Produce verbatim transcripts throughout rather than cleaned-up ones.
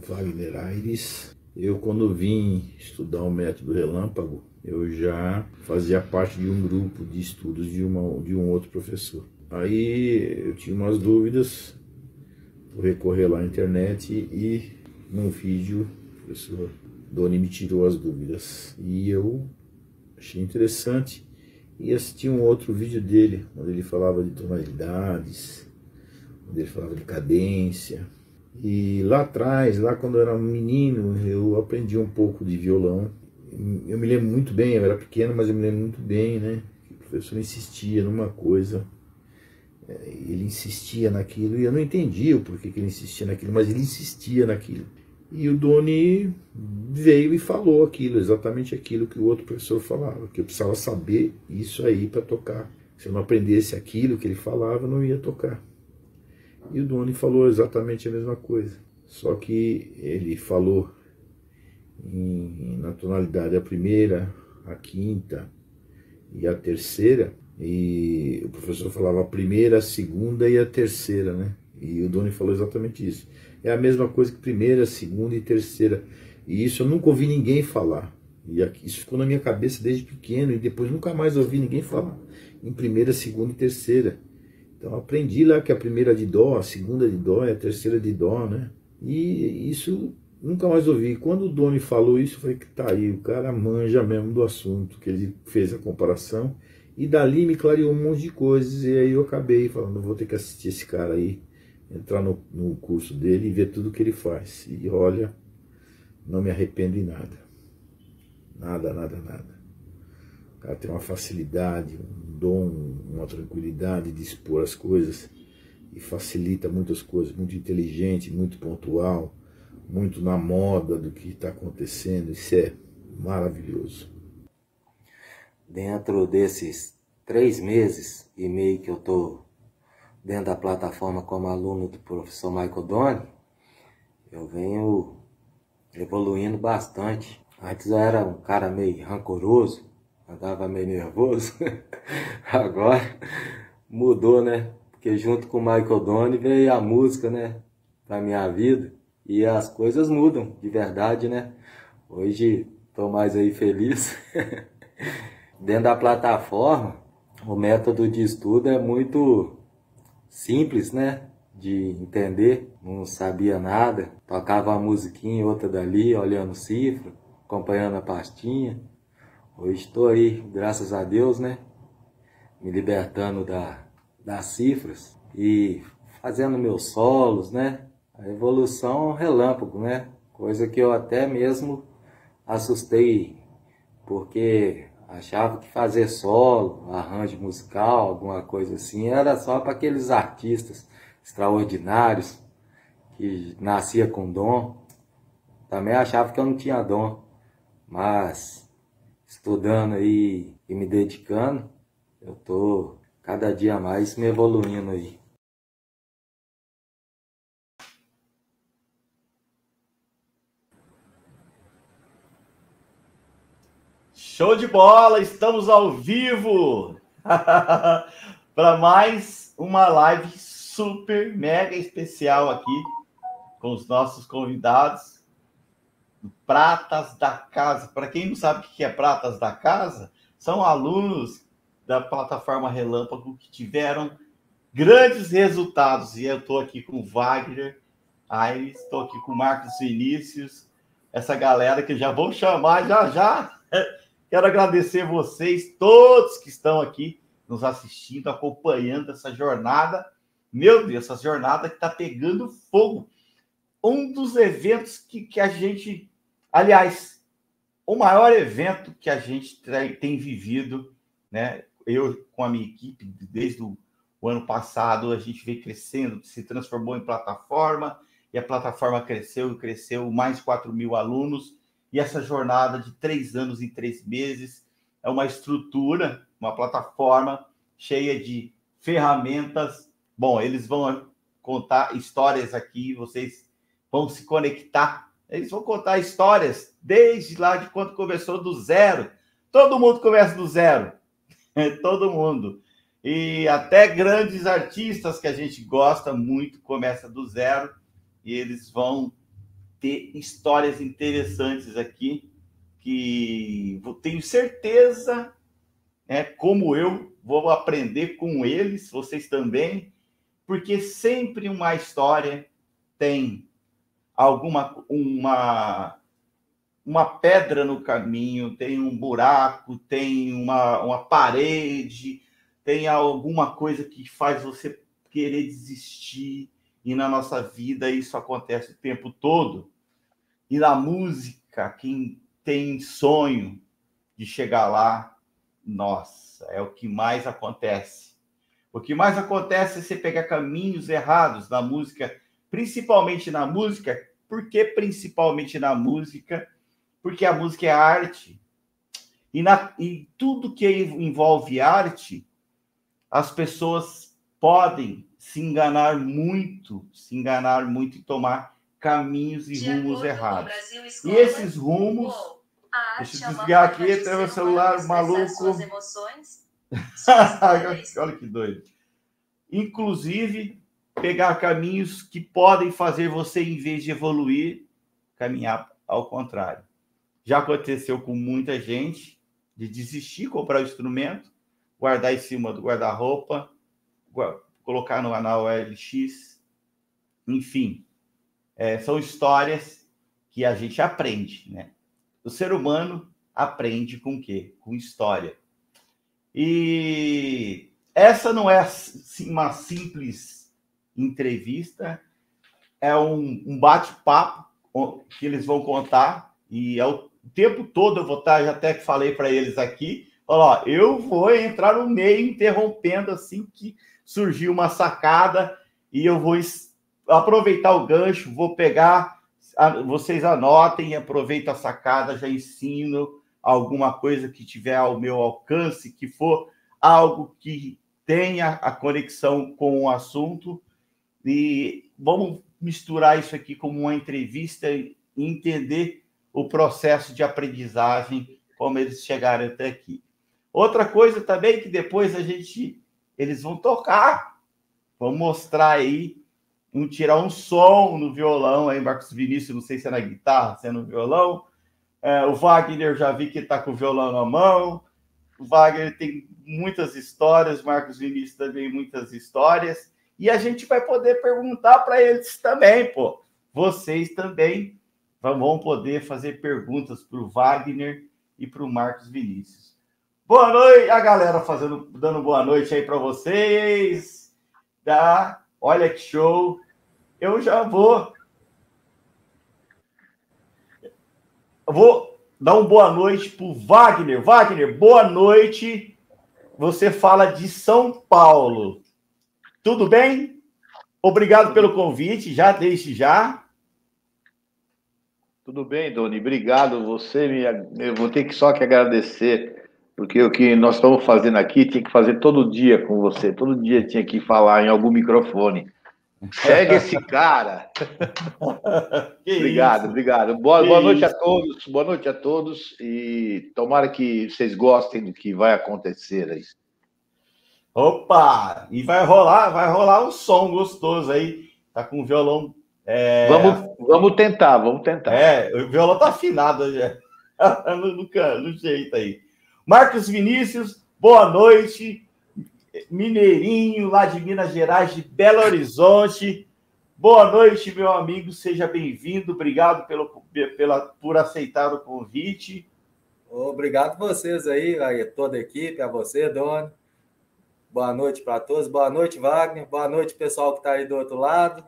Wagner Aires. Eu, quando vim estudar o método relâmpago, eu já fazia parte de um grupo de estudos de, uma, de um outro professor. Aí eu tinha umas dúvidas, vou recorrer lá na internet e num vídeo o professor Doni me tirou as dúvidas. E eu achei interessante e assisti um outro vídeo dele, onde ele falava de tonalidades, onde ele falava de cadência. E lá atrás, lá quando eu era menino, eu aprendi um pouco de violão. Eu me lembro muito bem, eu era pequeno, mas eu me lembro muito bem, né? Que o professor insistia numa coisa, ele insistia naquilo, e eu não entendia o porquê que ele insistia naquilo, mas ele insistia naquilo. E o Doni veio e falou aquilo, exatamente aquilo que o outro professor falava, que eu precisava saber isso aí para tocar. Se eu não aprendesse aquilo que ele falava, eu não ia tocar. E o Doni falou exatamente a mesma coisa, só que ele falou em, na tonalidade a primeira, a quinta e a terceira, e o professor falava a primeira, a segunda e a terceira, né? E o Doni falou exatamente isso. É a mesma coisa que primeira, segunda e terceira. E isso eu nunca ouvi ninguém falar. E isso ficou na minha cabeça desde pequeno e depois nunca mais ouvi ninguém falar em primeira, segunda e terceira. Então aprendi lá que a primeira é de dó, a segunda é de dó e a terceira é de dó, né? E isso nunca mais ouvi. Quando o Doni falou isso, eu falei que tá aí, o cara manja mesmo do assunto, que ele fez a comparação. E dali me clareou um monte de coisas, e aí eu acabei falando, vou ter que assistir esse cara aí, entrar no, no curso dele e ver tudo que ele faz. E olha, não me arrependo em nada. Nada, nada, nada. O cara tem uma facilidade, um dom, uma tranquilidade de expor as coisas e facilita muitas coisas, muito inteligente, muito pontual, muito na moda do que está acontecendo. Isso é maravilhoso. Dentro desses três meses e meio que eu estou dentro da plataforma como aluno do professor Michael Doni, eu venho evoluindo bastante. Antes eu era um cara meio rancoroso, andava meio nervoso, agora mudou, né? Porque junto com o Michael Doni veio a música, né? Pra minha vida, e as coisas mudam, de verdade, né? Hoje estou mais aí feliz. Dentro da plataforma, o método de estudo é muito simples, né? De entender, não sabia nada, tocava uma musiquinha, outra dali, olhando cifra, acompanhando a pastinha. Hoje estou aí, graças a Deus, né? Me libertando da, das cifras e fazendo meus solos, né? A evolução relâmpago, né? Coisa que eu até mesmo assustei, porque achava que fazer solo, arranjo musical, alguma coisa assim, era só para aqueles artistas extraordinários que nascia com dom. Também achava que eu não tinha dom, mas estudando aí e me dedicando, eu tô cada dia mais me evoluindo aí. Show de bola, estamos ao vivo para mais uma live super mega especial aqui com os nossos convidados, Pratas da Casa. Para quem não sabe o que é Pratas da Casa, são alunos da plataforma Relâmpago que tiveram grandes resultados. E eu estou aqui com o Wagner Aires, estou aqui com o Marcos Vinícius, essa galera que já vou chamar já já. Quero agradecer vocês, todos que estão aqui nos assistindo, acompanhando essa jornada. Meu Deus, essa jornada que está pegando fogo. Um dos eventos que, que a gente... Aliás, o maior evento que a gente tem vivido, né? Eu com a minha equipe, desde o, o ano passado, a gente veio crescendo, se transformou em plataforma, e a plataforma cresceu e cresceu, mais de quatro mil alunos. E essa jornada de três anos em três meses é uma estrutura, uma plataforma cheia de ferramentas. Bom, eles vão contar histórias aqui, vocês vão se conectar. Eles vão contar histórias desde lá de quando começou do zero. Todo mundo começa do zero. Todo mundo. E até grandes artistas que a gente gosta muito começa do zero. E eles vão ter histórias interessantes aqui, que eu tenho certeza, né, como eu, vou aprender com eles, vocês também, porque sempre uma história tem alguma uma, uma pedra no caminho, tem um buraco, tem uma, uma parede, tem alguma coisa que faz você querer desistir, e na nossa vida isso acontece o tempo todo. E na música, quem tem sonho de chegar lá, nossa, é o que mais acontece. O que mais acontece é você pegar caminhos errados na música, principalmente na música. Por que principalmente na música? Porque a música é arte. E, na, e tudo que envolve arte, as pessoas podem se enganar muito, se enganar muito e tomar caminhos e rumos errados. E esses rumos... Deixa eu desligar aqui, tem o celular maluco. Olha que doido. Inclusive, pegar caminhos que podem fazer você, em vez de evoluir, caminhar ao contrário. Já aconteceu com muita gente de desistir, comprar o instrumento, guardar em cima do guarda-roupa, colocar no canal L X. Enfim, é, são histórias que a gente aprende, né? O ser humano aprende com o quê? Com história. E essa não é uma simples entrevista, é um, um bate-papo que eles vão contar, e é o tempo todo eu vou estar, já até falei para eles aqui, ó, eu vou entrar no meio interrompendo assim que surgir uma sacada, e eu vou aproveitar o gancho, vou pegar... Vocês anotem, aproveitem a sacada, já ensino alguma coisa que tiver ao meu alcance, que for algo que tenha a conexão com o assunto, e vamos misturar isso aqui como uma entrevista e entender o processo de aprendizagem, como eles chegaram até aqui. Outra coisa também que depois a gente, eles vão tocar, vão mostrar aí, um, tirar um som no violão, aí Marcos Vinícius, não sei se é na guitarra, se é no violão, é, o Wagner, eu já vi que está com o violão na mão, o Wagner tem muitas histórias, Marcos Vinícius também muitas histórias, e a gente vai poder perguntar para eles também, pô, vocês também vão poder fazer perguntas para o Wagner e para o Marcos Vinícius. Boa noite, a galera fazendo, dando boa noite aí para vocês, tá? Olha que show. Eu já vou... Eu vou dar uma boa noite para o Wagner. Wagner, boa noite. Você fala de São Paulo. Tudo bem? Obrigado pelo convite, já desde já. Tudo bem, Doni. Obrigado. Você me... Eu vou ter que só que agradecer, porque o que nós estamos fazendo aqui tinha que fazer todo dia com você. Todo dia tinha que falar em algum microfone. Segue esse cara. Obrigado, isso? obrigado. Boa, boa noite a todos. Boa noite a todos. E tomara que vocês gostem do que vai acontecer aí. Opa! E vai rolar, vai rolar um som gostoso aí. Tá com o violão. É... Vamos, vamos tentar, vamos tentar. É, o violão tá afinado já. no, no, no jeito aí. Marcos Vinícius, boa noite. Mineirinho, lá de Minas Gerais, de Belo Horizonte. Boa noite, meu amigo, seja bem-vindo. Obrigado pelo, pela, por aceitar o convite. Obrigado a vocês aí, a toda a equipe, a você, Doni. Boa noite para todos. Boa noite, Wagner. Boa noite, pessoal que está aí do outro lado.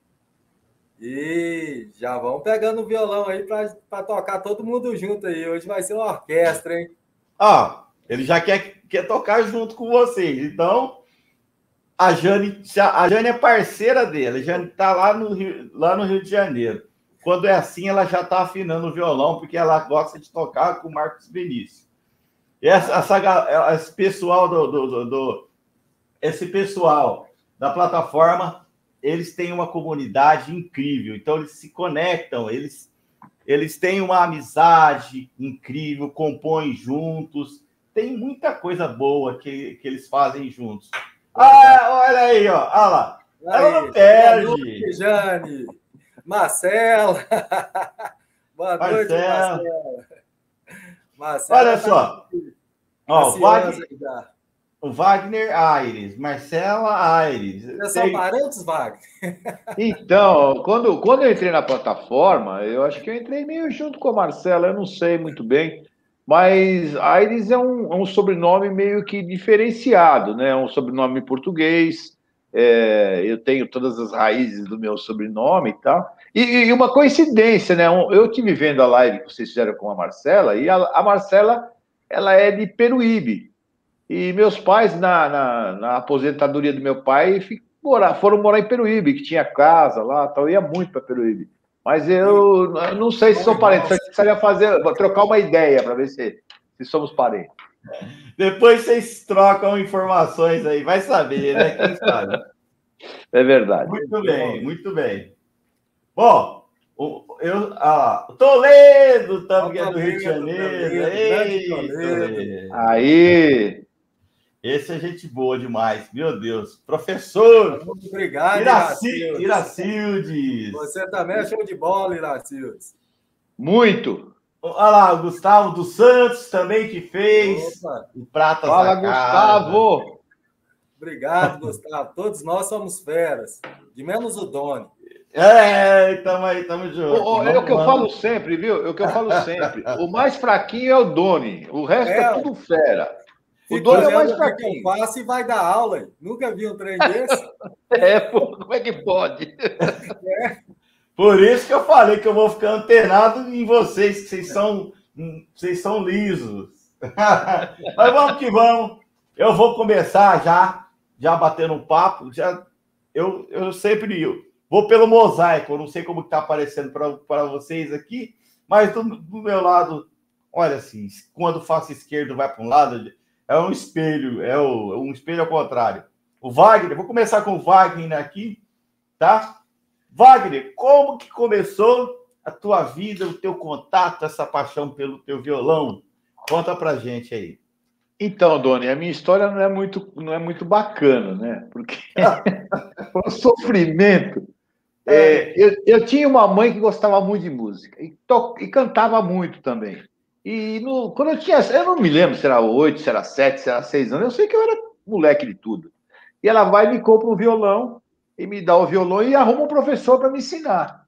E já vão pegando o violão aí para tocar todo mundo junto aí. Hoje vai ser uma orquestra, hein? Ah, ele já quer, quer tocar junto com vocês. Então, a Jane, a Jane é parceira dele. A Jane está lá no, Rio, lá no Rio de Janeiro. Quando é assim, ela já está afinando o violão, porque ela gosta de tocar com o Marcos Vinícius. E essa, essa, esse pessoal do, do, do, do esse pessoal da plataforma, eles têm uma comunidade incrível. Então, eles se conectam, eles, eles têm uma amizade incrível, compõem juntos. Tem muita coisa boa que, que eles fazem juntos. Ah, olha aí, ó. Olha lá. Ela não perde. Boa noite, Jane. Marcela. Boa noite, Marcela. Marcela. Olha só. Ó, o Wagner, já. o Wagner Aires, Marcela Aires. Vocês são parentes, Wagner? Então, quando, quando eu entrei na plataforma, eu acho que eu entrei meio junto com a Marcela, eu não sei muito bem, mas Aires é um, é um sobrenome meio que diferenciado, né? É um sobrenome português, é, eu tenho todas as raízes do meu sobrenome e tal. E, e uma coincidência, né? Eu tive vendo a live que vocês fizeram com a Marcela, e a, a Marcela, ela é de Peruíbe. E meus pais, na, na, na aposentadoria do meu pai, morar, foram morar em Peruíbe, que tinha casa lá, tal, eu ia muito para Peruíbe. Mas eu, eu não sei se sou parente, só precisaria fazer, trocar uma ideia para ver se, se somos parentes. Depois vocês trocam informações aí, vai saber, né? Quem sabe? É verdade. Muito bem, muito bem. Bom, eu, ah, Toledo também é do Rio de Janeiro. Ei, Toledo. Aí. Esse é gente boa demais, meu Deus. Professor. Muito obrigado, Iraci, Iracildes. Você também é show de bola, Iracildes. Muito. Olha lá, o Gustavo dos Santos também que fez. Opa. O Pratas Fala, da casa. Gustavo. Obrigado, Gustavo. Todos nós somos feras, de menos o Doni. É, tamo aí, tamo junto. Oh, oh, é o que eu falo sempre, viu? É o que eu falo sempre. O mais fraquinho é o Doni, o resto é, é tudo fera. O Doni é o mais fraquinho. Passa e vai dar aula. Hein? Nunca vi um trem desse. É, pô, como é que pode? É. Por isso que eu falei que eu vou ficar antenado em vocês, que vocês são, vocês são lisos. Mas vamos que vamos. Eu vou começar já, já batendo um papo. Já, eu, eu sempre eu vou pelo mosaico. Eu não sei como está aparecendo para vocês aqui, mas do, do meu lado, olha assim, quando o face esquerdo vai para um lado, é um espelho, é o, um espelho ao contrário. O Wagner, vou começar com o Wagner aqui, tá? Wagner, como que começou a tua vida, o teu contato, essa paixão pelo teu violão? Conta pra gente aí. Então, Doni, a minha história não é muito, não é muito bacana, né? Porque foi um sofrimento. É, eu, eu tinha uma mãe que gostava muito de música e, to, e cantava muito também. E no, quando eu tinha, eu não me lembro se era oito, se era sete, se era seis anos, eu sei que eu era moleque de tudo. E ela vai e me compra um violão, e me dá o violão e arruma um professor para me ensinar.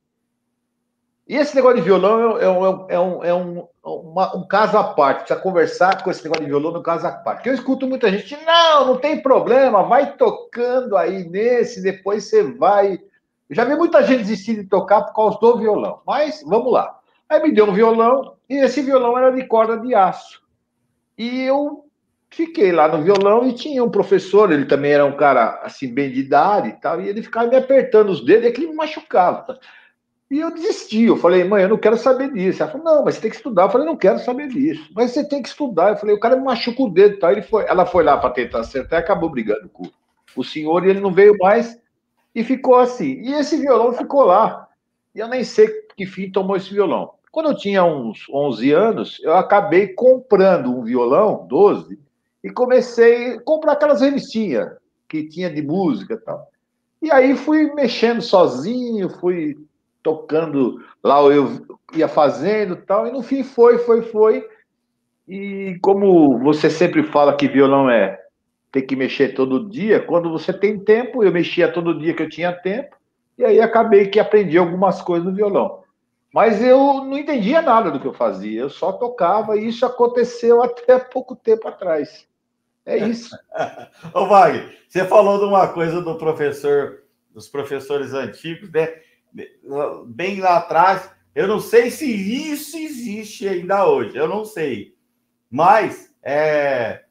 E esse negócio de violão é, um, é, um, é um, uma, um caso à parte, precisa conversar com esse negócio de violão no caso à parte. Porque eu escuto muita gente, não, não tem problema, vai tocando aí nesse, depois você vai... Eu já vi muita gente desistir de tocar por causa do violão, mas vamos lá. Aí me deu um violão, e esse violão era de corda de aço. E eu fiquei lá no violão e tinha um professor, ele também era um cara assim, bem de idade e tal, e ele ficava me apertando os dedos e aquilo me machucava. E eu desisti, eu falei, mãe, eu não quero saber disso. Ela falou, não, mas você tem que estudar. Eu falei, não quero saber disso. Mas você tem que estudar. Eu falei, o cara me machuca o dedo e tal. Ele foi, ela foi lá para tentar acertar e acabou brigando com o senhor e ele não veio mais e ficou assim. E esse violão ficou lá. E eu nem sei que fim tomou esse violão. Quando eu tinha uns onze anos, eu acabei comprando um violão, doze, e comecei a comprar aquelas revistinhas que tinha de música e tal. E aí fui mexendo sozinho, fui tocando lá, eu ia fazendo e tal, e no fim foi, foi, foi. E como você sempre fala que violão é tem que mexer todo dia, quando você tem tempo, eu mexia todo dia que eu tinha tempo, e aí acabei que aprendi algumas coisas no violão. Mas eu não entendia nada do que eu fazia, eu só tocava, e isso aconteceu até pouco tempo atrás. É isso. Ô, Wagner, você falou de uma coisa do professor, dos professores antigos, né? Bem lá atrás, eu não sei se isso existe ainda hoje, eu não sei. Mas, é,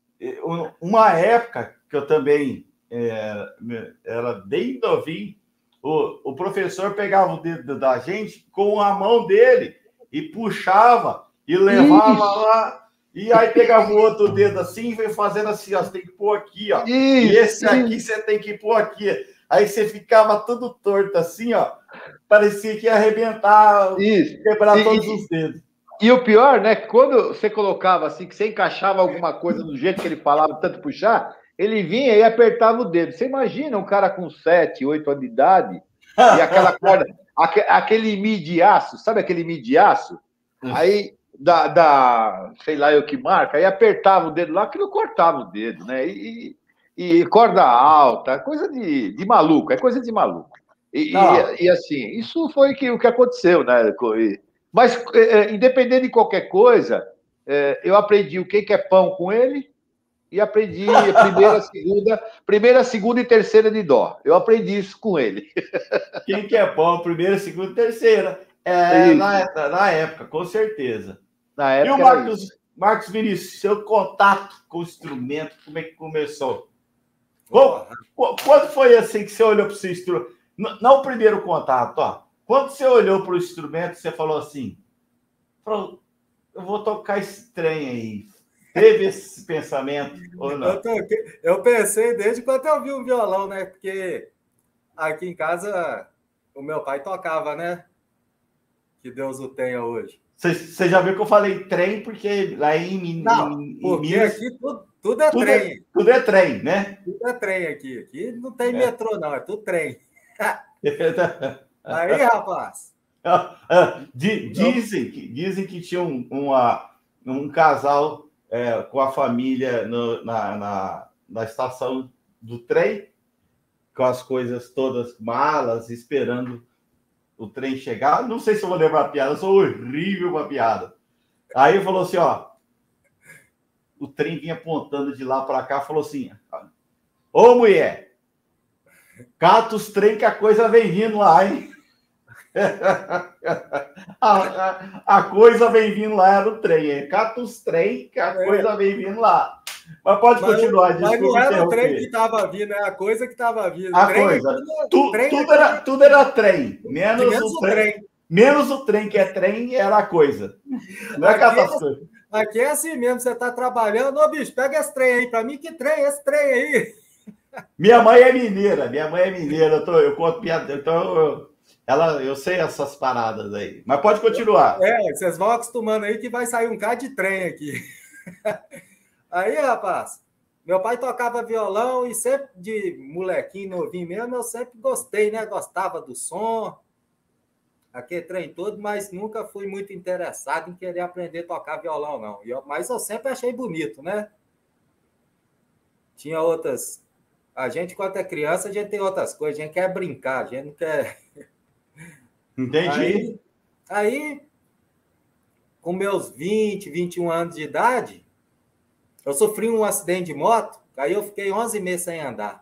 uma época que eu também é, era bem novinho, o, o professor pegava o dedo da gente com a mão dele e puxava e levava isso lá. E aí pegava o outro dedo assim e veio fazendo assim, ó, você tem que pôr aqui, ó. Isso, e esse aqui isso. Você tem que pôr aqui. Aí você ficava todo torto assim, ó. Parecia que ia arrebentar, isso. Quebrar e, todos os dedos. E o pior, né, que quando você colocava assim, que você encaixava alguma coisa do jeito que ele falava, tanto puxar, ele vinha e apertava o dedo. Você imagina um cara com sete, oito anos de idade, e aquela corda, aque, aquele mi de aço, sabe aquele mi de aço? Aí, da, da, sei lá eu que marca, aí apertava o dedo lá, que não cortava o dedo, né? E, e corda alta, coisa de, de maluco, é coisa de maluco. E, e, e assim, isso foi que, o que aconteceu, né? Mas, é, independente de qualquer coisa, é, eu aprendi o que é pão com ele e aprendi a primeira, segunda, primeira, segunda e terceira de dó. Eu aprendi isso com ele. Quem que é pão, primeira, segunda e terceira. É, na, na época, com certeza. Na época e o Marcos, Marcos Vinícius, seu contato com o instrumento, como é que começou? Quando, quando foi assim que você olhou para o seu instrumento? Não o primeiro contato, ó. Quando você olhou para o instrumento, você falou assim, eu vou tocar esse trem aí. Teve esse pensamento ou não? Eu, toquei, eu pensei desde quando eu vi um violão, né? Porque aqui em casa o meu pai tocava, né? Que Deus o tenha hoje. Você já viu que eu falei trem, porque lá em, não, em, porque em Minas... aqui tudo, tudo é tudo trem. É, tudo é trem, né? Tudo é trem aqui. Aqui não tem é. metrô, não. É tudo trem. Aí, rapaz. Dizem que, dizem que tinha um, uma, um casal é, com a família no, na, na, na estação do trem, com as coisas todas, malas, esperando o trem chegar. Não sei se eu vou lembrar a piada, eu sou horrível para piada. Aí falou assim, ó, o trem vinha apontando de lá para cá, falou assim, ô mulher, cata os trem que a coisa vem vindo lá, hein? a, a, a coisa vem vindo lá era o trem, hein? Cata os trem que a é. coisa vem vindo lá. Mas pode mas, continuar, mas não era o trem que estava vindo, é a coisa que estava vindo. A trem coisa. Aqui, tu, trem tudo, aqui, era, tudo era trem. Menos, menos o, trem, trem. Menos o trem que é trem era a coisa. Não é aqui, é, aqui é assim mesmo, você está trabalhando, ô bicho, pega esse trem aí, para mim que trem é esse trem aí? Minha mãe é mineira, minha mãe é mineira, eu, tô, eu conto piada, então eu, ela, eu sei essas paradas aí. Mas pode continuar. É, vocês vão acostumando aí que vai sair um cara de trem aqui. Aí, rapaz, meu pai tocava violão e sempre de molequinho novinho mesmo, eu sempre gostei, né? Gostava do som, aquele trem todo, mas nunca fui muito interessado em querer aprender a tocar violão, não. Eu, mas eu sempre achei bonito, né? Tinha outras... A gente, quando é criança, a gente tem outras coisas, a gente quer brincar, a gente não quer... Entendi. Aí, aí com meus vinte, vinte e um anos de idade, eu sofri um acidente de moto, aí eu fiquei onze meses sem andar.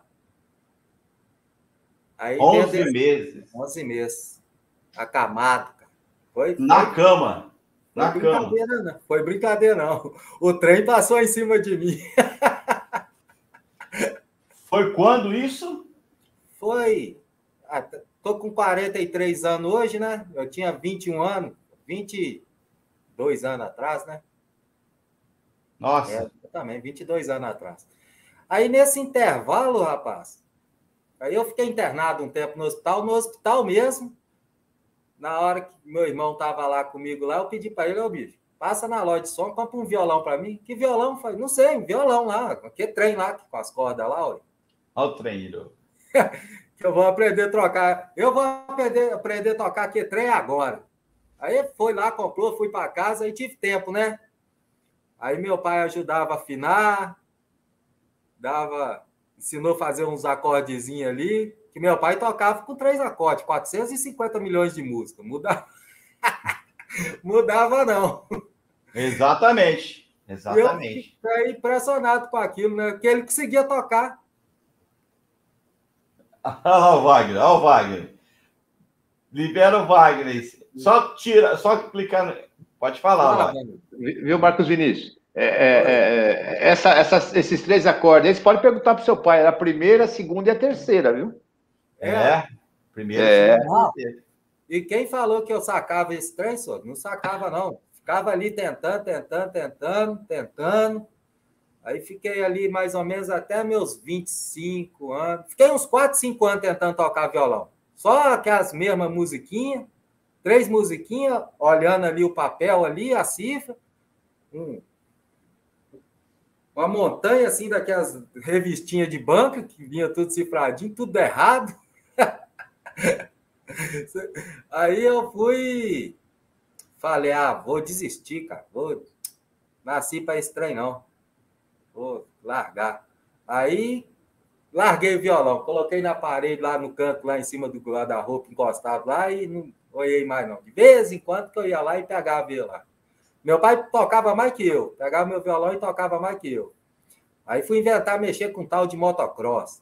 Aí, onze desde... meses? onze meses. Acamado, cara. Foi, Na foi... cama? Foi Na brincadeira, cama? Não. Foi brincadeira, não. O trem passou em cima de mim. Foi quando isso? Foi... Tô com quarenta e três anos hoje, né? Eu tinha vinte e um anos, vinte e dois anos atrás, né? Nossa. É, eu também, vinte e dois anos atrás. Aí, nesse intervalo, rapaz, aí eu fiquei internado um tempo no hospital, no hospital mesmo. Na hora que meu irmão tava lá comigo lá, eu pedi para ele, ô bicho, passa na loja de som, compra um violão para mim. Que violão? Falei, não sei, um violão lá, que trem lá, com as cordas lá, olha. Olha o trem, que eu vou aprender a trocar. Eu vou aprender, aprender a tocar que trem agora. Aí foi lá, comprou, fui para casa e tive tempo, né? Aí meu pai ajudava a afinar, dava, ensinou a fazer uns acordezinhos ali, que meu pai tocava com três acordes, quatrocentos e cinquenta milhões de música. Mudava, Mudava não. Exatamente, exatamente. Eu fiquei impressionado com aquilo, né? Que ele conseguia tocar. Olha o Wagner, olha o Wagner. Libera o Wagner. Só tira, só clicar. Pode falar, Wagner. Viu, Marcos Vinícius? É, é, é, essa, essas, esses três acordes, você pode perguntar para o seu pai, era a primeira, a segunda e a terceira, viu? É, é. primeira, é. segunda e terceira. E quem falou que eu sacava esse trem, só? Não sacava, não. Ficava ali tentando, tentando, tentando, tentando. Aí fiquei ali mais ou menos até meus vinte e cinco anos. Fiquei uns quatro, cinco anos tentando tocar violão. Só aquelas mesmas musiquinhas, três musiquinhas, olhando ali o papel ali, a cifra. Um, uma montanha assim daquelas revistinhas de banca, que vinha tudo cifradinho, tudo errado. Aí eu fui, falei, ah, vou desistir, cara. Vou, nasci para esse trem, não. Vou largar. Aí larguei o violão, coloquei na parede lá no canto, lá em cima do guarda-roupa, encostado lá e não olhei mais, não. De vez em quando que eu ia lá e pegava ele lá. Meu pai tocava mais que eu, pegava meu violão e tocava mais que eu. Aí fui inventar mexer com tal de motocross.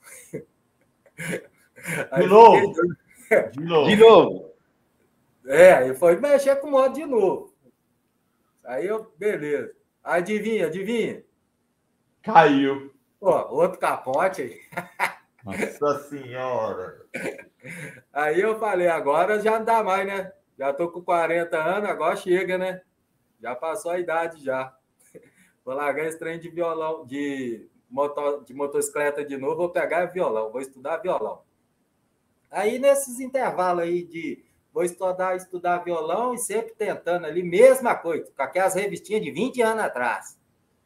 De novo. Fiquei... De novo. De novo. É, aí foi mexer com moto de novo. Aí eu, beleza. Adivinha, adivinha? Caiu. Pô, outro capote aí. Nossa Senhora. Aí eu falei, agora já não dá mais, né? Já tô com quarenta anos, agora chega, né? Já passou a idade já. Vou largar esse trem de violão, de, moto, de motocicleta de novo, vou pegar violão, vou estudar violão. Aí, nesses intervalos aí de vou estudar, estudar violão e sempre tentando ali, mesma coisa, com aquelas revistinhas de vinte anos atrás.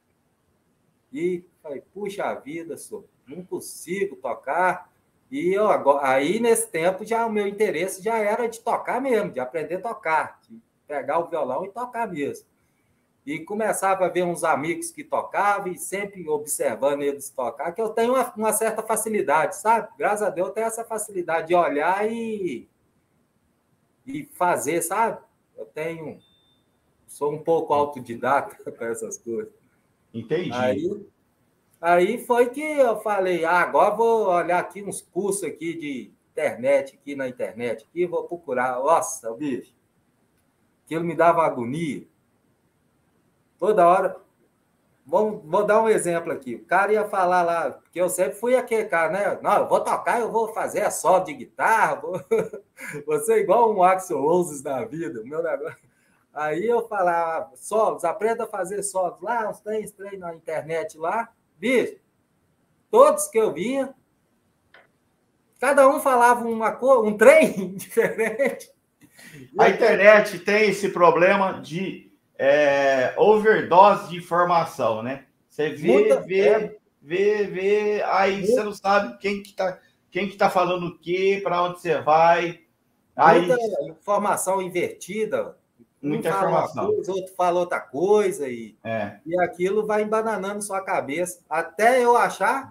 E falei, puxa vida, sou, não consigo tocar. E eu agora, aí, nesse tempo, já o meu interesse já era de tocar mesmo, de aprender a tocar, de pegar o violão e tocar mesmo. E começava a ver uns amigos que tocavam e sempre observando eles tocar, que eu tenho uma, uma certa facilidade, sabe? Graças a Deus eu tenho essa facilidade de olhar e, e fazer, sabe? Eu tenho... Sou um pouco autodidata com essas coisas. Entendi. Aí, aí foi que eu falei, ah, agora vou olhar aqui uns cursos aqui de internet, aqui na internet, aqui vou procurar. Nossa, bicho, aquilo me dava agonia. Toda hora. Vou, vou dar um exemplo aqui. O cara ia falar lá, porque eu sempre fui aquele cara, né? Não, eu vou tocar, eu vou fazer a solo de guitarra, vou, vou ser igual um Axl Rose da vida, o meu negócio. Aí eu falava, solos, aprenda a fazer solos lá, uns três, três na internet lá. Bicho, todos que eu via, cada um falava uma cor, um trem diferente. A internet tem esse problema de É, overdose de informação, né? Você vê, Muita, vê, é, vê, vê, aí muita, você não sabe quem que tá, quem que tá falando o quê, para onde você vai. Aí, muita informação invertida. Um muita fala uma informação. coisa, outro fala outra coisa, e, É. e aquilo vai embananando sua cabeça, até eu achar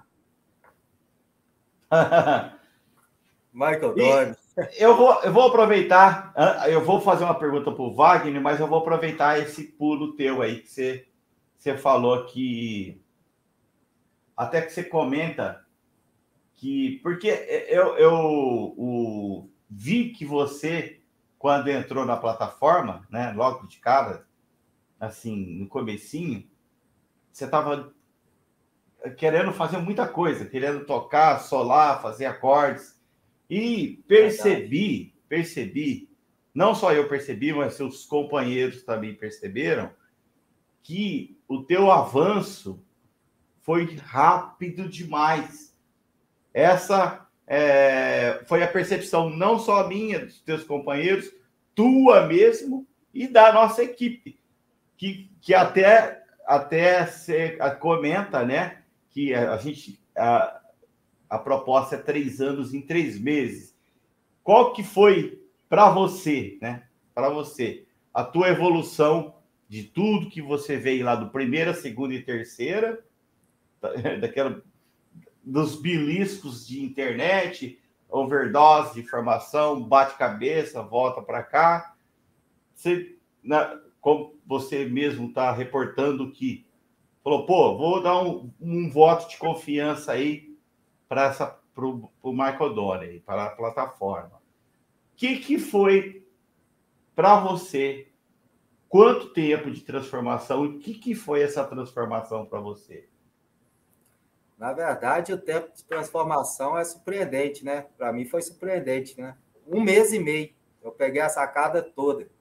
Michael Dorn. Eu vou, eu vou aproveitar, eu vou fazer uma pergunta para o Wagner, mas eu vou aproveitar esse pulo teu aí, que você, você falou que, até que você comenta, que, porque eu, eu o, vi que você, quando entrou na plataforma, né, logo de cara, assim, no comecinho, você estava querendo fazer muita coisa, querendo tocar, solar, fazer acordes, e percebi, percebi, não só eu percebi, mas seus companheiros também perceberam, que o teu avanço foi rápido demais. Essa é, foi a percepção não só minha, dos teus companheiros, tua mesmo, e da nossa equipe, que, que até, até você comenta, né, que a gente... A, A proposta é três anos em três meses. Qual que foi para você, né? Para você, a tua evolução de tudo que você veio lá do primeira, segunda e terceira, daquela, dos beliscos de internet, overdose de informação, bate-cabeça, volta para cá. Você, na, como você mesmo está reportando que falou, pô, vou dar um, um voto de confiança aí para o Michael Dorn, para a plataforma. O que, que foi para você? Quanto tempo de transformação? E o que, que foi essa transformação para você? Na verdade, o tempo de transformação é surpreendente, né? Para mim foi surpreendente, né? Um mês e meio. Eu peguei a sacada toda. O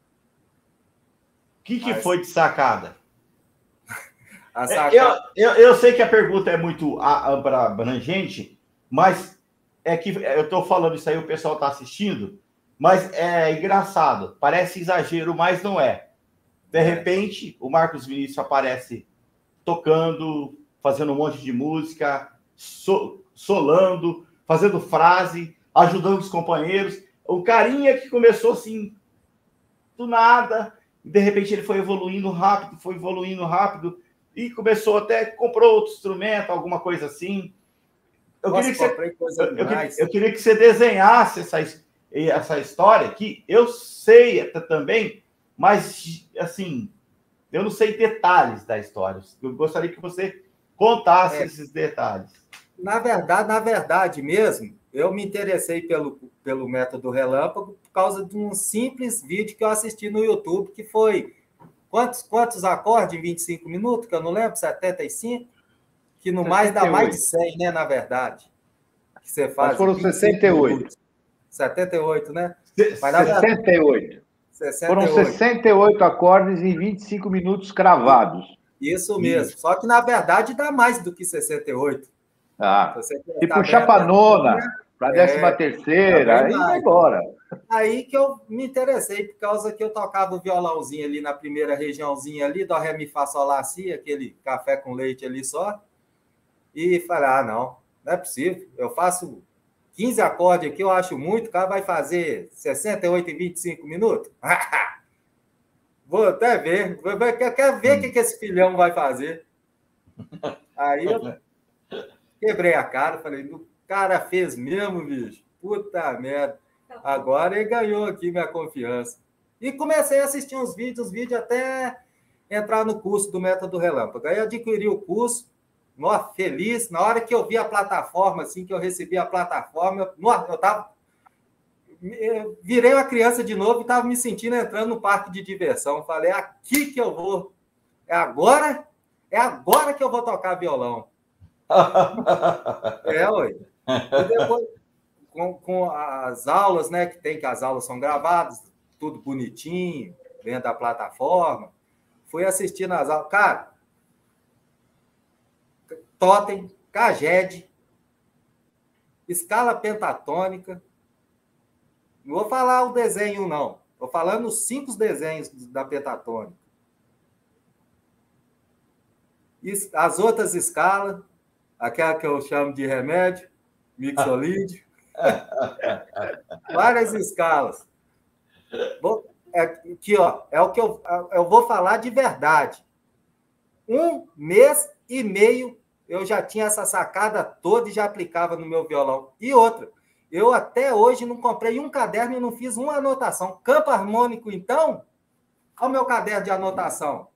que, que Mas... foi de sacada? A sacada... Eu, eu, eu sei que a pergunta é muito abrangente, mas é que eu estou falando isso aí, o pessoal está assistindo, mas é engraçado, parece exagero, mas não é. De repente, o Marcos Vinícius aparece tocando, fazendo um monte de música, so, solando, fazendo frase, ajudando os companheiros. o carinha que começou assim, do nada, e de repente ele foi evoluindo rápido, foi evoluindo rápido, e começou até, comprou outro instrumento, alguma coisa assim. Eu, Nossa, queria, que comprei você, coisa eu, eu, queria, demais. eu queria que você desenhasse essa, essa história, que eu sei até também, mas, assim, eu não sei detalhes da história. Eu gostaria que você contasse É. esses detalhes. Na verdade, na verdade mesmo, eu me interessei pelo, pelo método relâmpago por causa de um simples vídeo que eu assisti no YouTube, que foi quantos, quantos acordes em vinte e cinco minutos, que eu não lembro, setenta e cinco, que no mais dá mais de cem, né, na verdade, que você faz. Mas foram sessenta e oito. setenta e oito, né? Mas, na verdade, sessenta e oito. sessenta e oito. Foram sessenta e oito acordes em vinte e cinco minutos cravados. Isso mesmo. Isso. Só que, na verdade, dá mais do que sessenta e oito. Ah, e puxar para nona, para a décima terceira, aí vai embora. Aí que eu me interessei, por causa que eu tocava o violãozinho ali na primeira regiãozinha ali, do Ré, Mi, Fá, Sol, Lá, Si, aquele café com leite ali só. E falei, ah, não, não é possível. Eu faço quinze acordes aqui, eu acho muito, o cara vai fazer sessenta e oito em vinte e cinco minutos? Vou até ver. Eu quero ver o que, que esse filhão vai fazer. Aí eu quebrei a cara, falei, o cara fez mesmo, bicho. Puta merda. Agora ele ganhou aqui minha confiança. E comecei a assistir uns vídeos, uns vídeos até entrar no curso do Método Relâmpago. Aí eu adquiri o curso, nó, feliz. Na hora que eu vi a plataforma, assim, que eu recebi a plataforma, nó, eu tava... Eu virei uma criança de novo e estava me sentindo entrando no parque de diversão. Falei, é aqui que eu vou. É agora? É agora que eu vou tocar violão. É, ué. E depois, com, com as aulas, né, que tem, que as aulas são gravadas, tudo bonitinho, dentro da plataforma, fui assistindo as aulas. Cara, totem, caged, escala pentatônica. Não vou falar o desenho, não. Estou falando os cinco desenhos da pentatônica. As outras escalas, aquela que eu chamo de remédio, mixolídio. Várias escalas. Vou, é, aqui, ó, é o que eu, eu vou falar de verdade. Um mês e meio eu já tinha essa sacada toda e já aplicava no meu violão. E outra, eu até hoje não comprei um caderno e não fiz uma anotação. Campo harmônico, então, olha o meu caderno de anotação.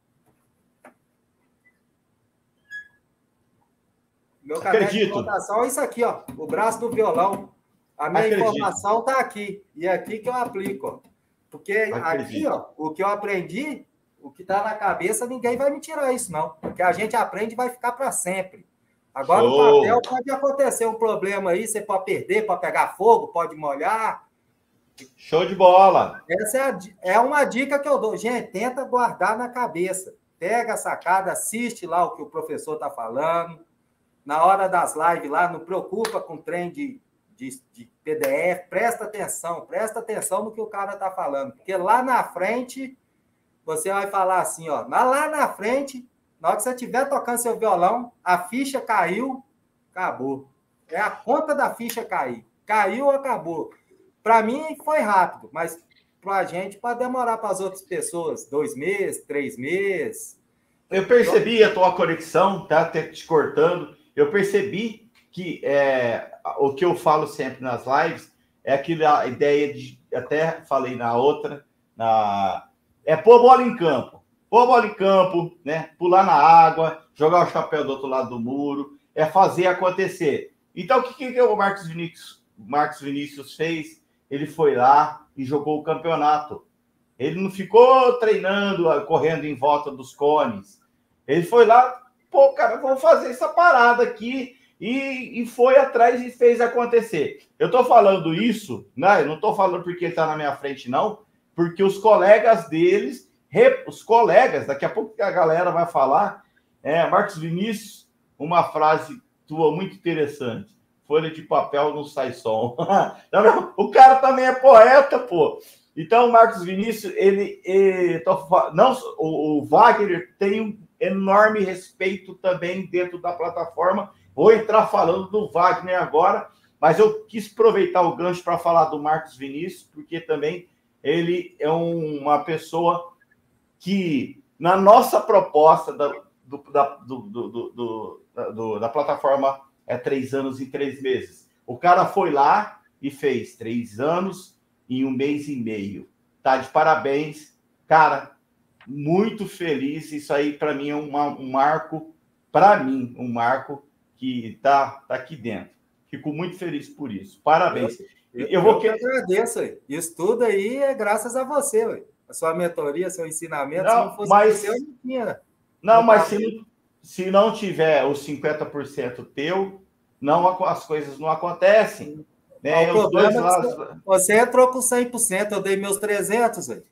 Meu caderno Acredito. de anotação é isso aqui, ó, o braço do violão. A minha Acredito. informação está aqui. E é aqui que eu aplico. Ó. Porque Acredito. aqui, ó, o que eu aprendi, o que está na cabeça, ninguém vai me tirar isso, não. Porque a gente aprende e vai ficar para sempre. Agora, no papel, pode acontecer um problema aí, você pode perder, pode pegar fogo, pode molhar. Show de bola! Essa é, a, é uma dica que eu dou. Gente, tenta guardar na cabeça. Pega a sacada, assiste lá o que o professor está falando. Na hora das lives lá, não preocupa com trem de, de, de P D F. Presta atenção, presta atenção no que o cara está falando. Porque lá na frente, você vai falar assim, ó. Lá na frente... Na hora que você estiver tocando seu violão, a ficha caiu, acabou. É a conta da ficha cair. Caiu, acabou. Para mim foi rápido, mas para a gente pode demorar para as outras pessoas dois meses, três meses. Eu percebi a tua conexão, tá até te cortando. Eu percebi que é, o que eu falo sempre nas lives é aquela ideia de, até falei na outra, na, é pôr bola em campo. Pôr a bola em campo, né? Pular na água, jogar o chapéu do outro lado do muro, é fazer acontecer. Então, o que, que o Marcos Vinícius, Marcos Vinícius fez? Ele foi lá e jogou o campeonato. Ele não ficou treinando, correndo em volta dos cones. Ele foi lá, pô, cara, vamos fazer essa parada aqui, e, e foi atrás e fez acontecer. Eu estou falando isso, né? Eu não estou falando porque ele está na minha frente, não, porque os colegas deles... Os colegas, daqui a pouco a galera vai falar, é, Marcos Vinícius, uma frase tua muito interessante, folha de papel não sai som. O cara também é poeta, pô. Então, o Marcos Vinícius, ele, ele tô, não, o, o Wagner tem um enorme respeito também dentro da plataforma. Vou entrar falando do Wagner agora, mas eu quis aproveitar o gancho para falar do Marcos Vinícius, porque também ele é um, uma pessoa que, na nossa proposta da, do, da, do, do, do, do, da plataforma é três anos em três meses, o cara foi lá e fez três anos em um mês e meio. Tá de parabéns, cara, muito feliz. Isso aí, para mim, é uma, um marco, para mim, um marco que tá, tá aqui dentro. Fico muito feliz por isso. Parabéns. Eu, eu, eu vou eu que agradeço. Aí. Isso tudo aí é graças a você. Aí. A sua mentoria, seu ensinamento. Não, se não fosse mas, você, eu não tinha. Não, não mas se não, se não tiver os cinquenta por cento teu, não, as coisas não acontecem. Né? O Os dois problema lados... é que você entrou com cem por cento, eu dei meus trezentos. Aí.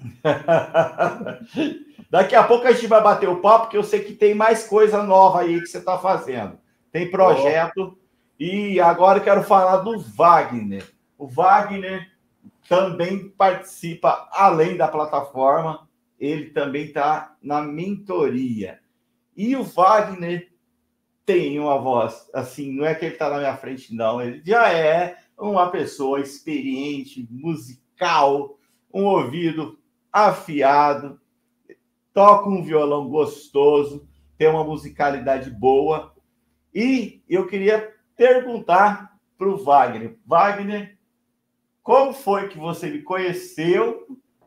Daqui a pouco a gente vai bater o papo, porque eu sei que tem mais coisa nova aí que você está fazendo. Tem projeto. Oh. E agora eu quero falar do Wagner. O Wagner também participa, além da plataforma, ele também está na mentoria. E o Wagner tem uma voz, assim, não é que ele está na minha frente, não. Ele já é uma pessoa experiente, musical, um ouvido afiado, toca um violão gostoso, tem uma musicalidade boa. E eu queria perguntar para o Wagner. Wagner, como foi que você me conheceu?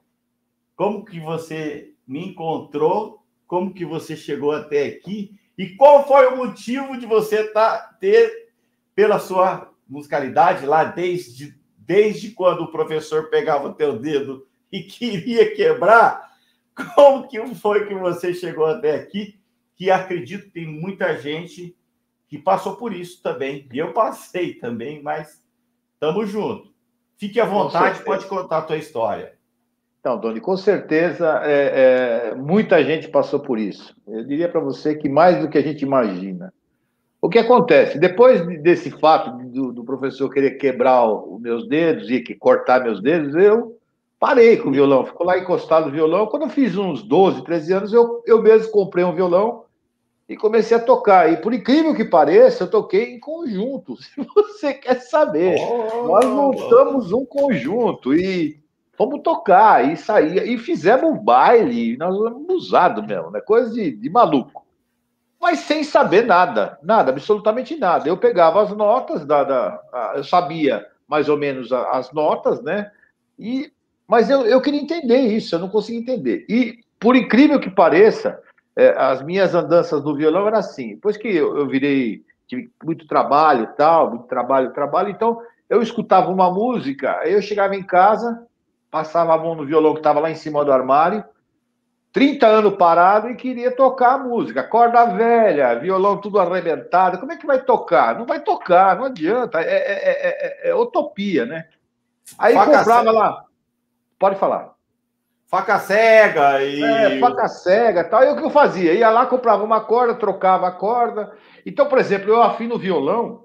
Como que você me encontrou? Como que você chegou até aqui? E qual foi o motivo de você tá, ter, pela sua musicalidade lá, desde, desde quando o professor pegava o teu dedo e queria quebrar? Como que foi que você chegou até aqui? Que acredito que tem muita gente que passou por isso também. E eu passei também, mas estamos juntos. Fique à vontade, pode contar a tua história. Então, Doni, com certeza, é, é, muita gente passou por isso. Eu diria para você que mais do que a gente imagina. O que acontece? Depois desse fato do, do professor querer quebrar os meus dedos e que cortar meus dedos, eu parei com o violão. Ficou lá encostado o violão. Quando eu fiz uns doze, treze anos, eu, eu mesmo comprei um violão e comecei a tocar. E, por incrível que pareça, eu toquei em conjunto. Se você quer saber, oh, nós montamos um conjunto e fomos tocar e saía, e fizemos um baile, nós fomos usados mesmo, né? Coisa de, de maluco. Mas sem saber nada, nada, absolutamente nada. Eu pegava as notas, da, da, a, eu sabia mais ou menos a, as notas, né? E, mas eu, eu queria entender isso, eu não conseguia entender. E, por incrível que pareça, é, as minhas andanças no violão eram assim. Depois que eu, eu virei, tive muito trabalho e tal, muito trabalho, trabalho, então eu escutava uma música, aí eu chegava em casa, passava a mão no violão que estava lá em cima do armário, trinta anos parado e queria tocar a música. Corda velha, violão tudo arrebentado. Como é que vai tocar? Não vai tocar, não adianta. É, é, é, é utopia, né? Aí faca comprava cega. Lá. Pode falar. Faca cega e. É, faca cega e tal. E o que eu fazia? Ia lá, comprava uma corda, trocava a corda. Então, por exemplo, eu afino o violão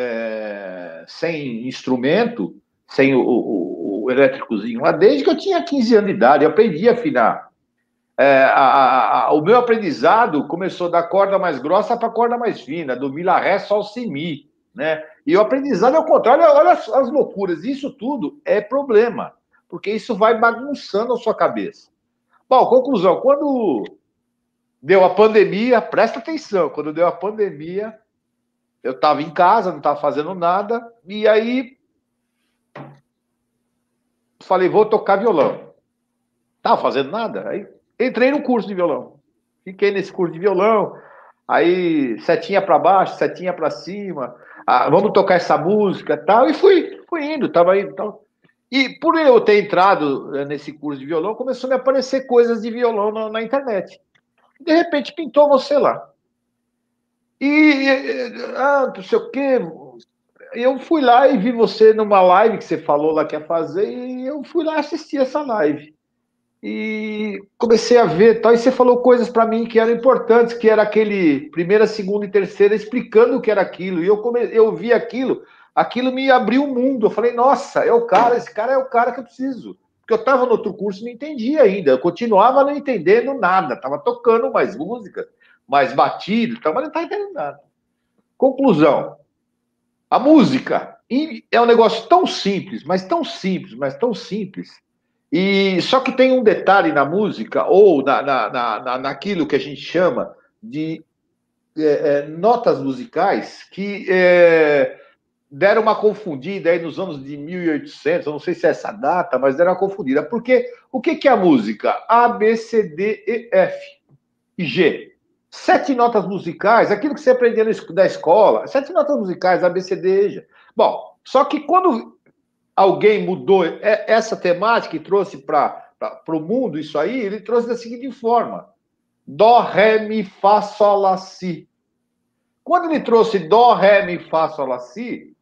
é, sem instrumento, sem o, o, o elétricozinho lá, desde que eu tinha quinze anos de idade. Eu aprendi a afinar. É, a, a, a, o meu aprendizado começou da corda mais grossa para a corda mais fina, do mi, lá, ré, sol, si, mi, né? E o aprendizado é o contrário, olha, olha as, as loucuras. Isso tudo é problema, porque isso vai bagunçando a sua cabeça. Bom, conclusão, quando deu a pandemia, presta atenção, quando deu a pandemia, eu estava em casa, não estava fazendo nada, e aí falei, vou tocar violão. Estava fazendo nada, aí entrei no curso de violão. Fiquei nesse curso de violão. Aí, setinha para baixo, setinha para cima. Ah, vamos tocar essa música e tal. E fui, fui indo, estava indo tal. E por eu ter entrado nesse curso de violão, começou a me aparecer coisas de violão na, na internet. De repente, pintou você lá. E, ah, não sei o quê. Eu fui lá e vi você numa live que você falou lá que ia fazer. E eu fui lá assistir essa live. E comecei a ver, tal, e você falou coisas para mim que eram importantes, que era aquele primeira, segunda e terceira, explicando o que era aquilo, e eu, come... eu vi aquilo, aquilo me abriu o mundo, eu falei, nossa, é o cara, esse cara é o cara que eu preciso, porque eu estava no outro curso e não entendia ainda, eu continuava não entendendo nada, estava tocando mais música, mais batido, mas não estava entendendo nada. Conclusão, a música E é um negócio tão simples, mas tão simples, mas tão simples. E só que tem um detalhe na música, ou na, na, na, naquilo que a gente chama de é, é, notas musicais, que é, deram uma confundida aí nos anos de mil e oitocentos, eu não sei se é essa data, mas deram uma confundida. Porque o que, que é a música? A, B, C, D, E, F e G. Sete notas musicais, aquilo que você aprendia na escola, sete notas musicais, A, B, C, D, E, G. Bom, só que quando alguém mudou essa temática e trouxe para o mundo isso aí, ele trouxe da seguinte forma: Dó, Ré, Mi, Fá, Sol, Lá, Si. Quando ele trouxe Dó, Ré, Mi, Fá, Sol, Lá, Si,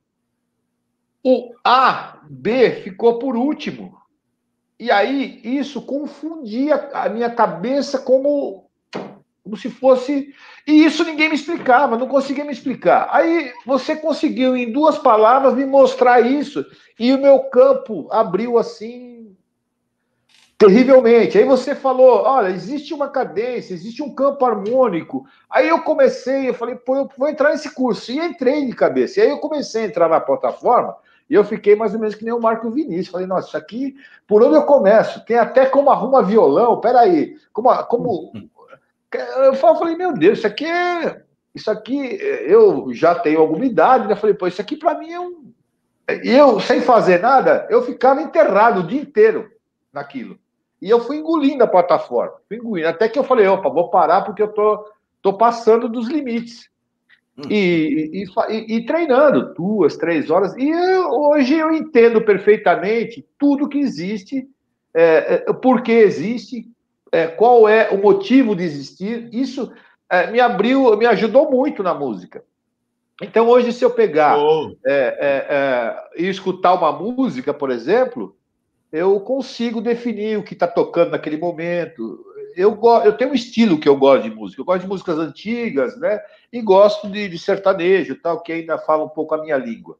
o A, B ficou por último. E aí isso confundia a minha cabeça como... como se fosse... E isso ninguém me explicava, não conseguia me explicar. Aí você conseguiu, em duas palavras, me mostrar isso, e o meu campo abriu assim, terrivelmente. Aí você falou, olha, existe uma cadência, existe um campo harmônico. Aí eu comecei, eu falei, pô, eu vou entrar nesse curso. E entrei de cabeça. E aí eu comecei a entrar na plataforma, e eu fiquei mais ou menos que nem o Marco Vinícius. Falei, nossa, isso aqui, por onde eu começo? Tem até como arruma violão, peraí, como... como... Eu falei, meu Deus, isso aqui é... Isso aqui, eu já tenho alguma idade, né? Falei, pô, isso aqui para mim é um... Eu, sem fazer nada, eu ficava enterrado o dia inteiro naquilo. E eu fui engolindo a plataforma, fui engolindo. Até que eu falei, opa, vou parar porque eu tô, tô passando dos limites. E, e, e, e treinando duas, três horas. E eu, hoje eu entendo perfeitamente tudo que existe, é, é, por que existe, É, qual é o motivo de existir. Isso é, me abriu, me ajudou muito na música. Então, hoje, se eu pegar oh. é, é, é, e escutar uma música, por exemplo, eu consigo definir o que está tocando naquele momento. Eu, eu tenho um estilo que eu gosto de música. Eu gosto de músicas antigas, né? E gosto de, de sertanejo, tal, que ainda fala um pouco a minha língua.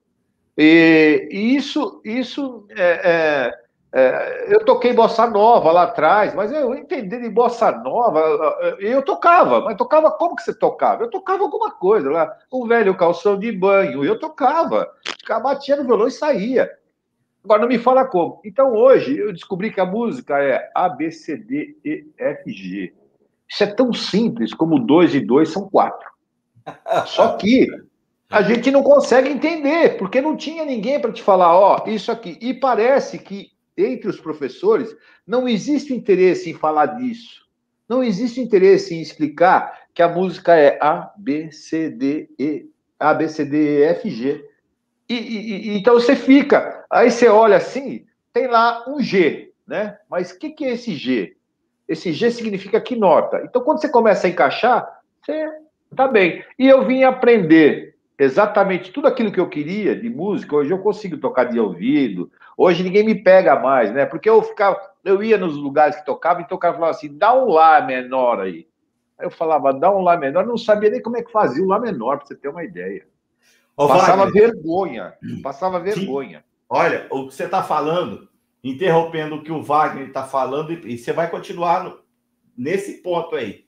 E, e isso, isso é, é É, eu toquei bossa nova lá atrás, mas eu entendi de bossa nova, eu tocava, mas tocava como que você tocava? Eu tocava alguma coisa lá, um velho calção de banho, eu tocava, batia no violão e saía. Agora não me fala como. Então hoje eu descobri que a música é A, B, C, D, E, F, G. Isso é tão simples como dois e dois são quatro. Só que a gente não consegue entender, porque não tinha ninguém para te falar, ó, isso aqui. E parece que entre os professores, não existe interesse em falar disso. Não existe interesse em explicar que a música é A, B, C, D, E, A, B, C, D, E, F, G. E, e, e, então você fica, aí você olha assim, tem lá um G, né? Mas o que, que é esse G? Esse G significa que nota. Então, quando você começa a encaixar, você tá bem. E eu vim aprender exatamente tudo aquilo que eu queria de música. Hoje eu consigo tocar de ouvido. Hoje ninguém me pega mais, né? Porque eu ficava, eu ia nos lugares que tocava e tocava e falava assim, dá um Lá menor aí. Aí eu falava, dá um Lá menor, eu não sabia nem como é que fazia o Lá menor, para você ter uma ideia. Ô, passava Wagner, vergonha, passava vergonha. Sim. Olha, o que você está falando, interrompendo o que o Wagner está falando, e você vai continuar no, nesse ponto aí.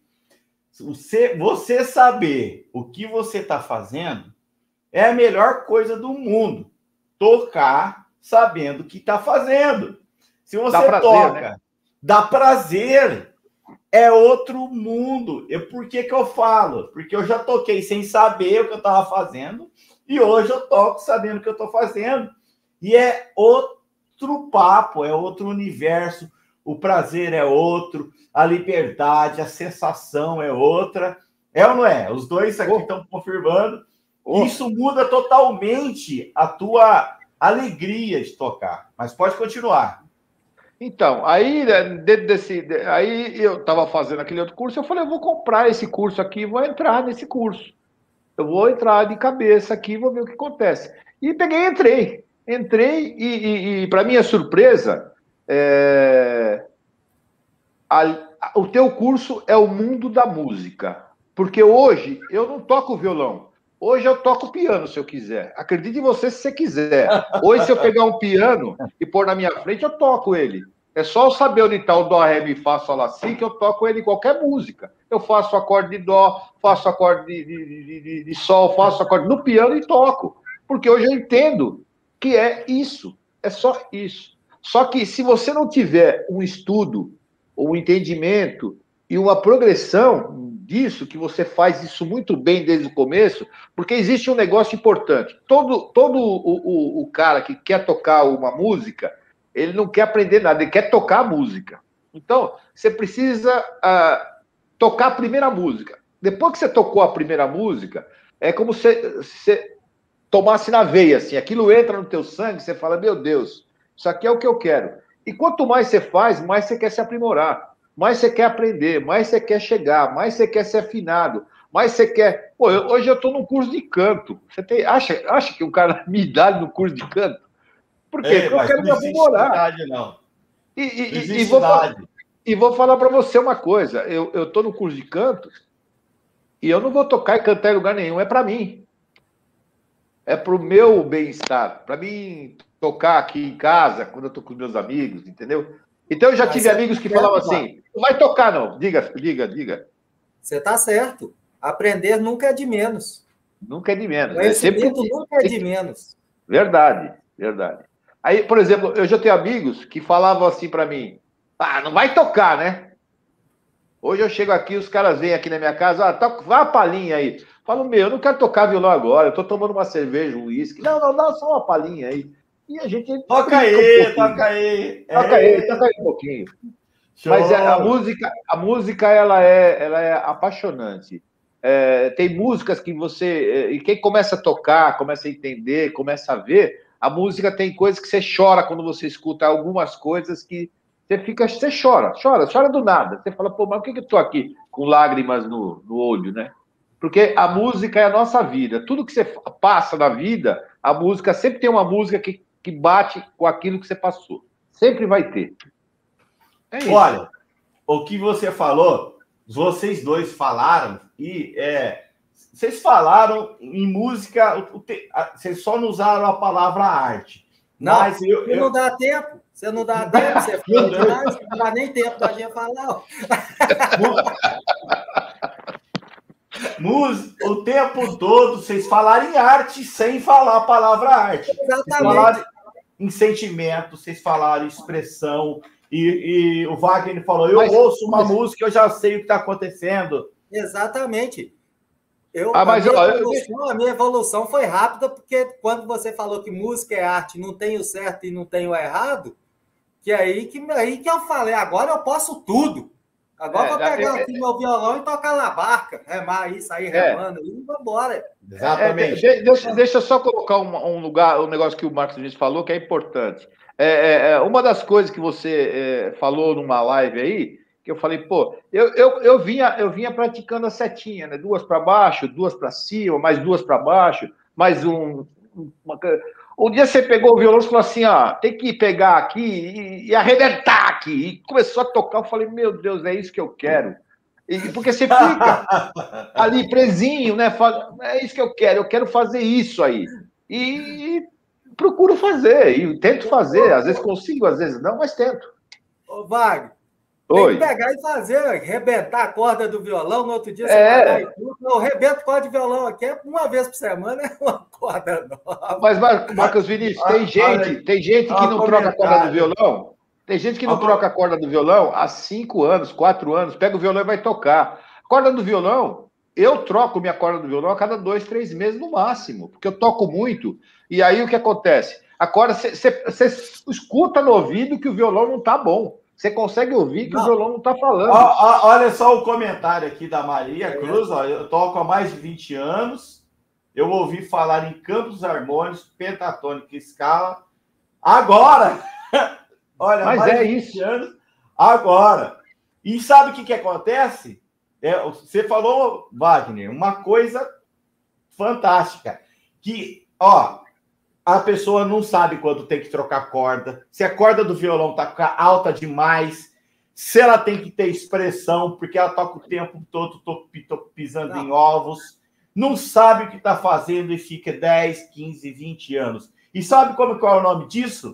Você, você saber o que você está fazendo é a melhor coisa do mundo. Tocar sabendo o que está fazendo. Se você dá prazer, toca, né? Dá prazer. É outro mundo. E por que que eu falo? Porque eu já toquei sem saber o que eu estava fazendo e hoje eu toco sabendo o que eu estou fazendo. E é outro papo, é outro universo. O prazer é outro, a liberdade, a sensação é outra. É ou não é? Os dois aqui estão oh. confirmando. Oh. Isso muda totalmente a tua alegria de tocar. Mas pode continuar. Então, aí, dentro desse, aí eu estava fazendo aquele outro curso, eu falei, eu vou comprar esse curso aqui, vou entrar nesse curso. Eu vou entrar de cabeça aqui, vou ver o que acontece. E peguei e entrei. Entrei e, e, e para minha surpresa, é, a, a, o teu curso é o mundo da música. Porque hoje eu não toco violão. Hoje eu toco piano, se eu quiser. Acredite em você se você quiser. Hoje, se eu pegar um piano e pôr na minha frente, eu toco ele. É só eu saber onde está o Dó, Ré, Mi, Fá, Sol, Lá, Si, que eu toco ele em qualquer música. Eu faço acorde de Dó, faço acorde de, de, de, de Sol, faço acorde no piano e toco. Porque hoje eu entendo que é isso, é só isso. Só que se você não tiver um estudo, um entendimento e uma progressão disso, que você faz isso muito bem desde o começo, porque existe um negócio importante. Todo, todo o, o, o cara que quer tocar uma música, ele não quer aprender nada, ele quer tocar a música. Então, você precisa uh, tocar a primeira música. Depois que você tocou a primeira música, é como se você tomasse na veia, assim, aquilo entra no teu sangue, você fala, meu Deus, isso aqui é o que eu quero. E quanto mais você faz, mais você quer se aprimorar, mais você quer aprender, mais você quer chegar, mais você quer ser afinado, mais você quer... Pô, eu, hoje eu estou num curso de canto. Você tem... acha, acha que um cara me dá no curso de canto? Por quê? Ei, Porque eu quero me aprimorar. Idade, não. E, e, não e, vou falar, e vou falar para você uma coisa. Eu estou no curso de canto e eu não vou tocar e cantar em lugar nenhum. É para mim. É para o meu bem-estar. Para mim tocar aqui em casa, quando eu estou com os meus amigos, entendeu? Então eu já Mas tive amigos que falavam assim, não vai tocar não. Diga, diga, diga. Você está certo. Aprender nunca é de menos. Nunca é de menos. O É sempre nunca é de menos. Verdade, verdade. Aí, por exemplo, eu já tenho amigos que falavam assim para mim, ah, não vai tocar, né? Hoje eu chego aqui, os caras vêm aqui na minha casa, ah, toca, vá a palhinha aí. Falo, meu, eu não quero tocar violão agora, eu tô tomando uma cerveja, um uísque. Não, não, dá só uma palhinha aí. E a gente... Toca aí, um toca aí. Toca aí, toca aí um pouquinho. Show. Mas é, a música, a música ela, é, ela é apaixonante. É, tem músicas que você... E quem começa a tocar, começa a entender, começa a ver, a música tem coisas que você chora quando você escuta algumas coisas que você fica... Você chora, chora, chora do nada. Você fala, pô, mas por que, que eu tô aqui com lágrimas no, no olho, né? Porque a música é a nossa vida. Tudo que você passa na vida, a música... Sempre tem uma música que, que bate com aquilo que você passou. Sempre vai ter. É isso. Olha, o que você falou, vocês dois falaram, e é, vocês falaram em música, vocês só não usaram a palavra arte. Não, mas eu, eu... não dá tempo. Você não dá tempo, você fala demais, não dá nem tempo da gente falar. Música, o tempo todo, vocês falaram em arte sem falar a palavra arte. Exatamente. Vocês falaram em sentimento, vocês falaram em expressão. E, e o Wagner falou, eu mas, ouço uma mas... música, eu já sei o que está acontecendo. Exatamente. Eu, ah, mas, a, minha olha, evolução, a minha evolução foi rápida, porque quando você falou que música é arte, não tem o certo e não tem o errado, que aí que, aí que eu falei, agora eu posso tudo. Agora é, vou pegar é, aqui é, meu violão e tocar na barca, remar aí, sair remando, é, e vamos embora. Exatamente. É, deixa, deixa eu só colocar um, um lugar, um negócio que o Marcos Vinícius falou, que é importante. É, é, uma das coisas que você é, falou numa live aí, que eu falei, pô, eu, eu, eu, vinha, eu vinha praticando a setinha, né? Duas para baixo, duas para cima, mais duas para baixo, mais um... Uma... Um dia você pegou o violão e falou assim, ó, tem que pegar aqui e, e arrebentar aqui. E começou a tocar, eu falei, meu Deus, é isso que eu quero. E, porque você fica ali presinho, né? É isso que eu quero, eu quero fazer isso aí. E... procuro fazer, e tento fazer, às vezes consigo, às vezes não, mas tento. Ô, Wagner, Oi. tem que pegar e fazer, arrebentar a corda do violão, no outro dia você é. vai lá e tudo. Eu arrebento corda de violão aqui, uma vez por semana é uma corda nova. Mas, Marcos Vinícius, tem gente, tem gente que não troca a corda do violão, tem gente que não troca a corda do violão há cinco anos, quatro anos, pega o violão e vai tocar. A corda do violão, eu troco minha corda do violão a cada dois, três meses no máximo, porque eu toco muito. E aí o que acontece? Agora você escuta no ouvido que o violão não tá bom. Você consegue ouvir que não. O violão não tá falando. Ó, ó, olha só o comentário aqui da Maria Cruz. Ó, eu toco há mais de vinte anos. Eu ouvi falar em campos harmônicos, pentatônica e escala. Agora! Olha, mas mais é de vinte isso. anos. Agora! E sabe o que, que acontece? É, você falou, Wagner, uma coisa fantástica. Que, ó... a pessoa não sabe quando tem que trocar corda, se a corda do violão tá alta demais, se ela tem que ter expressão, porque ela toca o tempo todo tô, tô pisando não. em ovos, não sabe o que está fazendo e fica dez, quinze, vinte anos. E sabe como, qual é o nome disso?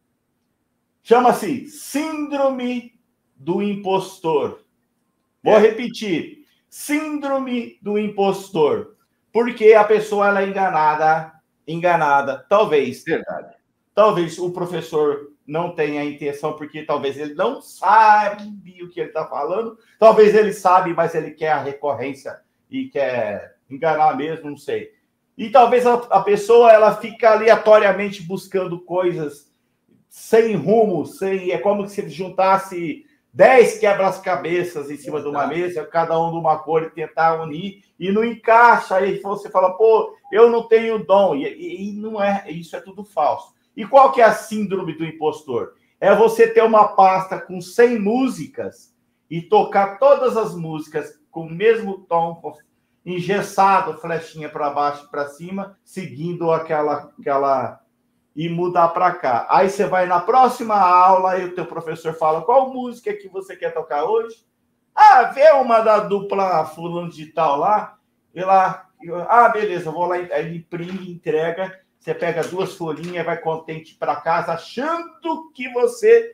Chama-se Síndrome do Impostor. Vou é. repetir. Síndrome do Impostor. Porque a pessoa ela é enganada... enganada, talvez. Verdade. talvez o professor não tenha a intenção, porque talvez ele não sabe o que ele está falando, talvez ele sabe, mas ele quer a recorrência e quer enganar mesmo, não sei. E talvez a, a pessoa ela fica aleatoriamente buscando coisas sem rumo, sem, é como se ele juntasse dez quebra-cabeças em cima de uma mesa, cada um de uma cor, e tentar unir, e não encaixa, aí você fala, pô, eu não tenho dom, e, e, e não é, isso é tudo falso. E qual que é a síndrome do impostor? É você ter uma pasta com cem músicas e tocar todas as músicas com o mesmo tom, engessado, flechinha para baixo e para cima, seguindo aquela, aquela e mudar para cá. Aí você vai na próxima aula e o teu professor fala, qual música que você quer tocar hoje? Ah, vê uma da dupla fulano de tal lá, e lá, ah, beleza, vou lá, aí imprime, entrega, você pega duas folhinhas, vai contente para casa, achando que você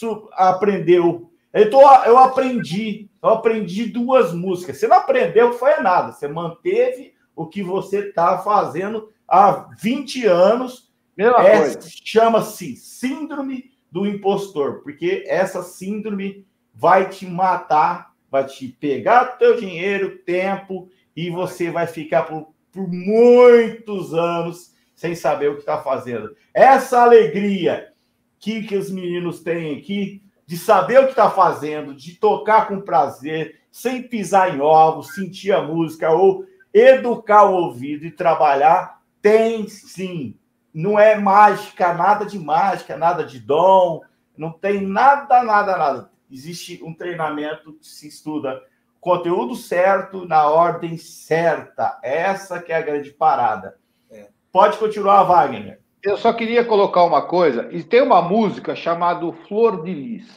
aprendeu. Eu, tô, eu aprendi, eu aprendi duas músicas. Você não aprendeu, foi nada. Você manteve o que você está fazendo há vinte anos. É, chama-se síndrome do impostor, porque essa síndrome vai te matar, vai te pegar o teu dinheiro, tempo, e você vai ficar por, por muitos anos sem saber o que está fazendo. Essa alegria que, que os meninos têm aqui, de saber o que está fazendo, de tocar com prazer, sem pisar em ovos, sentir a música, ou educar o ouvido e trabalhar, tem sim. Não é mágica, nada de mágica, nada de dom, não tem nada, nada, nada. Existe um treinamento que se estuda conteúdo certo, na ordem certa. Essa que é a grande parada. É. Pode continuar, Wagner. Eu só queria colocar uma coisa. E tem uma música chamada Flor de Lis.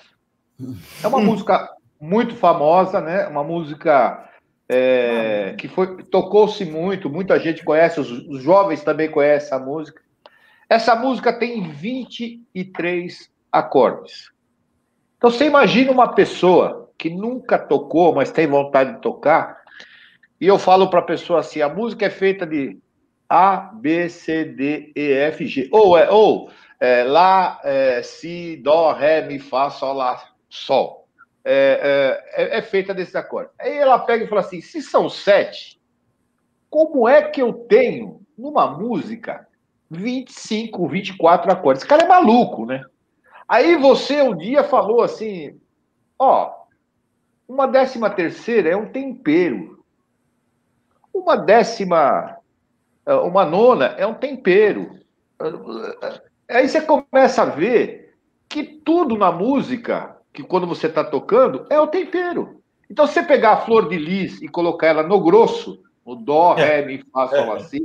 É uma música muito famosa, né? Uma música é, que foi, tocou-se muito, muita gente conhece, os, os jovens também conhecem a música. Essa música tem vinte e três acordes. Então, você imagina uma pessoa que nunca tocou, mas tem vontade de tocar, e eu falo para a pessoa assim, a música é feita de A, B, C, D, E, F, G. Ou, é, ou é, Lá, é, Si, Dó, Ré, Mi, Fá, Sol, Lá, Sol. É, é, é feita desses acordes. Aí ela pega e fala assim, se são sete, como é que eu tenho, numa música, vinte e cinco, vinte e quatro acordes? Esse cara é maluco, né? Aí você um dia falou assim, ó, uma décima terceira é um tempero. Uma décima, uma nona é um tempero. Aí você começa a ver que tudo na música, que quando você está tocando, é o tempero. Então, se você pegar a Flor de Lis e colocar ela no grosso, no Dó, Ré, Mi, Fá, Sol, Lá, Si,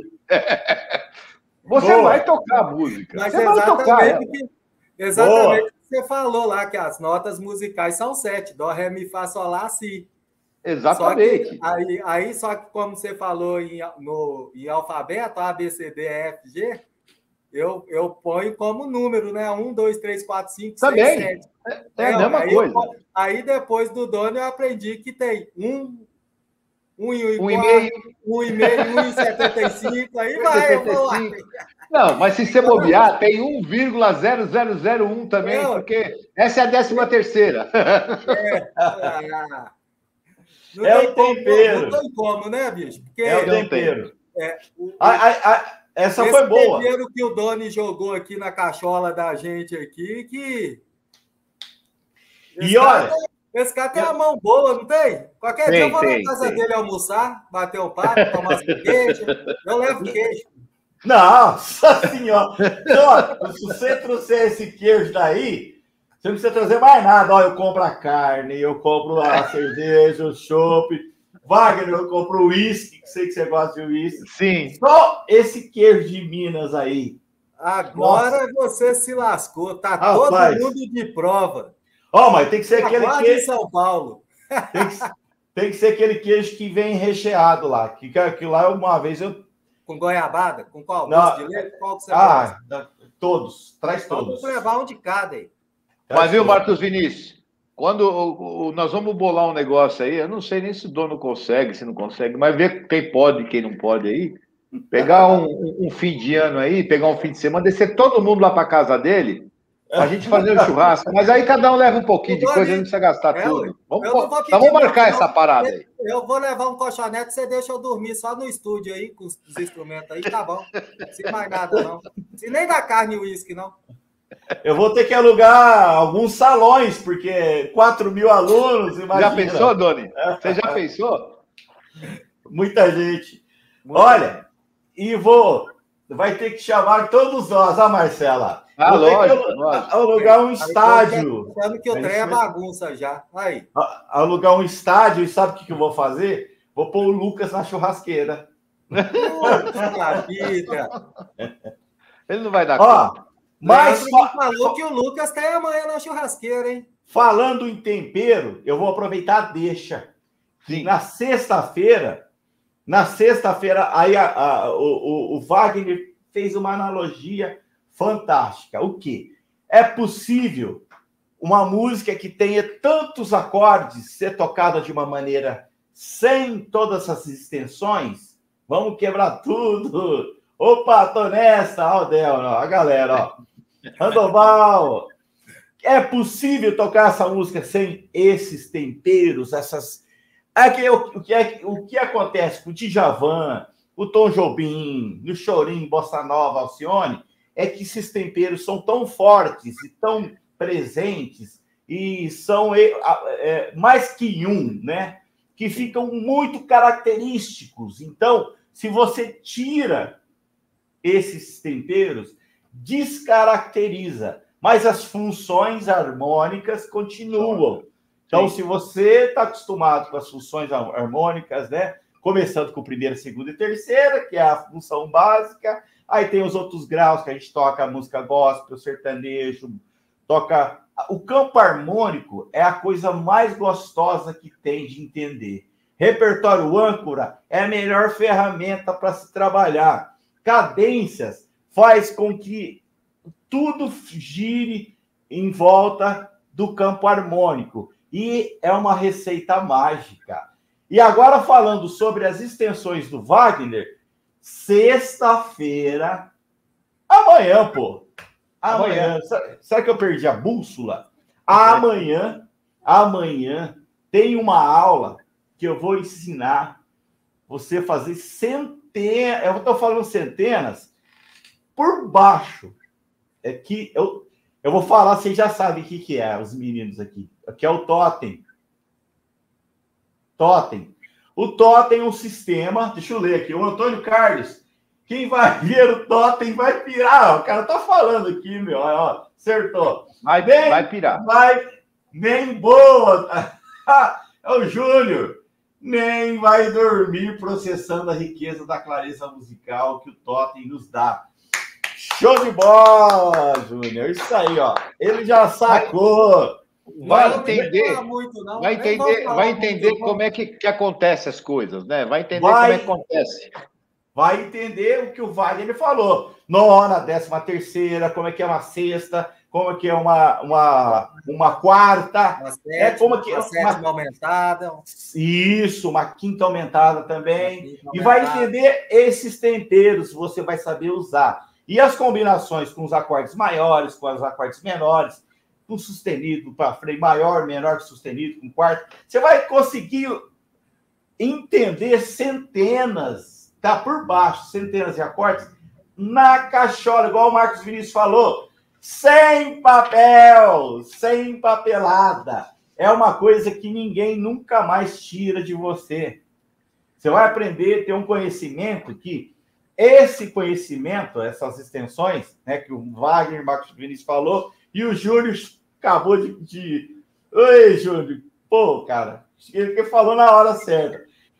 você Boa. vai tocar a música. Mas você exatamente vai tocar o que, exatamente o que você falou lá, que as notas musicais são sete. Dó, Ré, Mi, Fá, Sol, Lá, Si. Exatamente. Só que, aí, aí, só que como você falou em, no, em alfabeto, A, B, C, D, E, F, G, eu, eu ponho como número, né? Um, dois, três, quatro, cinco, Também. seis, sete. É, é a mesma aí coisa. Eu, aí depois do dono eu aprendi que tem um, um e um e meio, um e meio, um e setenta e cinco, aí vai, eu vou lá. Não, mas se você bobear, tem um vírgula zero zero zero um também, eu, porque essa é a décima terceira. É, ah, não é tem o tempero. Como, não tem como, né, bicho? Porque é o tempero. É, o, a, a, a, essa esse foi boa. Esse tempero que o Doni jogou aqui na cachola da gente aqui, que... Esse e olha... Tem, esse cara tem eu... uma mão boa, não tem? Qualquer tem, dia eu vou tem, na casa tem. dele almoçar, bater um papo, tomar queijo, eu levo queijo. Nossa senhora! Então, se você trouxer esse queijo daí, você não precisa trazer mais nada. Ó, eu compro a carne, eu compro a cerveja, o chopp. Wagner, eu compro o uísque, que sei que você gosta de uísque. Sim. Só esse queijo de Minas aí. Agora Nossa. Você se lascou. Tá Rapaz. Todo mundo de prova. Ó, oh, mas tem que ser aquele queijo... queijo... de São Paulo. Tem que, tem que ser aquele queijo que vem recheado lá. Que, que lá, uma vez, eu... Com goiabada? Com qual? Não. De leite? Qual que você ah, gosta? Todos. Traz então, todos. Vamos levar um de cada aí. Mas viu, Marcos Vinícius? Quando o, o, nós vamos bolar um negócio aí, eu não sei nem se o dono consegue, se não consegue, mas ver quem pode e quem não pode aí. Pegar um, um, um fim de ano aí, pegar um fim de semana, descer todo mundo lá para casa dele, a gente fazer um churrasco. Mas aí cada um leva um pouquinho de coisa, não precisa gastar É, tudo. Vamos, eu não vou então vamos marcar não. essa parada aí. Eu vou levar um colchonete, você deixa eu dormir só no estúdio aí, com os instrumentos aí, tá bom. Sem mais nada, não. Se nem da carne e uísque, não. Eu vou ter que alugar alguns salões, porque quatro mil alunos, imagina. Já pensou, Doni? Você já pensou? Muita gente. Muita Olha, gente. e vou... Vai ter que chamar todos nós, a Marcela. Ah, vou ter lógico, que lógico. alugar um Aí, estádio. Achando que o trem é bagunça já. Aí. Alugar um estádio, e sabe o que, que eu vou fazer? Vou pôr o Lucas na churrasqueira. Puxa vida. Ele não vai dar Ó, conta. mas Leandro fa- falou que o Lucas tem amanhã na churrasqueira, hein? falando em tempero, eu vou aproveitar a deixa. Sim. Na sexta-feira, na sexta-feira, aí a- a- o, o- o Wagner fez uma analogia fantástica. O quê? É possível uma música que tenha tantos acordes ser tocada de uma maneira sem todas essas extensões? Vamos quebrar tudo. Opa, tô nessa. Ó, o Del, ó, a galera, ó. Randoval. É possível tocar essa música sem esses temperos, essas... É que, o, o, que é, o que acontece com o Djavan, o Tom Jobim, o Chorim, Bossa Nova, Alcione, é que esses temperos são tão fortes e tão presentes e são é, é, mais que um, né? Que ficam muito característicos. Então, se você tira esses temperos, descaracteriza, mas as funções harmônicas continuam. Então, se você está acostumado com as funções harmônicas, né? Começando com primeira, segunda e terceira, que é a função básica, aí tem os outros graus que a gente toca a música gospel, sertanejo, toca... O campo harmônico é a coisa mais gostosa que tem de entender. Repertório âncora é a melhor ferramenta para se trabalhar. Cadências faz com que tudo gire em volta do campo harmônico. E é uma receita mágica. E agora falando sobre as extensões do Wagner, sexta-feira, amanhã, pô. Amanhã. Amanhã. Será que eu perdi a bússola? Amanhã, amanhã tem uma aula que eu vou ensinar você a fazer centenas, eu estou falando centenas, por baixo. É que eu, eu vou falar, vocês já sabem o que, que é, os meninos aqui. Aqui é o totem. Totem. O totem é um sistema, deixa eu ler aqui, o Antônio Carlos, quem vai ver o totem vai pirar. O cara tá falando aqui, meu, ó, acertou. Vai, bem, vai pirar. Vai, nem boa. É o Júnior. Nem vai dormir processando a riqueza da clareza musical que o totem nos dá. Show de bola, Júnior. Isso aí, ó. Ele já sacou. Vai Não, entender, não muito, não. vai Nem vou entender, falar vai muito, entender não. como é que, que acontece as coisas, né? Vai entender Vai. como é que acontece. Vai entender o que o Wagner falou. Nona, décima terceira, como é que é uma sexta, como é que é uma, uma, uma quarta. Uma sétima, É como que- uma sétima aumentada. Isso, uma quinta aumentada também. Uma quinta E vai aumentada. entender esses temperos, você vai saber usar. E as combinações com os acordes maiores, com os acordes menores, com sustenido para freio maior, menor que sustenido, com quarto. Você vai conseguir entender centenas, tá por baixo, centenas de acordes, na cachola, igual o Marcos Vinícius falou, sem papel, sem papelada. É uma coisa que ninguém nunca mais tira de você. Você vai aprender, ter um conhecimento que esse conhecimento, essas extensões, né, que o Wagner, Marcos Vinícius falou, e o Júlio acabou de... de... Oi, Júlio. Pô, cara, ele falou na hora certa.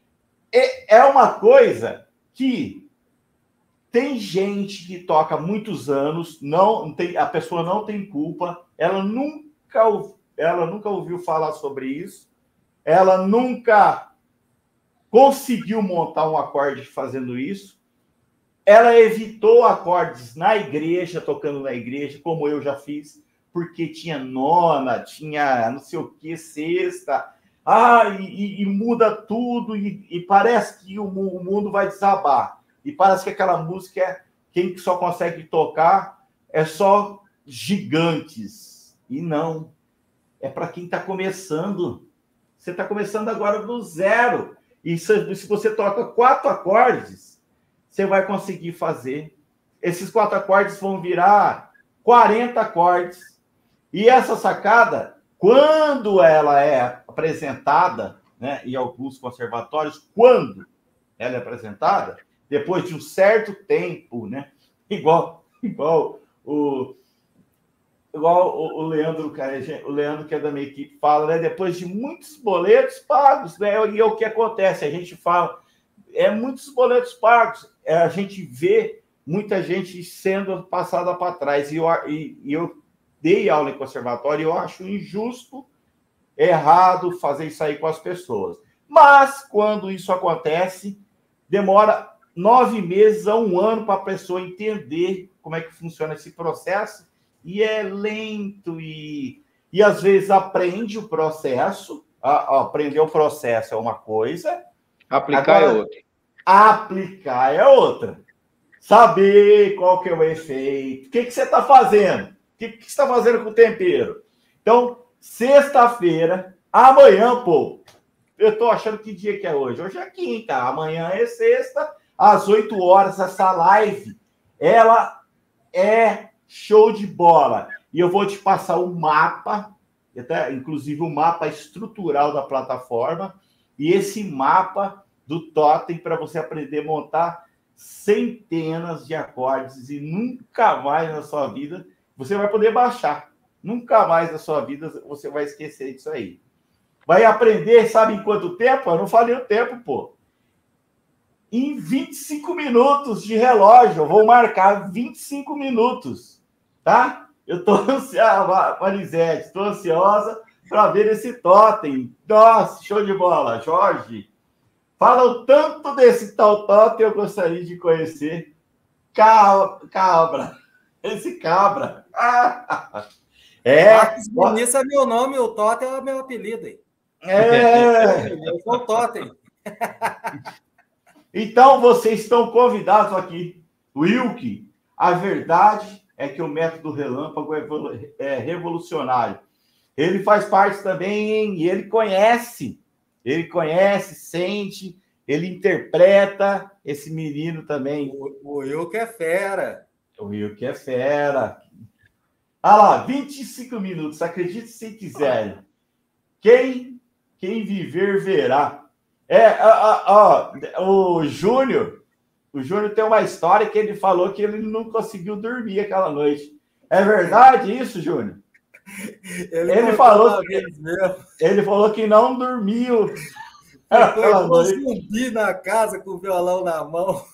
É uma coisa que tem gente que toca há muitos anos, não tem, a pessoa não tem culpa, ela nunca, ela nunca ouviu falar sobre isso, ela nunca conseguiu montar um acorde fazendo isso, ela evitou acordes na igreja, tocando na igreja, como eu já fiz, porque tinha nona, tinha não sei o que, sexta, ah, e, e muda tudo, e, e parece que o, o mundo vai desabar. e parece que aquela música é quem só consegue tocar é só gigantes. E não. É para quem está começando. Você está começando agora do zero. E se, se você toca quatro acordes, você vai conseguir fazer. Esses quatro acordes vão virar quarenta acordes. E essa sacada, quando ela é apresentada, né, em alguns conservatórios, quando ela é apresentada, depois de um certo tempo, né, igual, igual o... Igual o Leandro, cara, o Leandro, que é da minha equipe, fala, né? Depois de muitos boletos pagos, né? E é o que acontece, a gente fala, é muitos boletos pagos, é, a gente vê muita gente sendo passada para trás. E eu, e, e eu dei aula em conservatório e eu acho injusto, errado fazer isso aí com as pessoas. Mas, quando isso acontece, demora nove meses a um ano para a pessoa entender como é que funciona esse processo. E é lento e, e às vezes aprende o processo. A, a, aprender o processo é uma coisa. Aplicar agora, é outra. Aplicar é outra. Saber qual que é o efeito. O que, que você está fazendo? O que, que você está fazendo com o tempero? Então, sexta-feira, amanhã, pô. Eu estou achando que dia que é hoje. Hoje é quinta, amanhã é sexta, às oito horas, essa live, ela é... show de bola. E eu vou te passar o mapa, até, inclusive o mapa estrutural da plataforma, e esse mapa do totem para você aprender a montar centenas de acordes e nunca mais na sua vida você vai poder baixar. Nunca mais na sua vida você vai esquecer disso aí. Vai aprender, sabe em quanto tempo? Eu não falei o tempo, pô. Em vinte e cinco minutos de relógio. Eu vou marcar vinte e cinco minutos. Tá? Eu estou ansiosa, Marisete, estou ansiosa para ver esse totem. Nossa, show de bola. Jorge, falam tanto desse tal totem, eu gostaria de conhecer. Cabra. Esse cabra. Ah, é. Marcos Vinícius é meu nome, o totem é meu apelido. Hein? É. Eu sou o totem. Então, vocês estão convidados aqui. Wilke, a verdade é que o método relâmpago é revolucionário. Ele faz parte também, e ele conhece, ele conhece, sente, ele interpreta esse menino também. O Wilke é fera. O Wilke é fera. Ah lá, vinte e cinco minutos, acredite se quiserem. Quem, quem viver, verá. É, ó, ó, o Júnior... O Júnior tem uma história que ele falou que ele não conseguiu dormir aquela noite. É verdade isso, Júnior? Ele, ele falou que ele falou que não dormiu. Ficou zumbi na casa com o violão na mão.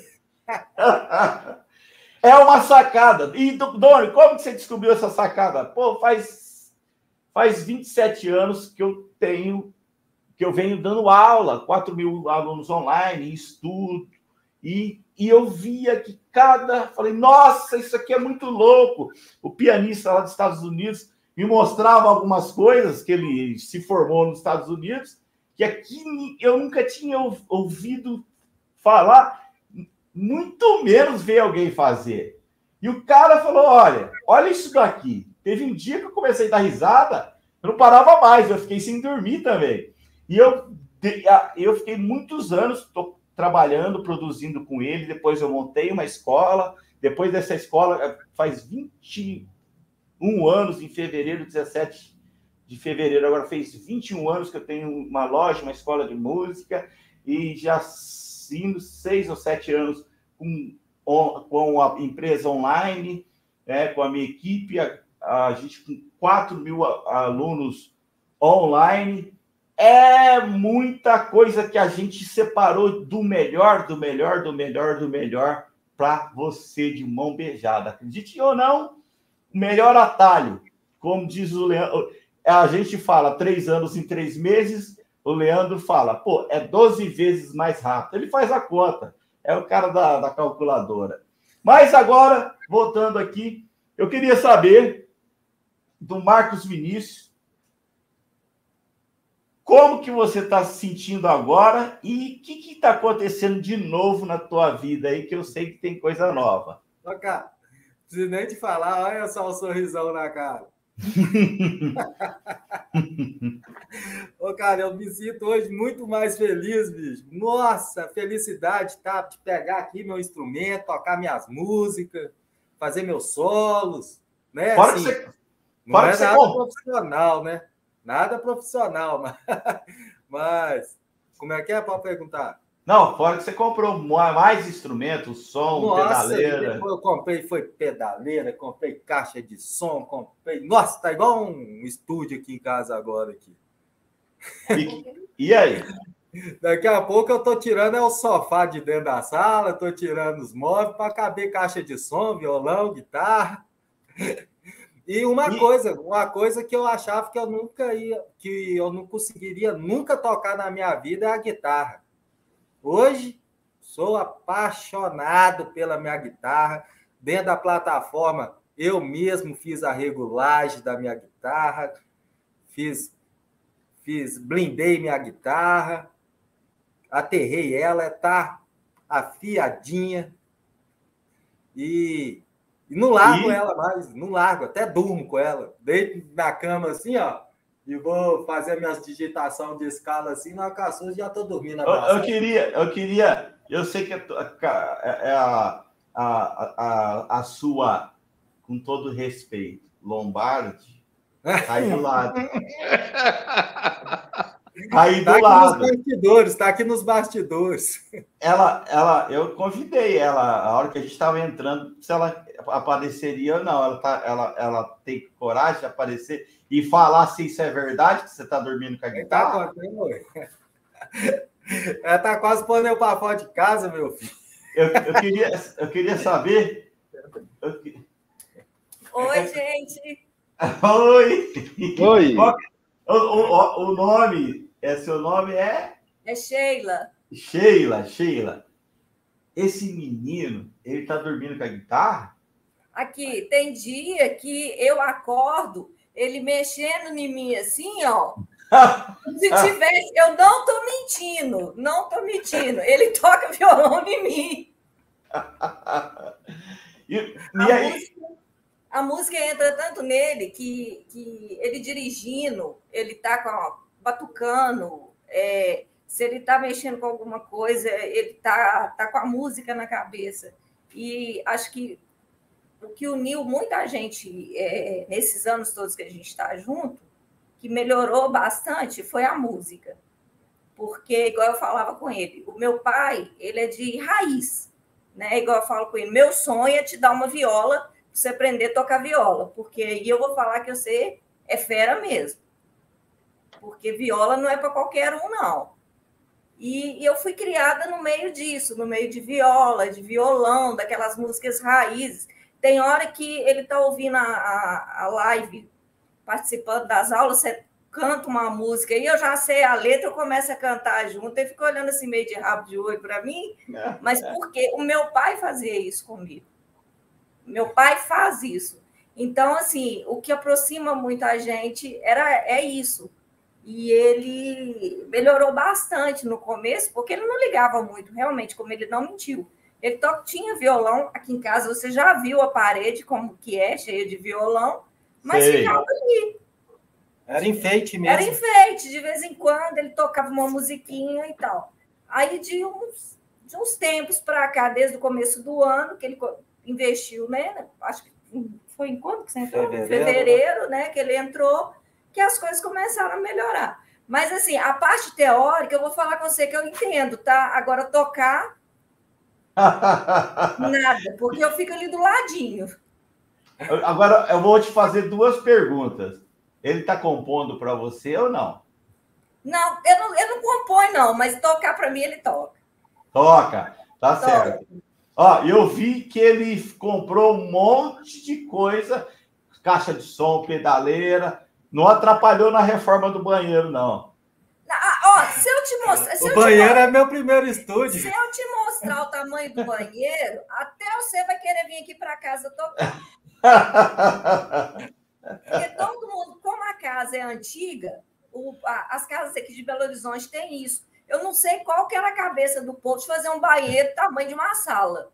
É uma sacada. E, Doni, como que você descobriu essa sacada? Pô, faz, faz vinte e sete anos que eu tenho, que eu venho dando aula, quatro mil alunos online, estudo. E, e eu via que cada... Falei, nossa, isso aqui é muito louco. O pianista lá dos Estados Unidos me mostrava algumas coisas que ele se formou nos Estados Unidos, que aqui eu nunca tinha ouvido falar, muito menos ver alguém fazer. E o cara falou, olha, olha isso daqui. Teve um dia que eu comecei a dar risada, eu não parava mais, eu fiquei sem dormir também. E eu, eu fiquei muitos anos... Tô, trabalhando, produzindo com ele, depois eu montei uma escola, depois dessa escola, faz vinte e um anos, em fevereiro, dezessete de fevereiro, agora fez vinte e um anos que eu tenho uma loja, uma escola de música, e já indo seis ou sete anos com, com a empresa online, né, com a minha equipe, a, a gente com quatro mil alunos online. É muita coisa que a gente separou do melhor, do melhor, do melhor, do melhor para você de mão beijada. Acredite ou não, o melhor atalho, como diz o Leandro, a gente fala três anos em três meses, o Leandro fala, pô, é doze vezes mais rápido. Ele faz a conta, é o cara da, da calculadora. Mas agora, voltando aqui, eu queria saber do Marcos Vinícius, como que você está se sentindo agora e o que está acontecendo de novo na tua vida aí, que eu sei que tem coisa nova. Ô, cara, não preciso nem te falar, olha só o sorrisão na cara. Ô, cara, eu me sinto hoje muito mais feliz, bicho. Nossa, felicidade, tá? De pegar aqui meu instrumento, tocar minhas músicas, fazer meus solos, né? Fora assim, que você, não fora é que você nada compra. profissional, né? Nada profissional, mas... mas como é que é para perguntar? Não, fora que você comprou mais instrumentos, som, Nossa, pedaleira. depois eu comprei, foi pedaleira, comprei caixa de som, comprei... Nossa, tá igual um estúdio aqui em casa agora. Aqui. E, e aí? Daqui a pouco eu tô tirando é o sofá de dentro da sala, tô tirando os móveis para caber caixa de som, violão, guitarra. E uma e... coisa, uma coisa que eu achava que eu nunca ia, que eu não conseguiria nunca tocar na minha vida é a guitarra. Hoje sou apaixonado pela minha guitarra. Dentro da plataforma, eu mesmo fiz a regulagem da minha guitarra, fiz, fiz blindei minha guitarra, aterrei ela, está afiadinha e, e não largo e... ela mais, não largo, até durmo com ela. Deito na cama assim, ó, e vou fazer minhas digitação de escala assim, na caçula já estou dormindo. Eu, eu queria, eu queria, eu sei que é a, a, a, a sua, com todo respeito, Lombardi, tá aí do lado. Aí tá do aqui lado. Nos bastidores, tá aqui nos bastidores. Ela, ela, eu convidei ela, a hora que a gente estava entrando, se ela apareceria ou não. Ela, tá, ela, ela tem coragem de aparecer e falar se isso é verdade, que você está dormindo com a guitarra? Ela tá quase pondo eu para fora de casa, meu filho. Eu, eu, queria, eu queria saber. Eu... Oi, gente. Oi. Oi. O, o, o nome, é, seu nome é? É Sheila. Sheila, Sheila. Esse menino, ele tá dormindo com a guitarra? Aqui, tem dia que eu acordo, ele mexendo em mim assim, ó. Se tiver, eu não tô mentindo, não tô mentindo. Ele toca violão em mim. e, e a, aí? música, a música entra tanto nele que, que ele dirigindo, ele tá com a, batucando, é, se ele tá mexendo com alguma coisa, ele tá, tá com a música na cabeça. E acho que o que uniu muita gente é, nesses anos todos que a gente está junto, que melhorou bastante, foi a música. Porque, igual eu falava com ele, o meu pai, ele é de raiz, né? Igual eu falo com ele, meu sonho é te dar uma viola para você aprender a tocar viola, porque aí eu vou falar que você é fera mesmo. Porque viola não é para qualquer um, não. E, e eu fui criada no meio disso, no meio de viola, de violão, daquelas músicas raízes. Tem hora que ele está ouvindo a, a, a live, participando das aulas, você canta uma música e eu já sei a letra, eu começo a cantar junto, ele fica olhando assim meio de rabo de olho para mim, mas porque o meu pai fazia isso comigo. Meu pai faz isso. Então, assim, o que aproxima muita gente era, é isso. E ele melhorou bastante no começo, porque ele não ligava muito, realmente, como ele não mentiu. Ele tinha violão aqui em casa, você já viu a parede como que é, cheia de violão, mas Sei. ficava ali. Era enfeite mesmo. Era enfeite, de vez em quando ele tocava uma musiquinha e tal. Aí de uns, de uns tempos para cá, desde o começo do ano, que ele investiu, né? Acho que foi em quando que você entrou? Fevereiro, Fevereiro, né? Que ele entrou, que as coisas começaram a melhorar. Mas assim, a parte teórica, eu vou falar com você que eu entendo, tá? Agora tocar nada, porque eu fico ali do ladinho. Agora, eu vou te fazer duas perguntas. Ele está compondo para você ou não? Não, eu não, eu não compõe, não, mas tocar para mim ele toca. Toca, tá toca. certo. Ó, eu vi que ele comprou um monte de coisa, caixa de som, pedaleira, não atrapalhou na reforma do banheiro, não. Ó, se eu te mostrar... Se o eu banheiro te é meu primeiro estúdio. Se eu te mostrar o tamanho do banheiro, até você vai querer vir aqui para casa tocar. Porque todo mundo, como a casa é antiga, o, a, as casas aqui de Belo Horizonte têm isso. Eu não sei qual que era a cabeça do povo de fazer um banheiro do tamanho de uma sala.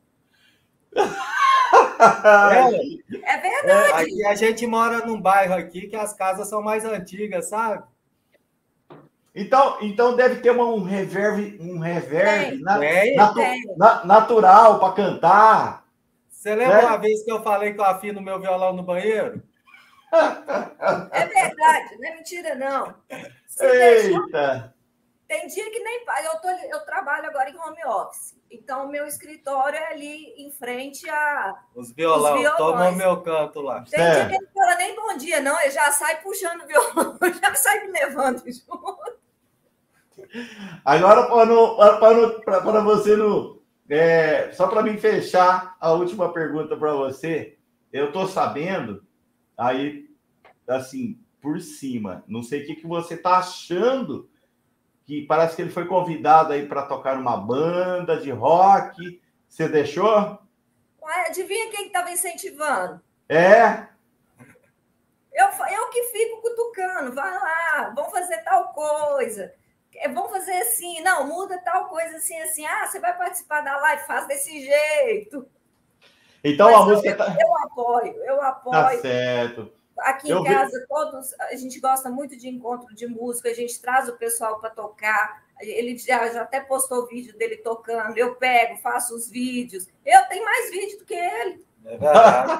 É, É verdade. é, aqui a gente mora num bairro aqui que as casas são mais antigas, sabe? Então, então deve ter uma, um reverb, um reverb Tem, na- tem, natu- tem. na- natural para cantar. Você lembra É. uma vez que eu falei que eu afino meu violão no banheiro? É verdade, não é mentira, não. Se deixar, Eita! tem dia que nem. Eu, tô, eu trabalho agora em home office. Então, o meu escritório é ali em frente a. Os violão, Os violões. toma o meu canto lá. Tem É. dia que ele não fala nem bom dia, não. Ele já sai puxando o violão, já sai me levando junto. Agora, para você não. É, só para me fechar a última pergunta para você, eu estou sabendo, aí, assim, por cima, não sei o que, que você está achando, que parece que ele foi convidado aí para tocar numa banda de rock. Você deixou? Ué, adivinha quem estava incentivando? É? Eu, eu que fico cutucando. Vai lá, vamos fazer tal coisa. Vamos fazer assim, não, muda tal coisa assim, assim. Ah, você vai participar da live, faz desse jeito. Então Mas a música eu, tá... eu apoio, eu apoio. Tá certo. Aqui Eu em casa, vi... todos, a gente gosta muito de encontro de música, a gente traz o pessoal para tocar. Ele já, já até postou vídeo dele tocando. Eu pego, faço os vídeos. Eu tenho mais vídeo do que ele. É verdade.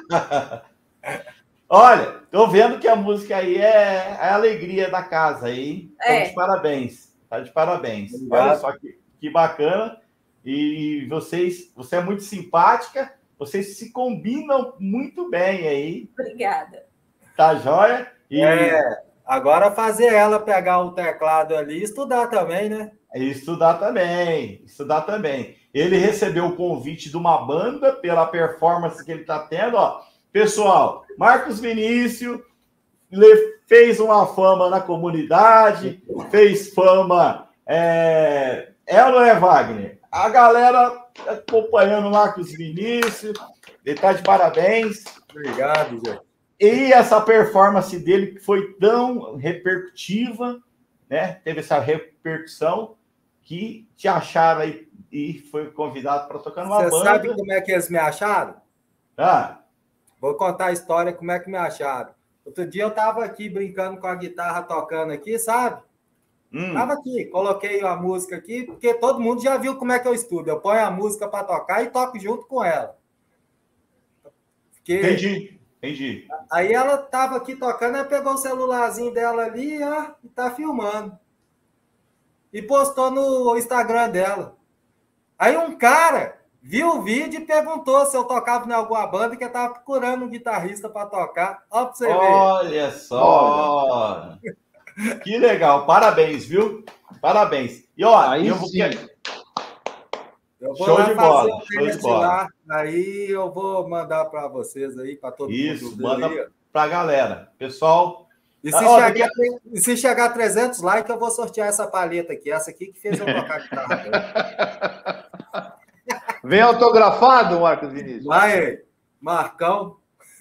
Olha, tô vendo que a música aí é, é a alegria da casa aí. Tá É. de parabéns. Tá de parabéns. Obrigado. Olha só que, que bacana. E vocês, você é muito simpática. Vocês se combinam muito bem aí. Obrigada. Tá joia? E É, agora fazer ela pegar o teclado ali e estudar também, né? estudar também. Estudar também. Ele recebeu o convite de uma banda pela performance que ele tá tendo, ó. Pessoal, Marcos Vinícius fez uma fama na comunidade, fez fama. É, é ou não é, Wagner? A galera acompanhando o Marcos Vinícius, ele está de parabéns. Obrigado, gente. E essa performance dele que foi tão repercutiva, né? Teve essa repercussão que te acharam aí e foi convidado para tocar numa Você banda. sabe como é que eles me acharam? Ah, Vou contar a história, como é que me acharam. Outro dia eu estava aqui brincando com a guitarra, tocando aqui, sabe? hum. Tava aqui, coloquei a música aqui, porque todo mundo já viu como é que eu estudo. Eu ponho a música para tocar e toco junto com ela. Porque... Entendi, entendi. Aí ela estava aqui tocando, ela pegou o celularzinho dela ali, ó, e tá filmando. E postou no Instagram dela. Aí um cara viu o vídeo e perguntou se eu tocava em alguma banda, que eu estava procurando um guitarrista para tocar. Ó, para você ver. Olha só! Que legal, parabéns, viu? Parabéns. E ó, Aí eu vou sim. Eu vou Show lá de fazer bola, um show de teste bola. lá, aí eu vou mandar para vocês aí, para todo Isso, mundo. ver manda aí. pra galera. Pessoal, E se, Ah, ó, chegar, e se chegar a trezentos likes, eu vou sortear essa palheta aqui. Essa aqui que fez eu tocar guitarra. Vem autografado, Marcos Vinícius. Vai, Marcão.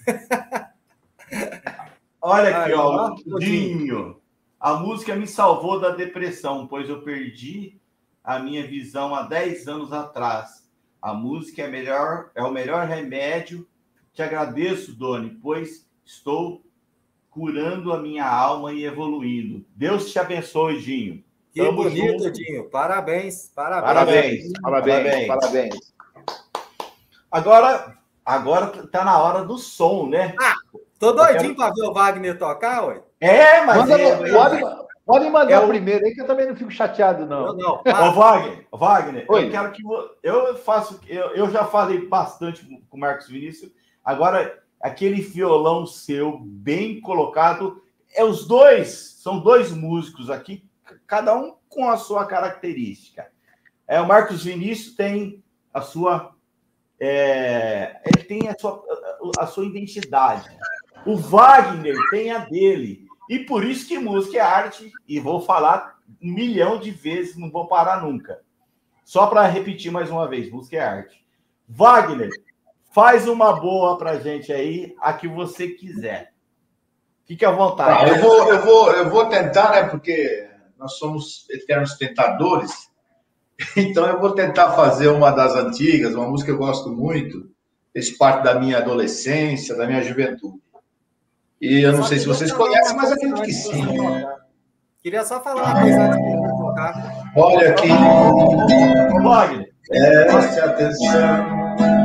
olha aqui, Aí, ó, ó, o Dinho. A música me salvou da depressão, pois eu perdi a minha visão há dez anos atrás. A música é, melhor, é o melhor remédio. Te agradeço, Doni, pois estou curando a minha alma e evoluindo. Deus te abençoe, Dinho. Que Tamo bonito, junto. Dinho. Parabéns, parabéns. Parabéns. Parabéns, Parabéns. parabéns. Agora, agora tá na hora do som, né? Tô doidinho Eu quero- para ver o Wagner tocar, ué. É, mas Manda, é, pode, pode mandar É o- primeiro aí, que eu também não fico chateado, Eu não. não. Ô, Wagner, Wagner, Oi. eu quero que vo- eu faço, eu, eu já falei bastante com o Marcos Vinícius. Agora, aquele violão seu bem colocado, é os dois, são dois músicos aqui, cada um com a sua característica. É, o Marcos Vinícius tem a sua, é, ele tem a sua, a sua identidade. O Wagner tem a dele. E por isso que música é arte, e vou falar um milhão de vezes, não vou parar nunca. Só para repetir mais uma vez, música é arte. Wagner, faz uma boa pra gente aí, a que você quiser. Fique à vontade. Ah, eu, vou, eu, vou, eu vou tentar, né? Porque nós somos eternos tentadores. Então eu vou tentar fazer uma das antigas, uma música que eu gosto muito, fez parte da minha adolescência, da minha juventude. E eu não Só sei se queria vocês falar conhecem, uma mas coisa acredito que antes de sim. você tocar. Queria só falar uma coisa antes de você tocar. Olha aqui, Ô, Wagner. preste atenção.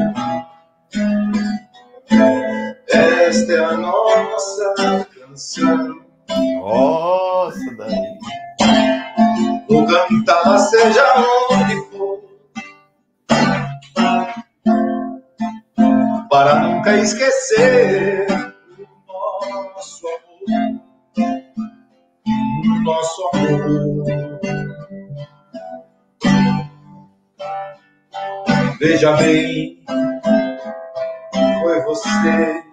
Esta é a nossa canção. Nossa, daí. Vou cantar, seja onde for, para nunca esquecer o nosso amor, o nosso amor. Veja bem, foi você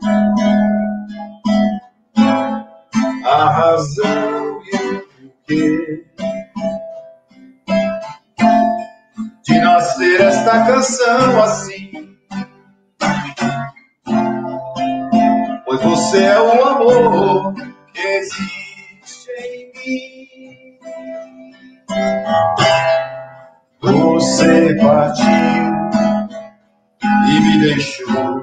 a razão e o porquê de nascer esta canção assim. Pois você é o amor que existe em mim. Você partiu e me deixou,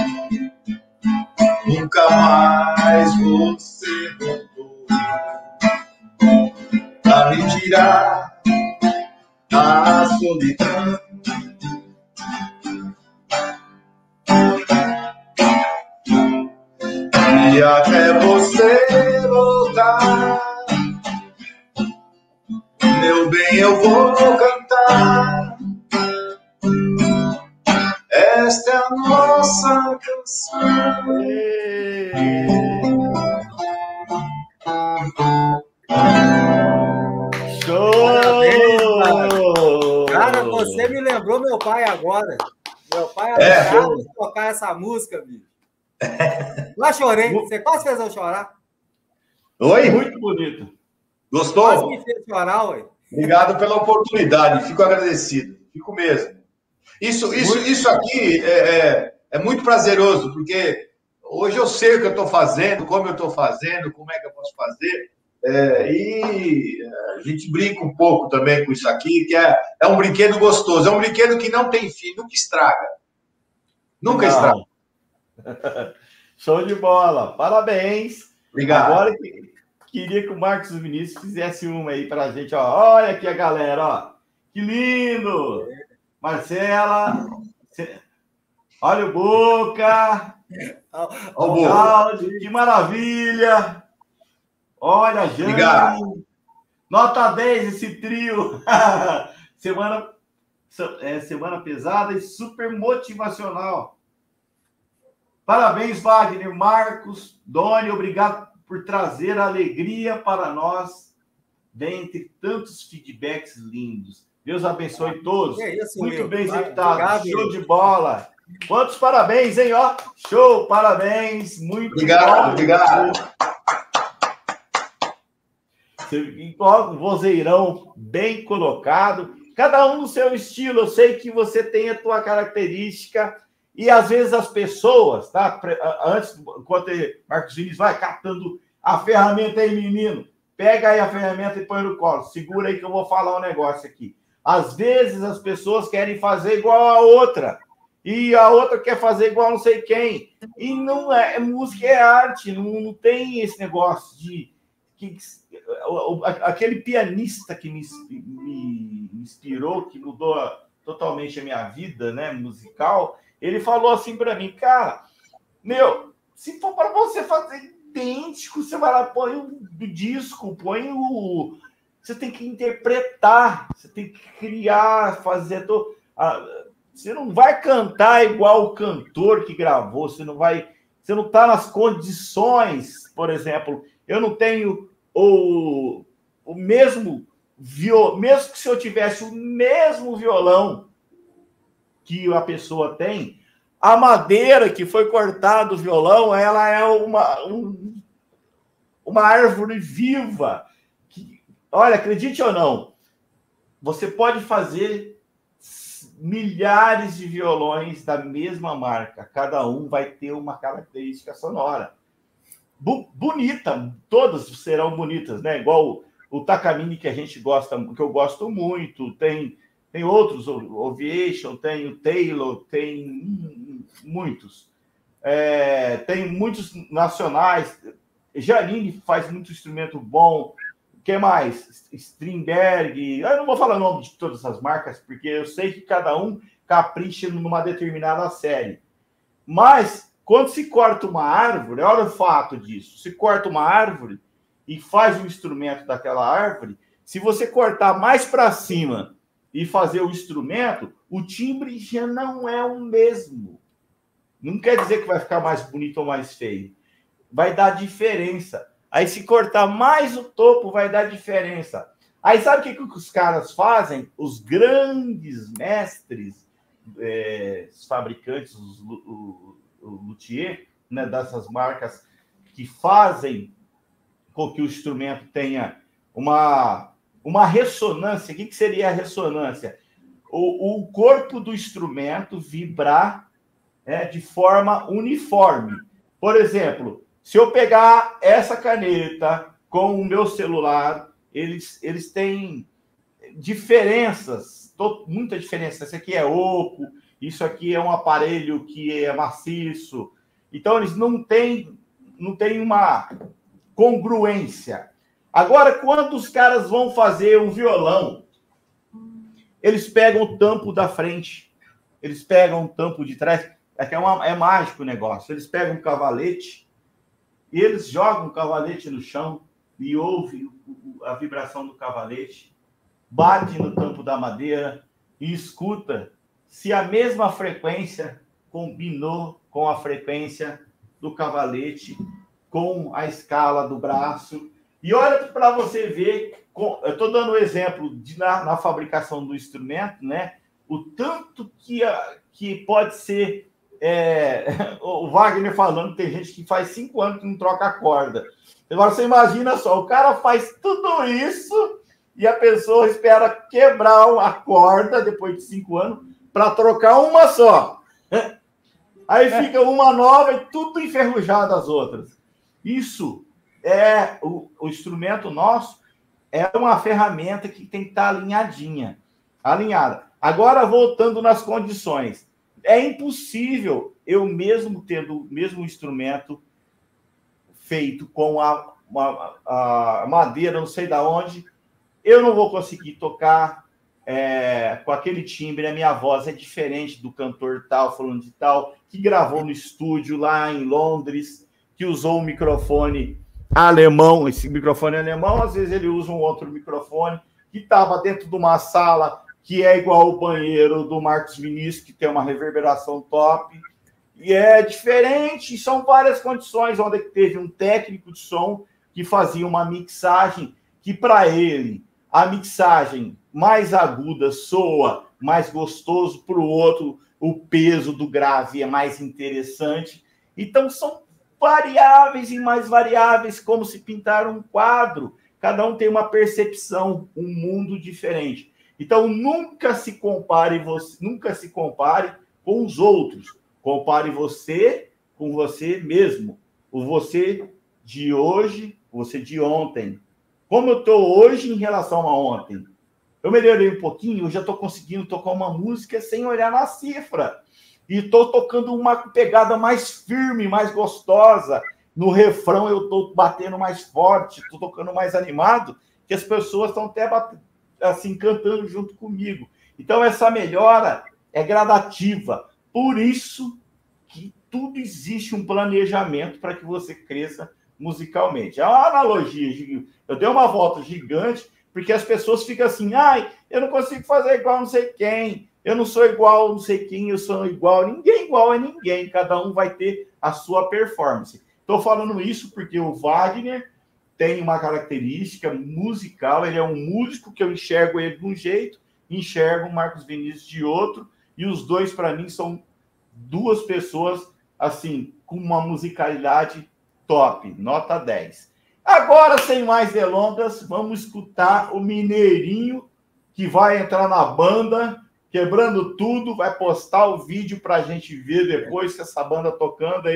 nunca mais você voltou pra me tirar da solidão. E até você voltar, meu bem, eu vou cantar. Esta é a nossa canção. Show! Cara, você me lembrou meu pai agora. Meu pai É, adorava tocar essa música, bicho. Lá chorei. Você quase fez eu chorar. Oi? Muito bonito. Quase Gostou? me fez chorar, ué. Obrigado pela oportunidade, fico agradecido, fico mesmo. Isso, isso, isso aqui é, é, é muito prazeroso, porque hoje eu sei o que eu estou fazendo, como eu estou fazendo, como é que eu posso fazer, é, e a gente brinca um pouco também com isso aqui, que é, é um brinquedo gostoso, é um brinquedo que não tem fim, nunca estraga. Nunca estraga. Show de bola, parabéns. Obrigado. Agora queria que o Marcos Vinícius fizesse uma aí pra gente, ó. Olha aqui a galera, ó. Que lindo! Marcela, olha o Boca, Olha o Boca. que maravilha! Olha a Jane, Obrigado. Nota dez esse trio. semana, é, semana pesada e super motivacional. Parabéns, Wagner, Marcos, Doni, obrigado por trazer alegria para nós, dentre tantos feedbacks lindos. Deus abençoe todos. É isso, muito meu. bem Obrigado, executado. Show meu. de bola. Quantos parabéns, hein? Ó, show, parabéns. Muito Obrigado, bom. obrigado. Um vozeirão bem colocado. Cada um no seu estilo. Eu sei que você tem a tua característica. E às vezes as pessoas, tá? Antes, enquanto Marcos Vinícius vai catando a ferramenta aí, menino. Pega aí a ferramenta e põe no colo. Segura aí que eu vou falar um negócio aqui. Às vezes as pessoas querem fazer igual a outra. E a outra quer fazer igual não sei quem. E não é. Música é arte. Não, não tem esse negócio de... Que, aquele pianista que me, me inspirou, que mudou totalmente a minha vida, né, musical, ele falou assim para mim, cara, meu, se for para você fazer idêntico, você vai lá, põe o disco, põe o... Você tem que interpretar, você tem que criar, fazer... To... Você não vai cantar igual o cantor que gravou, você não vai... Você não está nas condições, por exemplo, eu não tenho o, o mesmo violão, mesmo que se eu tivesse o mesmo violão que a pessoa tem, a madeira que foi cortada do violão, ela é uma, um, uma árvore viva. Que, olha, acredite ou não, você pode fazer milhares de violões da mesma marca, cada um vai ter uma característica sonora. bu bonita, todas serão bonitas, né? Igual o, o Takamine, que a gente gosta, que eu gosto muito, tem, tem outros, o Aviation, tem o Taylor, tem muitos. É, tem muitos nacionais. Janine faz muito instrumento bom. O que mais? Strindberg. Eu não vou falar o nome de todas essas marcas, porque eu sei que cada um capricha numa determinada série. Mas, quando se corta uma árvore, olha o fato disso. Se corta uma árvore e faz o instrumento daquela árvore, se você cortar mais para cima e fazer o instrumento, o timbre já não é o mesmo. Não quer dizer que vai ficar mais bonito ou mais feio. Vai dar diferença. Aí, se cortar mais o topo, vai dar diferença. Aí, sabe o que, que os caras fazem? Os grandes mestres, é, os fabricantes, os, o, o luthier, né, dessas marcas que fazem com que o instrumento tenha uma, uma ressonância. O que, que seria a ressonância? O, o corpo do instrumento vibrar, é, de forma uniforme. Por exemplo, se eu pegar essa caneta com o meu celular, eles, eles têm diferenças, muita diferença. Esse aqui é oco, isso aqui é um aparelho que é maciço. Então, eles não têm, não têm uma congruência. Agora, quando os caras vão fazer um violão, eles pegam o tampo da frente, eles pegam o tampo de trás. É, uma, é mágico o negócio. Eles pegam um cavalete e eles jogam o cavalete no chão e ouvem a vibração do cavalete, bate no tampo da madeira e escuta se a mesma frequência combinou com a frequência do cavalete, com a escala do braço. E olha para você ver, eu estou dando um exemplo de, na, na fabricação do instrumento, né? O tanto que, a, que pode ser... É, o Wagner falando, tem gente que faz cinco anos que não troca a corda. Agora você imagina só, o cara faz tudo isso e a pessoa espera quebrar a corda depois de cinco anos para trocar uma só. Aí fica uma nova e tudo enferrujado as outras. Isso é o, o instrumento nosso, é uma ferramenta que tem que estar alinhadinha, alinhada. Agora, voltando nas condições. É impossível eu mesmo tendo o mesmo instrumento feito com a, a, a madeira, não sei de onde, eu não vou conseguir tocar é, com aquele timbre. A minha voz é diferente do cantor tal, falando de tal, que gravou no estúdio lá em Londres, que usou um microfone alemão. Esse microfone alemão, às vezes ele usa um outro microfone, que estava dentro de uma sala que é igual o banheiro do Marcos Vinícius, que tem uma reverberação top, e é diferente, são várias condições, onde teve um técnico de som que fazia uma mixagem, que para ele, a mixagem mais aguda soa mais gostoso, para o outro, o peso do grave é mais interessante. Então, são variáveis e mais variáveis, como se pintar um quadro, cada um tem uma percepção, um mundo diferente. Então, nunca se compare você, nunca se compare com os outros. Compare você com você mesmo. O você de hoje, o você de ontem. Como eu estou hoje em relação a ontem? Eu melhorei um pouquinho, eu já estou conseguindo tocar uma música sem olhar na cifra. E estou tocando uma pegada mais firme, mais gostosa. No refrão eu estou batendo mais forte, estou tocando mais animado, que as pessoas estão até batendo, assim, cantando junto comigo. Então, essa melhora é gradativa. Por isso que tudo existe um planejamento para que você cresça musicalmente. É uma analogia. Eu dei uma volta gigante, porque as pessoas ficam assim, ai, eu não consigo fazer igual não sei quem, eu não sou igual não sei quem, eu sou igual. Ninguém igual é ninguém, cada um vai ter a sua performance. Estou falando isso porque o Wagner tem uma característica musical, ele é um músico que eu enxergo ele de um jeito, enxergo o Marcos Vinícius de outro, e os dois, para mim, são duas pessoas, assim, com uma musicalidade top, nota dez. Agora, sem mais delongas, vamos escutar o Mineirinho, que vai entrar na banda, quebrando tudo, vai postar o vídeo para a gente ver depois, essa banda tocando aí,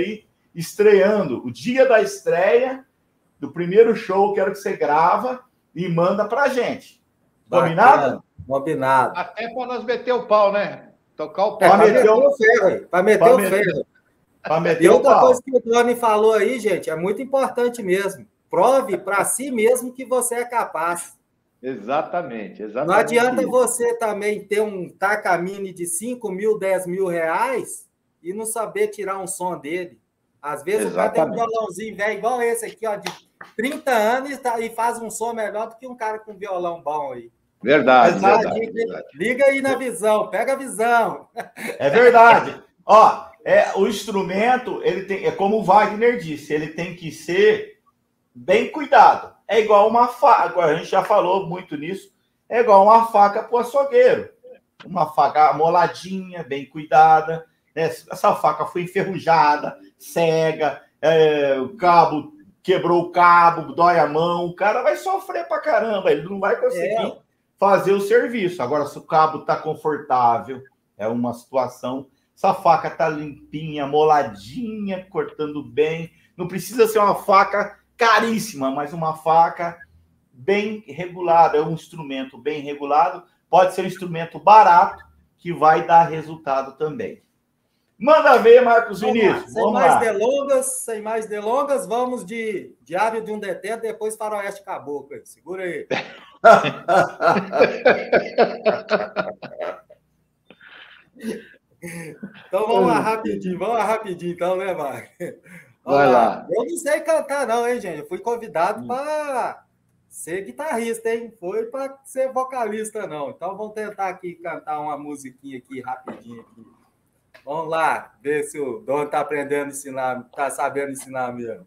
estreando. O dia da estreia do primeiro show, quero que você grava e manda pra gente. Combinado? Combinado. Até para nós meter o pau, né? Tocar o É, pau. para meter o ferro. Para meter Pra o meter- ferro. Pra meter E o outra pau. coisa que o Doni falou aí, gente, é muito importante mesmo. Prove para si mesmo que você é capaz. Exatamente, exatamente. Não adianta isso. você também ter um Takamine de cinco mil, dez mil reais e não saber tirar um som dele. Às vezes o cara tem um Exatamente. violãozinho velho, igual esse aqui, ó, de trinta anos e tá- e faz um som melhor do que um cara com violão bom aí. Verdade, Mas, verdade, liga, verdade. liga aí na visão, pega a visão. É verdade. Ó, é, o instrumento, ele tem, é como o Wagner disse, ele tem que ser bem cuidado. É igual uma faca, a gente já falou muito nisso, é igual uma faca para o açougueiro. Uma faca moladinha, bem cuidada. Né? Essa faca foi enferrujada, cega, é, o cabo quebrou o cabo, dói a mão, o cara vai sofrer pra caramba, ele não vai conseguir É. fazer o serviço. Agora, se o cabo tá confortável, é uma situação. Essa faca tá limpinha, moladinha, cortando bem. Não precisa ser uma faca caríssima, mas uma faca bem regulada. É um instrumento bem regulado. Pode ser um instrumento barato que vai dar resultado também. Manda ver, Marcos Vamos lá, Vinícius. sem Vamos mais lá. delongas, sem mais delongas, vamos de Diário de um Detento, depois Faroeste Caboclo. aí. Segura aí. Então vamos lá rapidinho, vamos lá rapidinho, então, né, Marcos? Vamos Vai lá. Eu não sei cantar, não, hein, gente? Eu fui convidado para ser guitarrista, hein? Foi para ser vocalista, não. Então vamos tentar aqui cantar uma musiquinha aqui rapidinho. Aqui. Vamos lá, ver se o dono está aprendendo a ensinar, está sabendo ensinar mesmo.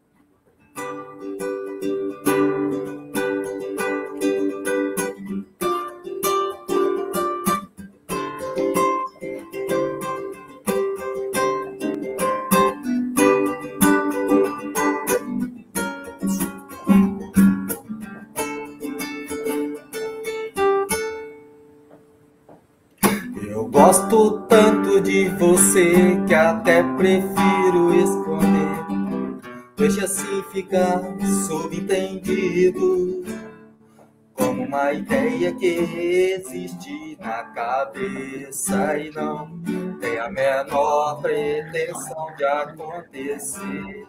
Eu gosto tanto de você que até prefiro esconder. Deixa assim ficar subentendido, como uma ideia que existe na cabeça e não tem a menor pretensão de acontecer.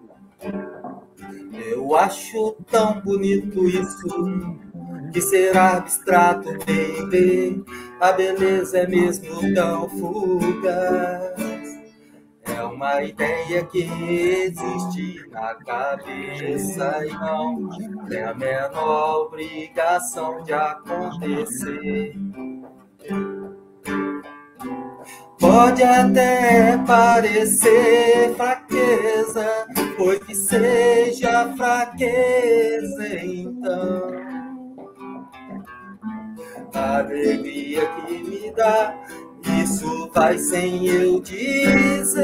Eu acho tão bonito isso, que ser abstrato, baby. A beleza é mesmo tão fugaz. É uma ideia que existe na cabeça e não tem a menor obrigação de acontecer. Pode até parecer fraqueza, pois que seja fraqueza, então. A alegria que me dá, isso vai sem eu dizer.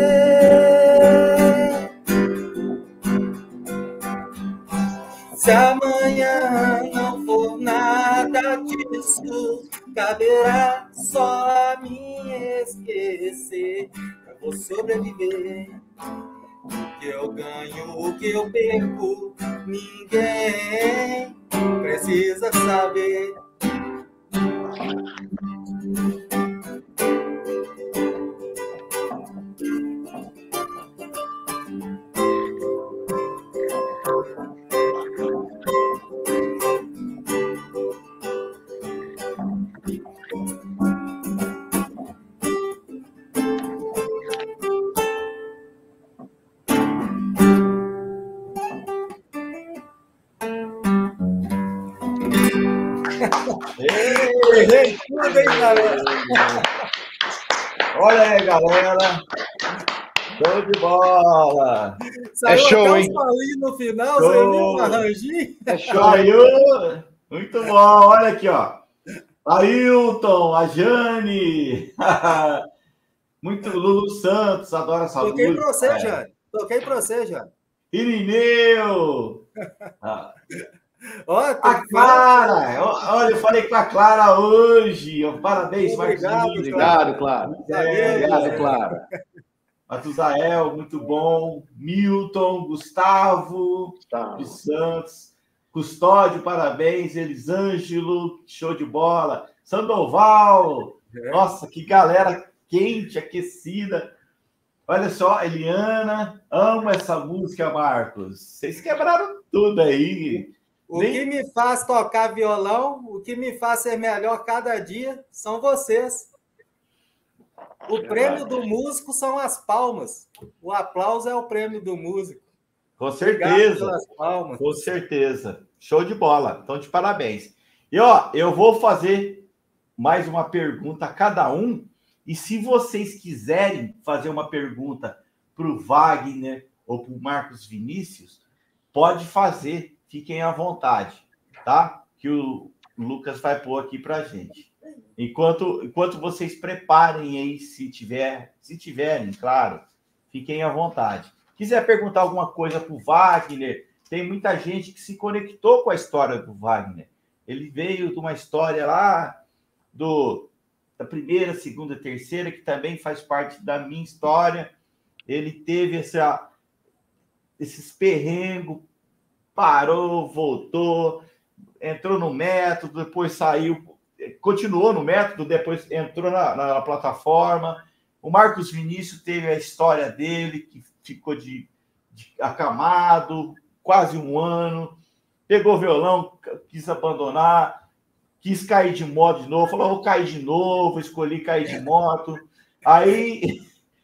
Se amanhã não for nada disso, caberá só a mim esquecer. Eu vou sobreviver. O que eu ganho, o que eu perco, ninguém precisa saber. Ei, tudo, hein, galera? Olha aí, galera. Show de bola. Saiu show, até hein? uns palinhos no final, Show. você viu um arranjinho? É show. Saiu. Muito bom. Olha aqui, ó. Ailton, a Jane. Muito Lulu Santos, adora essa Toquei música. pra você, É. Jane. Toquei pra você, Jane. Irineu. Ah. Ó, A tem Clara. Olha, eu falei com a Clara hoje. Parabéns, Obrigado, Marquinhos. Obrigado, Clara. Valeu, Obrigado, Jane. Clara. Matusael, muito bom. Milton, Gustavo, Tá. dos Santos, Custódio, parabéns. Elisângelo, show de bola. Sandoval, É. nossa, que galera quente, aquecida. Olha só, Eliana, amo essa música, Marcos. Vocês quebraram tudo aí. O Nem- que me faz tocar violão, o que me faz ser melhor cada dia são vocês. O prêmio do músico são as palmas. O aplauso é o prêmio do músico. Com Obrigado certeza. pelas palmas. Com certeza. Show de bola. Então, de parabéns. E, ó, eu vou fazer mais uma pergunta a cada um. E se vocês quiserem fazer uma pergunta para o Wagner ou para o Marcos Vinícius, pode fazer. Fiquem à vontade, tá? Que o Lucas vai pôr aqui para a gente. Enquanto, enquanto vocês preparem aí, se tiver, se tiverem, claro, fiquem à vontade. Quiser perguntar alguma coisa para o Wagner, tem muita gente que se conectou com a história do Wagner. Ele veio de uma história lá do, da primeira, segunda, terceira, que também faz parte da minha história. Ele teve essa, esses perrengos, parou, voltou, entrou no método, depois saiu, continuou no método, depois entrou na, na plataforma. O Marcos Vinícius teve a história dele, que ficou de, de acamado, quase um ano, pegou violão, quis abandonar, quis cair de moto de novo, falou, vou cair de novo, escolhi cair de moto. Aí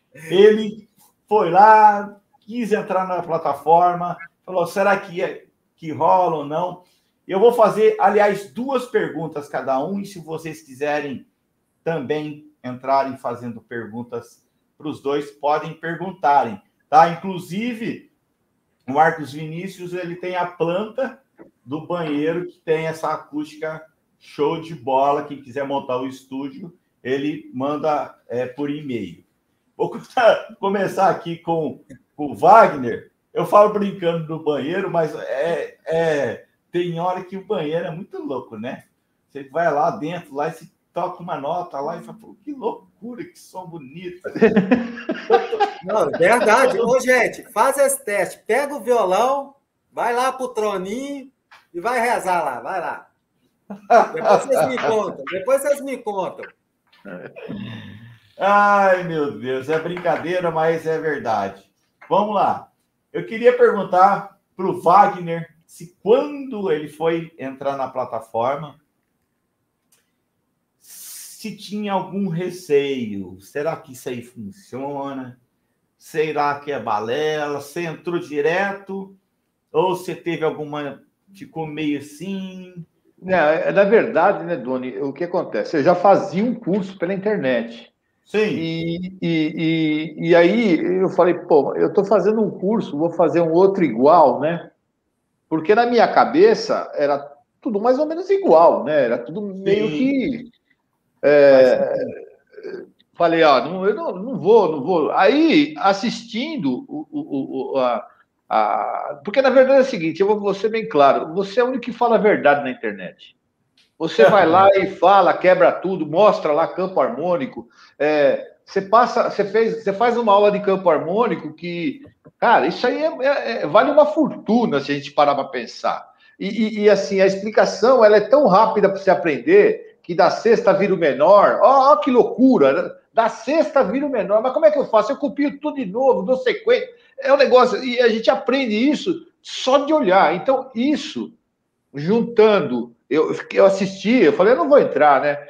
ele foi lá, quis entrar na plataforma, falou, será que, que rola ou não? Eu vou fazer, aliás, duas perguntas cada um, e se vocês quiserem também entrarem fazendo perguntas para os dois, podem perguntarem, tá? Inclusive, o Marcos Vinícius, ele tem a planta do banheiro que tem essa acústica show de bola. Quem quiser montar o estúdio, ele manda é, por e-mail. Vou começar aqui com, com o Wagner. Eu falo brincando do banheiro, mas é, é, tem hora que o banheiro é muito louco, né? Você vai lá dentro, lá e se toca uma nota lá e fala, pô, que loucura, que som bonito. Não, é verdade. Ô, gente, faz esse teste. Pega o violão, vai lá pro troninho e vai rezar lá, vai lá. Depois vocês me contam, depois vocês me contam. Ai, meu Deus, é brincadeira, mas é verdade. Vamos lá. Eu queria perguntar para o Wagner se quando ele foi entrar na plataforma, se tinha algum receio. Será que isso aí funciona? Será que é balela? Você entrou direto? Ou você teve alguma... Ficou meio assim? Não, na verdade, né, Doni, o que acontece? Eu já fazia um curso pela internet. Sim. E, e, e, e aí eu falei, pô, eu estou fazendo um curso, vou fazer um outro igual, né? Porque na minha cabeça era tudo mais ou menos igual, né? Era tudo meio Sim. que... É, falei, ó, não, eu não, não vou, não vou. Aí, assistindo o, o, o, a, a... Porque, na verdade, é o seguinte, eu vou, vou ser bem claro, você é o único que fala a verdade na internet. Você vai lá e fala, quebra tudo, mostra lá campo harmônico. É, você passa, você fez, você faz uma aula de campo harmônico que, cara, isso aí é, é, vale uma fortuna se a gente parar para pensar. E, e, e assim, a explicação ela é tão rápida para você aprender que da sexta vira o menor. Ó, oh, que loucura! Da sexta vira o menor. Mas como é que eu faço? Eu copio tudo de novo, dou sequência. É um negócio, e a gente aprende isso só de olhar. Então, isso, juntando, eu, eu assisti, eu falei, eu não vou entrar, né?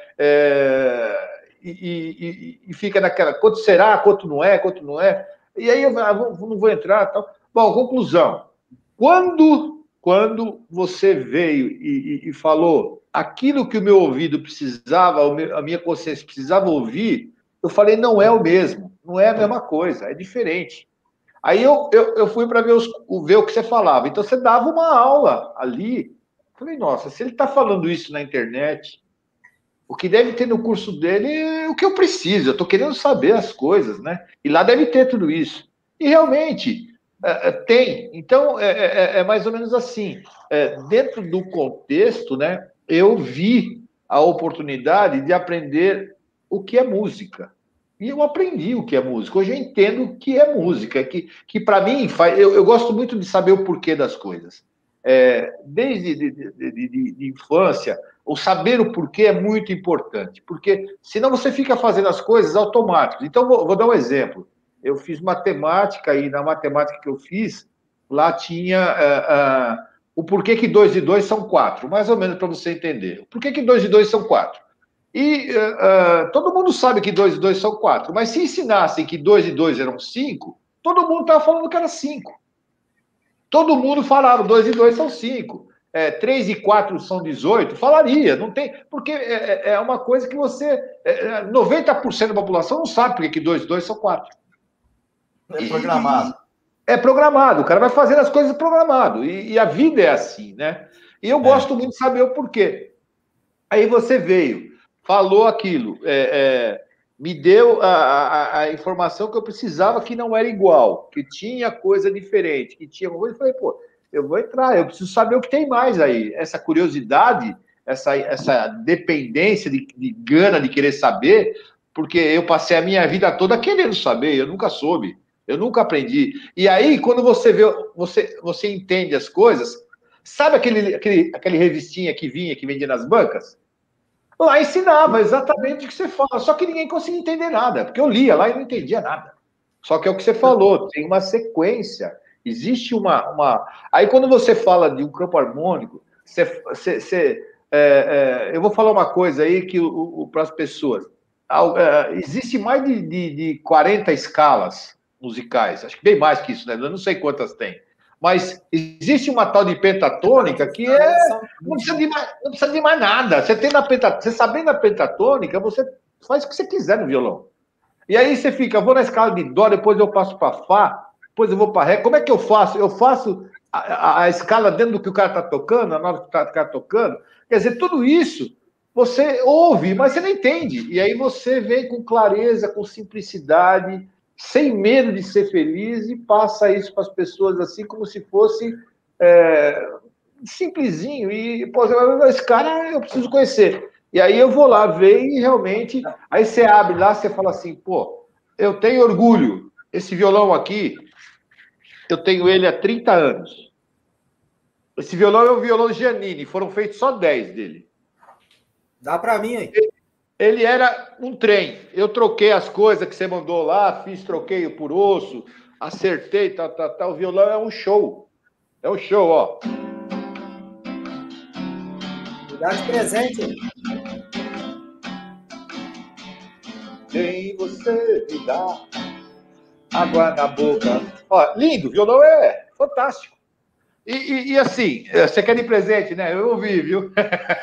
É, e, e, e fica naquela, quanto será, quanto não é, quanto não é. E aí eu ah, não vou entrar. Tal. Bom, conclusão. Quando, quando você veio e, e, e falou aquilo que o meu ouvido precisava, a minha consciência precisava ouvir, eu falei, não é o mesmo, não é a mesma coisa, é diferente. Aí eu, eu, eu fui para ver, ver o que você falava. Então você dava uma aula ali. Falei, nossa, se ele está falando isso na internet, o que deve ter no curso dele é o que eu preciso. Eu estou querendo saber as coisas, né? E lá deve ter tudo isso. E realmente é, tem. Então é, é, é mais ou menos assim. É, dentro do contexto, né? Eu vi a oportunidade de aprender o que é música. E eu aprendi o que é música. Hoje eu entendo o que é música, que, que para mim, faz, eu, eu gosto muito de saber o porquê das coisas. É, desde de, de, de, de, de infância, o saber o porquê é muito importante, porque senão você fica fazendo as coisas automáticas. Então, vou, vou dar um exemplo. Eu fiz matemática e na matemática que eu fiz, lá tinha uh, uh, o porquê que dois e dois são quatro, mais ou menos para você entender. Por que que dois e dois são quatro? E uh, uh, todo mundo sabe que dois e dois são quatro, mas se ensinassem que dois e dois eram cinco, todo mundo estava falando que era cinco. Todo mundo falava dois e dois são cinco. É, três e quatro são dezoito, falaria, não tem, porque é, é uma coisa que você, é, noventa por cento da população não sabe porque que dois e dois são quatro. É programado. E, é programado, o cara vai fazendo as coisas programado, e, e a vida é assim, né? E eu gosto é. muito de saber o porquê. Aí você veio, falou aquilo, é, é, me deu a, a, a informação que eu precisava que não era igual, que tinha coisa diferente, que tinha uma coisa, eu falei, pô, eu vou entrar, eu preciso saber o que tem mais aí. Essa curiosidade, essa, essa dependência de, de gana de querer saber, porque eu passei a minha vida toda querendo saber, eu nunca soube, eu nunca aprendi. E aí, quando você vê, você, você entende as coisas, sabe aquele, aquele, aquele revistinha que vinha, que vendia nas bancas? Lá ensinava exatamente o que você fala, só que ninguém conseguia entender nada, porque eu lia lá e não entendia nada. Só que é o que você falou, tem uma sequência. Existe uma, uma... Aí, quando você fala de um campo harmônico, você, você, você, é, é, eu vou falar uma coisa aí que para as pessoas. É, existe mais de, de, de quarenta escalas musicais, acho que bem mais que isso, né? Eu não sei quantas tem. Mas existe uma tal de pentatônica que é... Não precisa de mais, não precisa de mais nada. Você, tem na pentatônica, você sabendo a pentatônica, você faz o que você quiser no violão. E aí você fica, eu vou na escala de dó, depois eu passo para fá, depois eu vou para ré. Como é que eu faço? Eu faço a, a, a escala dentro do que o cara está tocando, a nota que o cara está tocando. Quer dizer, tudo isso você ouve, mas você não entende. E aí você vem com clareza, com simplicidade, sem medo de ser feliz e passa isso para as pessoas assim como se fosse é, simplesinho. E, pô, esse cara eu preciso conhecer. E aí eu vou lá ver e realmente... Aí você abre lá, você fala assim, pô, eu tenho orgulho. Esse violão aqui... Eu tenho ele há trinta anos. Esse violão é o violão Giannini. Foram feitos só dez dele. Dá para mim, hein? Ele, ele era um trem. Eu troquei as coisas que você mandou lá, fiz troqueio por osso, acertei, tal, tal, tal. O violão é um show. É um show, ó. Dá de presente, hein? Quem você me dá água na boca. Ó, lindo, o violão é fantástico. E, e, e assim, você quer de presente, né? Eu ouvi, viu?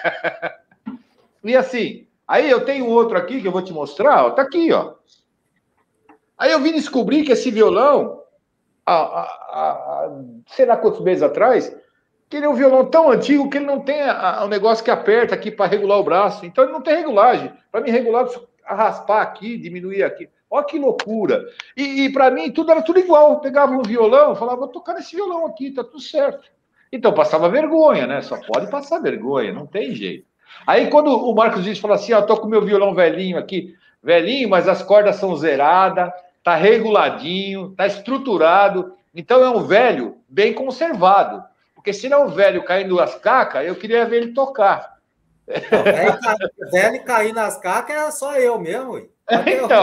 E assim, aí eu tenho outro aqui que eu vou te mostrar, ó, tá aqui, ó. Aí eu vim descobrir que esse violão, há, há, há, sei lá quantos meses atrás, que ele é um violão tão antigo que ele não tem o um negócio que aperta aqui para regular o braço. Então ele não tem regulagem. Para mim regular, eu preciso raspar aqui, diminuir aqui. Olha que loucura. E, e para mim, tudo era tudo igual. Eu pegava um violão, falava, vou tocar nesse violão aqui, tá tudo certo. Então, passava vergonha, né? Só pode passar vergonha, não tem jeito. Aí, quando o Marcos Dias fala assim, ó, tô com o meu violão velhinho aqui, velhinho, mas as cordas são zeradas, tá reguladinho, tá estruturado. Então, é um velho bem conservado. Porque se não é um velho caindo as cacas, eu queria ver ele tocar. Não, velho, velho cair nas cacas é só eu mesmo, ué. Então,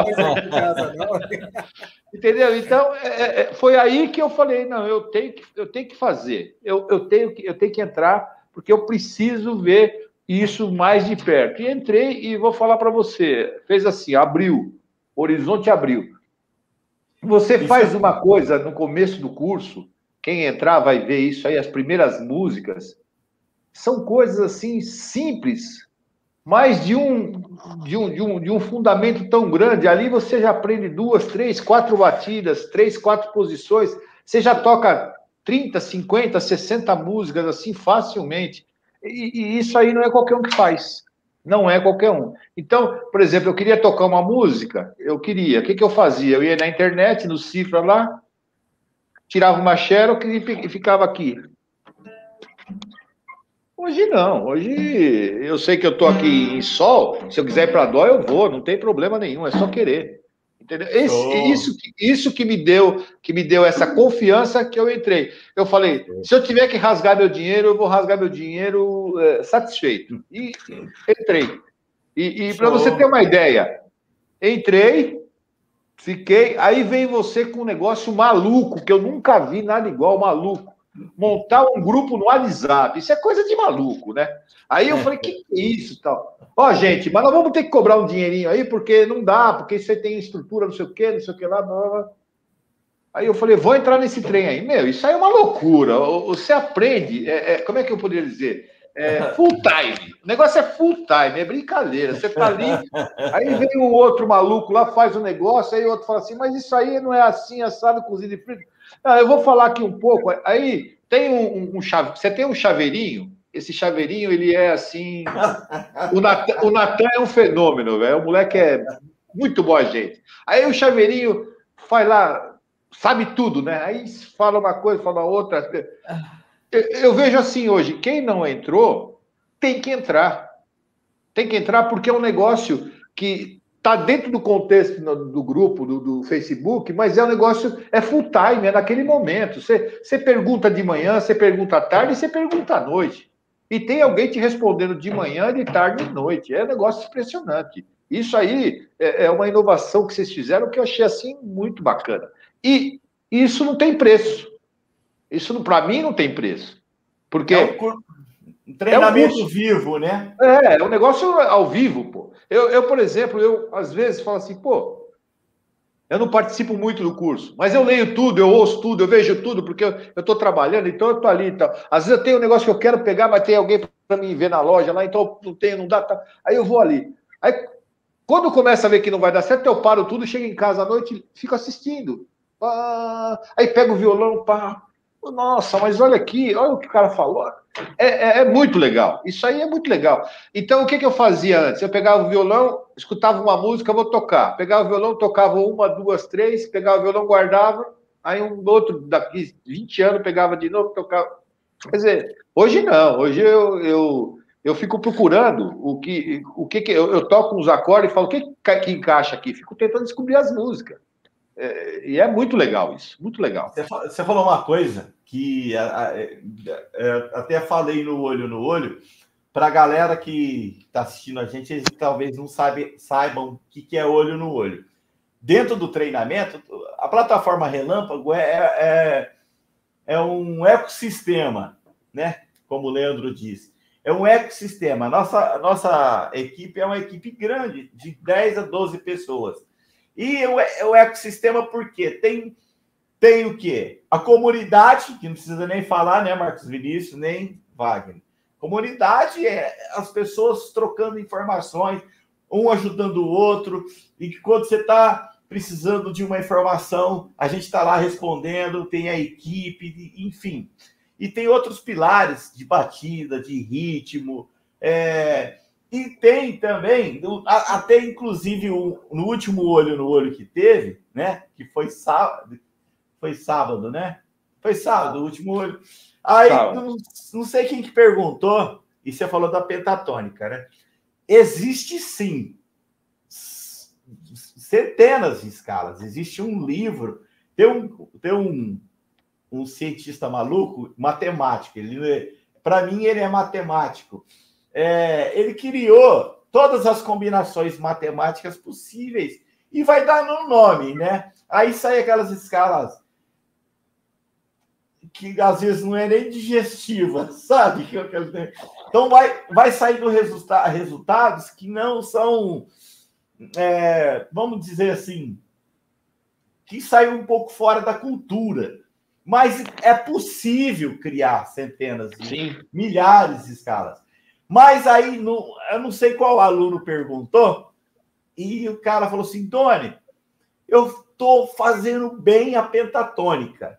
entendeu? Então, é, é, foi aí que eu falei, não, eu tenho que, eu tenho que fazer, eu, eu, tenho que, eu tenho que entrar, porque eu preciso ver isso mais de perto. E entrei e vou falar para você, fez assim, abriu, horizonte abriu. Você faz uma coisa no começo do curso, quem entrar vai ver isso aí, as primeiras músicas, são coisas assim simples, mas de um, de, um, de, um, de um fundamento tão grande. Ali você já aprende duas, três, quatro batidas, três, quatro posições. Você já toca trinta, cinquenta, sessenta músicas assim facilmente. E, e isso aí não é qualquer um que faz. Não é qualquer um. Então, por exemplo, eu queria tocar uma música, eu queria. O que, que eu fazia? Eu ia na internet, no Cifra lá, tirava uma xerox e ficava aqui. Hoje não, hoje eu sei que eu tô aqui em sol, se eu quiser ir para dó eu vou, não tem problema nenhum, é só querer. Entendeu? Esse, oh. isso, isso que me deu, que me deu essa confiança que eu entrei. Eu falei, se eu tiver que rasgar meu dinheiro, eu vou rasgar meu dinheiro é, satisfeito. E entrei. E, e para você ter uma ideia, entrei, fiquei, aí vem você com um negócio maluco, que eu nunca vi nada igual, maluco. Montar um grupo no WhatsApp, isso é coisa de maluco, né? Aí eu falei, que que é isso tal? Ó, gente, mas nós vamos ter que cobrar um dinheirinho aí, porque não dá, porque você tem estrutura, não sei o quê, não sei o que lá, blá, blá. Aí eu falei, vou entrar nesse trem aí. Meu, isso aí é uma loucura. Você aprende, é, é, como é que eu poderia dizer? É, full time. O negócio é full time, é brincadeira. Você tá ali, aí vem o outro maluco lá, faz um negócio, aí o outro fala assim, mas isso aí não é assim, assado, cozido e frito. Ah, eu vou falar aqui um pouco. Aí tem um, um, um chave... Você tem um chaveirinho, esse chaveirinho, ele é assim... O Natan, o Natan é um fenômeno, velho. O moleque é muito boa gente. Aí o chaveirinho faz lá, sabe tudo, né? Aí fala uma coisa, fala outra... Eu vejo assim hoje, quem não entrou, tem que entrar. Tem que entrar porque é um negócio que está dentro do contexto do grupo, do, do Facebook, mas é um negócio, é full time, é naquele momento. Você, você pergunta de manhã, você pergunta à tarde e você pergunta à noite. E tem alguém te respondendo de manhã, de tarde e de noite. É um negócio impressionante. Isso aí é, é uma inovação que vocês fizeram que eu achei assim muito bacana. E isso não tem preço. Isso, para mim, não tem preço. Porque é um, um treinamento é um vivo, né? É, é um negócio ao vivo, pô. Eu, eu, por exemplo, eu às vezes falo assim, pô, eu não participo muito do curso, mas eu leio tudo, eu ouço tudo, eu vejo tudo, porque eu estou trabalhando, então eu estou ali e tal. Às vezes eu tenho um negócio que eu quero pegar, mas tem alguém para me ver na loja lá, então não tem, não dá, tá. Aí eu vou ali. Aí, quando começa a ver que não vai dar certo, eu paro tudo, chego em casa à noite, fico assistindo. Pá, aí pego o violão, pá. Nossa, mas olha aqui, olha o que o cara falou. É, é, é muito legal. Isso aí é muito legal. Então, o que, que eu fazia antes? Eu pegava o violão, escutava uma música, vou tocar. Pegava o violão, tocava uma, duas, três, pegava o violão, guardava. Aí um outro, daqui vinte anos, pegava de novo, tocava. Quer dizer, hoje não. Hoje eu, eu, eu fico procurando o que, o que, que eu, eu toco uns acordes e falo, o que, que encaixa aqui? Fico tentando descobrir as músicas. É, e é muito legal isso, muito legal. Você falou uma coisa que a, a, a, até falei no Olho no Olho, para a galera que está assistindo a gente, eles talvez não sabe, saibam o que, que é Olho no Olho. Dentro do treinamento, a plataforma Relâmpago é, é, é um ecossistema, né? Como o Leandro disse. É um ecossistema. Nossa, nossa equipe é uma equipe grande, de dez a doze pessoas. E o, o ecossistema, por quê? Tem, tem o quê? A comunidade, que não precisa nem falar, né, Marcos Vinícius, nem Wagner. Comunidade é as pessoas trocando informações, um ajudando o outro, e que quando você está precisando de uma informação, a gente está lá respondendo, tem a equipe, enfim. E tem outros pilares de batida, de ritmo, é... E tem também, até inclusive no último Olho no Olho que teve, né? Que foi sábado, foi sábado, né? Foi sábado, o último Olho. Aí, não, não sei quem que perguntou, e você falou da pentatônica, né? Existe sim centenas de escalas. Existe um livro, tem um, tem um, um cientista maluco, matemático, ele, para mim ele é matemático. É, ele criou todas as combinações matemáticas possíveis e vai dar no nome, né? Aí sai aquelas escalas que às vezes não é nem digestiva, sabe? Então vai, vai sair do resulta resultados que não são, é, vamos dizer assim, que saem um pouco fora da cultura. Mas é possível criar centenas, Sim. milhares de escalas. Mas aí, no, eu não sei qual aluno perguntou, e o cara falou assim, Doni, eu estou fazendo bem a pentatônica.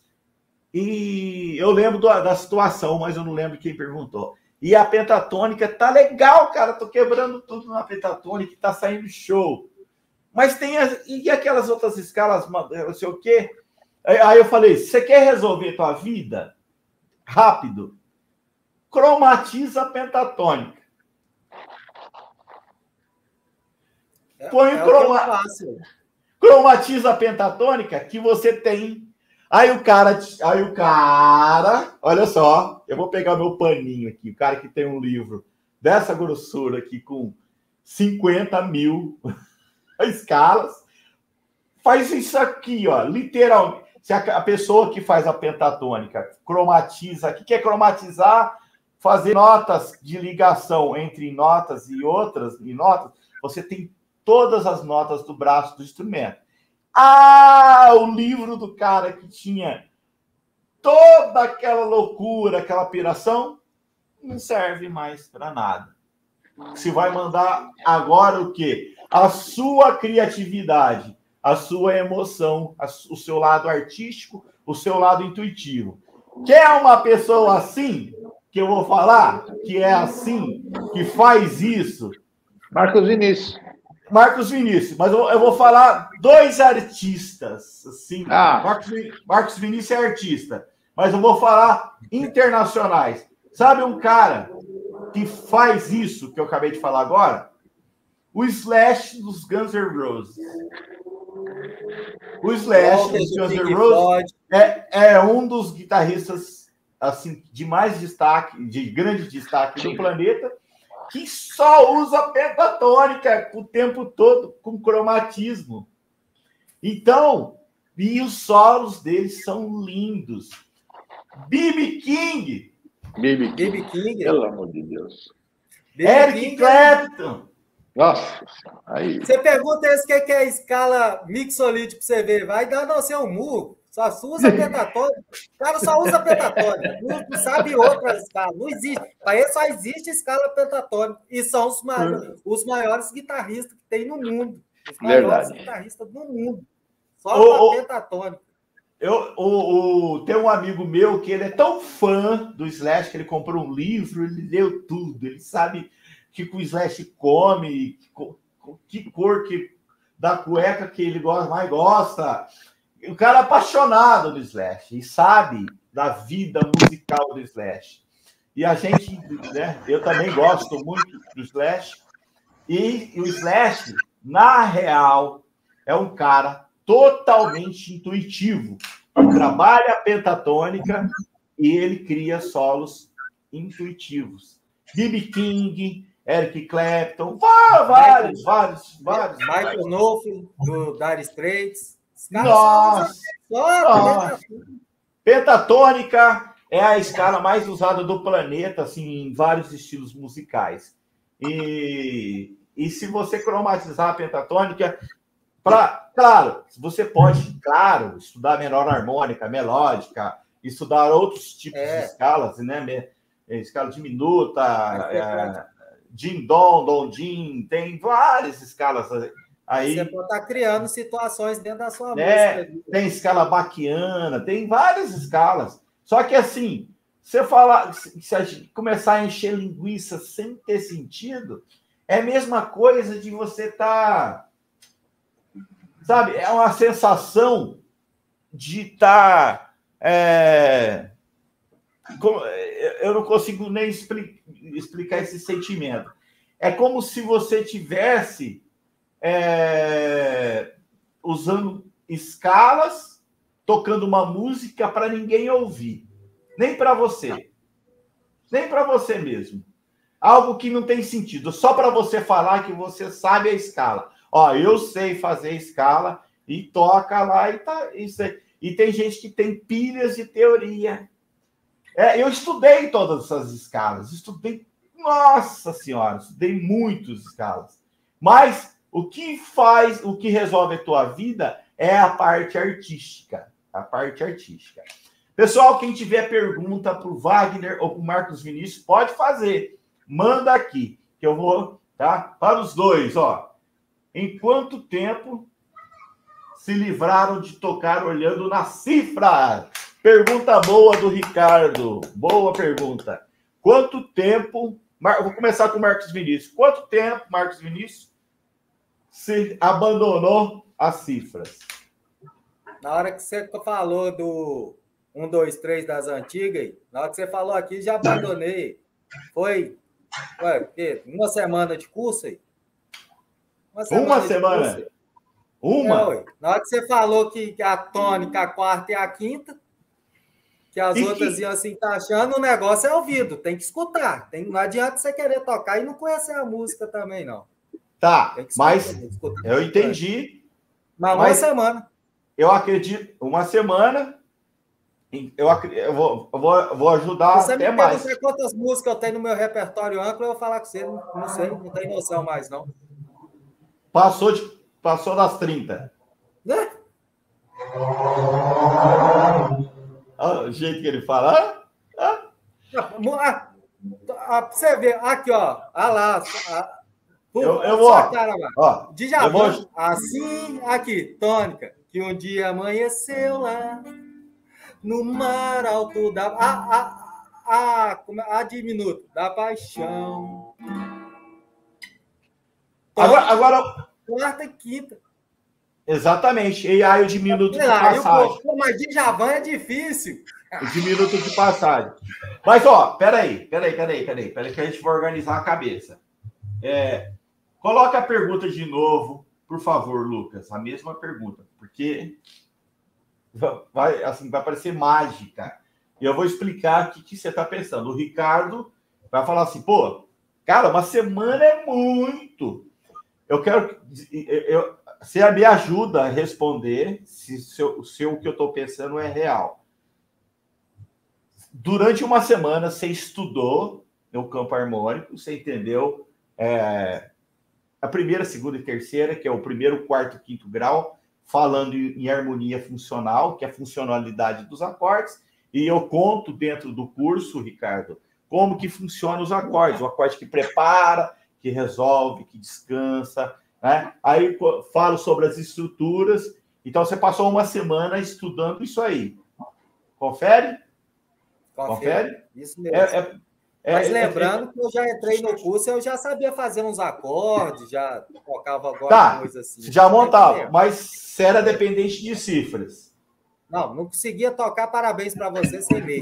E eu lembro do, da situação, mas eu não lembro quem perguntou. E a pentatônica tá legal, cara, tô quebrando tudo na pentatônica, tá saindo show. Mas tem as, e aquelas outras escalas, não sei o quê. Aí eu falei, você quer resolver tua vida rápido? Cromatiza a pentatônica. É, Põe é croma... cromatiza a pentatônica que você tem. Aí o cara, aí o cara, olha só, eu vou pegar meu paninho aqui, o cara que tem um livro dessa grossura aqui com cinquenta mil escalas, faz isso aqui, ó, literalmente. Se a, a pessoa que faz a pentatônica cromatiza, o que, que é cromatizar? Fazer notas de ligação entre notas e outras e notas, você tem todas as notas do braço do instrumento. Ah, o livro do cara que tinha toda aquela loucura, aquela piração, não serve mais para nada. Você vai mandar agora o quê? A sua criatividade, a sua emoção, o seu lado artístico, o seu lado intuitivo. Quer uma pessoa assim, que eu vou falar, que é assim, que faz isso? Marcos Vinícius. Marcos Vinícius, mas eu, eu vou falar dois artistas, assim. Ah. Marcos, Marcos Vinícius é artista, mas eu vou falar internacionais. Sabe um cara que faz isso que eu acabei de falar agora? O Slash dos Guns N' Roses. O Slash dos Guns N' Roses é, é um dos guitarristas assim de mais destaque, de grande destaque Sim. no planeta, que só usa pentatônica o tempo todo com cromatismo. Então, e os solos deles são lindos. B B King. B B King. King. Pelo amor de Deus. Eric Clapton. Nossa, aí. Você pergunta esse que é a escala mixolite pra você ver. Vai dar não ser um murro. Só usa pentatônica. O cara só usa pentatônica. Não, não sabe outras escalas. Não existe. Para ele só existe escala pentatônica. E são os maiores, os maiores guitarristas que tem no mundo. Os maiores Verdade. guitarristas do mundo. Só a pentatônica. Eu, o, o, tem um amigo meu que ele é tão fã do Slash que ele comprou um livro, ele leu tudo. Ele sabe que o Slash come, que, que cor que, da cueca que ele gosta, mais gosta. O cara é apaixonado do Slash e sabe da vida musical do Slash. E a gente, né, eu também gosto muito do Slash. E, e o Slash, na real, é um cara totalmente intuitivo. Ele trabalha a pentatônica e ele cria solos intuitivos. B B King, Eric Clapton, vários, vários, vários. Michael Knopfler, do Dire Straits. Nossa! Nossa. Pentatônica é a escala mais usada do planeta, assim, em vários estilos musicais. E, e se você cromatizar a pentatônica, pra, claro, você pode, claro, estudar menor harmônica, melódica, estudar outros tipos é. de escalas, né? Escala diminuta, é, din-dom, dom-din, tem várias escalas. Aí, você pode estar criando situações dentro da sua né, música. Tem escala baquiana, tem várias escalas. Só que assim, você falar, se a gente começar a encher linguiça sem ter sentido, é a mesma coisa de você estar... Tá, sabe, é uma sensação de estar... Tá, é, eu não consigo nem explicar esse sentimento. É como se você tivesse... É, usando escalas, tocando uma música para ninguém ouvir, nem para você, nem para você mesmo, algo que não tem sentido, só para você falar que você sabe a escala. Ó, eu sei fazer escala e toca lá e tá isso aí. E tem gente que tem pilhas de teoria. É, eu estudei todas essas escalas, estudei, nossa senhora, estudei muitas escalas, mas o que faz, o que resolve a tua vida é a parte artística. A parte artística. Pessoal, quem tiver pergunta para o Wagner ou para o Marcos Vinícius, pode fazer. Manda aqui, que eu vou, tá? Para os dois, ó. Em quanto tempo se livraram de tocar olhando na cifra? Pergunta boa do Ricardo. Boa pergunta. Quanto tempo... Vou começar com o Marcos Vinícius. Quanto tempo, Marcos Vinícius, se abandonou as cifras? Na hora que você falou do um, dois, três das antigas, na hora que você falou aqui, já abandonei. Foi, foi quê? Uma semana de curso aí? Uma semana? Uma semana? Uma? É, ué. Na hora que você falou que, que a tônica, a quarta e a quinta, que as E outras que- iam se encaixando, o negócio é ouvido, tem que escutar. Tem, não adianta você querer tocar e não conhecer a música também, não. Tá, Tem que escutar, mas tem que escutar eu bastante. entendi. Mas uma Mas semana. eu acredito, uma semana, eu, acre- eu, vou, eu, vou, eu vou ajudar Se você até me mais. perguntar quantas músicas eu tenho no meu repertório amplo, eu vou falar com você, não, não sei, não tem noção mais, não. Passou, de, passou das trinta. Né? Ah, o jeito que ele fala. Ah, Ah, ah, pra você ver, aqui, ó. Ah lá. Ah, pô, eu, eu sua vou. cara lá. Ó, eu Djavan, vou. assim, aqui, tônica. Que um dia amanheceu lá, no mar alto da. Ah, ah, ah, como é? Ah, diminuto, da paixão. Agora, Tônica, agora, quarta e quinta. exatamente. E aí o de minuto Sei de lá, aí o passagem. povo, pô, mas Djavan é difícil. O de minuto de passagem. Mas, ó, peraí, peraí, peraí, peraí, peraí, que a gente vai organizar a cabeça. É, coloca a pergunta de novo, por favor, Lucas. A mesma pergunta, porque vai, assim, vai parecer mágica. E eu vou explicar o que, que você está pensando. O Ricardo vai falar assim, pô, cara, uma semana é muito. Eu quero. Eu, você me ajuda a responder se, se, eu, se o que eu estou pensando é real. Durante uma semana, você estudou no campo harmônico, você entendeu é, a primeira, segunda e terceira, que é o primeiro, quarto, quinto grau, falando em harmonia funcional, que é a funcionalidade dos acordes, e eu conto dentro do curso, Ricardo, como que funcionam os acordes, o acorde que prepara, que resolve, que descansa, né? Aí falo sobre as estruturas, então você passou uma semana estudando isso aí. Confere? Confere? Confere? Isso mesmo. É, é, é, Mas é, lembrando é, que eu já entrei no curso, eu já sabia fazer uns acordes, já tocava alguma tá, coisa assim. você já montava, Mesmo. mas você era dependente de cifras. Não, não conseguia tocar, parabéns para você sem meio.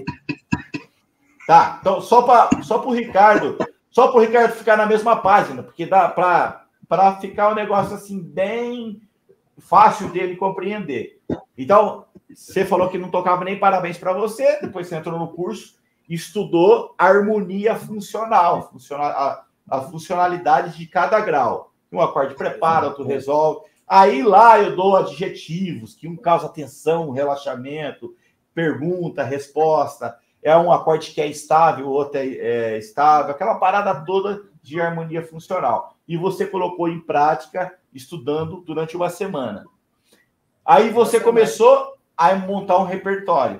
Tá, então só para só o Ricardo, só para o Ricardo ficar na mesma página, porque dá para ficar um negócio assim bem fácil dele compreender. Então, você falou que não tocava nem parabéns para você, depois você entrou no curso e estudou harmonia funcional, funcional a, a funcionalidade de cada grau. Um acorde prepara, outro resolve. Aí lá eu dou adjetivos, que um causa tensão, relaxamento, pergunta, resposta. É um acorde que é estável, o outro é, é estável, aquela parada toda de harmonia funcional. E você colocou em prática, estudando durante uma semana. Aí você começou a montar um repertório.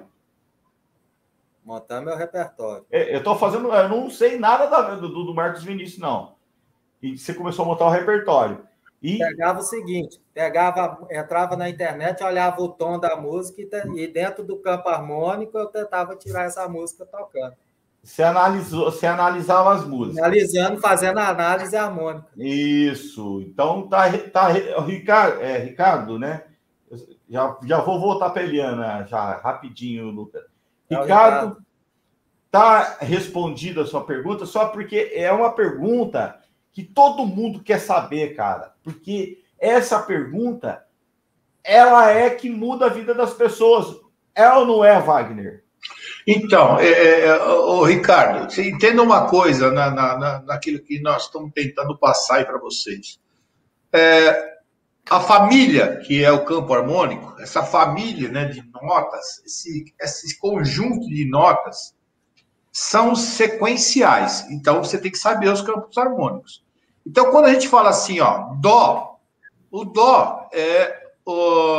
Montar meu repertório. Eu estou fazendo, eu não sei nada da, do, do Marcos Vinícius, não. E você começou a montar o repertório. E pegava o seguinte, pegava, entrava na internet, olhava o tom da música e, e dentro do campo harmônico eu tentava tirar essa música tocando. Você analisou, você analisava as músicas. Analisando, fazendo a análise harmônica. Isso. Então tá, tá Ricardo, é, Ricardo, né? Já, já vou voltar para a Eliana já rapidinho, Lucas. É Ricardo, tá respondida a sua pergunta, só porque é uma pergunta que todo mundo quer saber, cara. Porque essa pergunta, ela é que muda a vida das pessoas. É ou não é, Wagner? Então, é, é, ô, Ricardo, você entenda uma coisa na, na, na, naquilo que nós estamos tentando passar aí para vocês. É, a família, que é o campo harmônico, essa família, né, de notas, esse, esse conjunto de notas, são sequenciais. Então, você tem que saber os campos harmônicos. Então, quando a gente fala assim, ó, dó, o dó é o,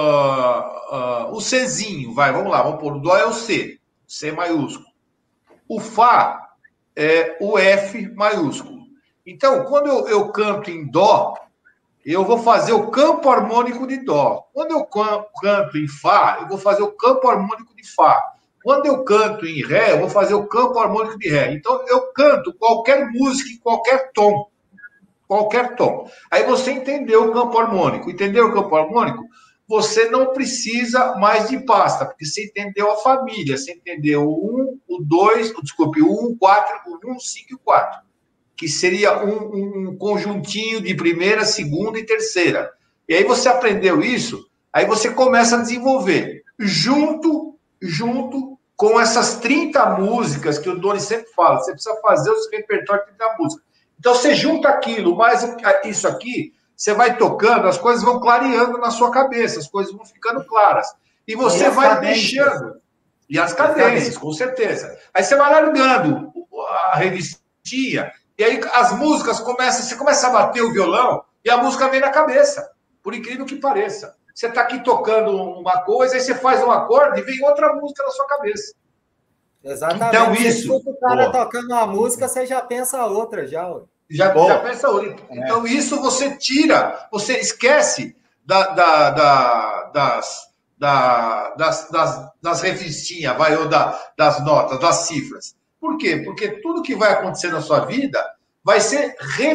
uh, o Czinho, vai, vamos lá, vamos pôr, o dó é o C, C maiúsculo. O Fá é o F maiúsculo. Então, quando eu, eu canto em dó, eu vou fazer o campo harmônico de dó. Quando eu canto em Fá, eu vou fazer o campo harmônico de Fá. Quando eu canto em Ré, eu vou fazer o campo harmônico de Ré. Então, eu canto qualquer música em qualquer tom. Qualquer tom. Aí você entendeu o campo harmônico. Entendeu o campo harmônico? Você não precisa mais de pasta, porque você entendeu a família. Você entendeu o um, o dois, desculpe, o um, o quatro, o um, cinco e o quatro. Que seria um, um, um conjuntinho de primeira, segunda e terceira. E aí você aprendeu isso, aí você começa a desenvolver, junto, junto com essas trinta músicas que o Doni sempre fala, você precisa fazer o seu repertório de trinta músicas. Então você junta aquilo, mais isso aqui, você vai tocando, as coisas vão clareando na sua cabeça, as coisas vão ficando claras. E você e vai deixando. E as cadências, com certeza. Aí você vai largando a revistinha, e aí as músicas começam, você começa a bater o violão, e a música vem na cabeça, por incrível que pareça. Você está aqui tocando uma coisa, aí você faz um acorde e vem outra música na sua cabeça. Exatamente. Então, isso. Se o cara pô. tocando uma música, você já pensa outra, já. Já, já pensa outra. Então, é. isso você tira, você esquece da, da, da, das, da, das, das, das revistinhas, vai, ou da, das notas, das cifras. Por quê? Porque tudo que vai acontecer na sua vida vai ser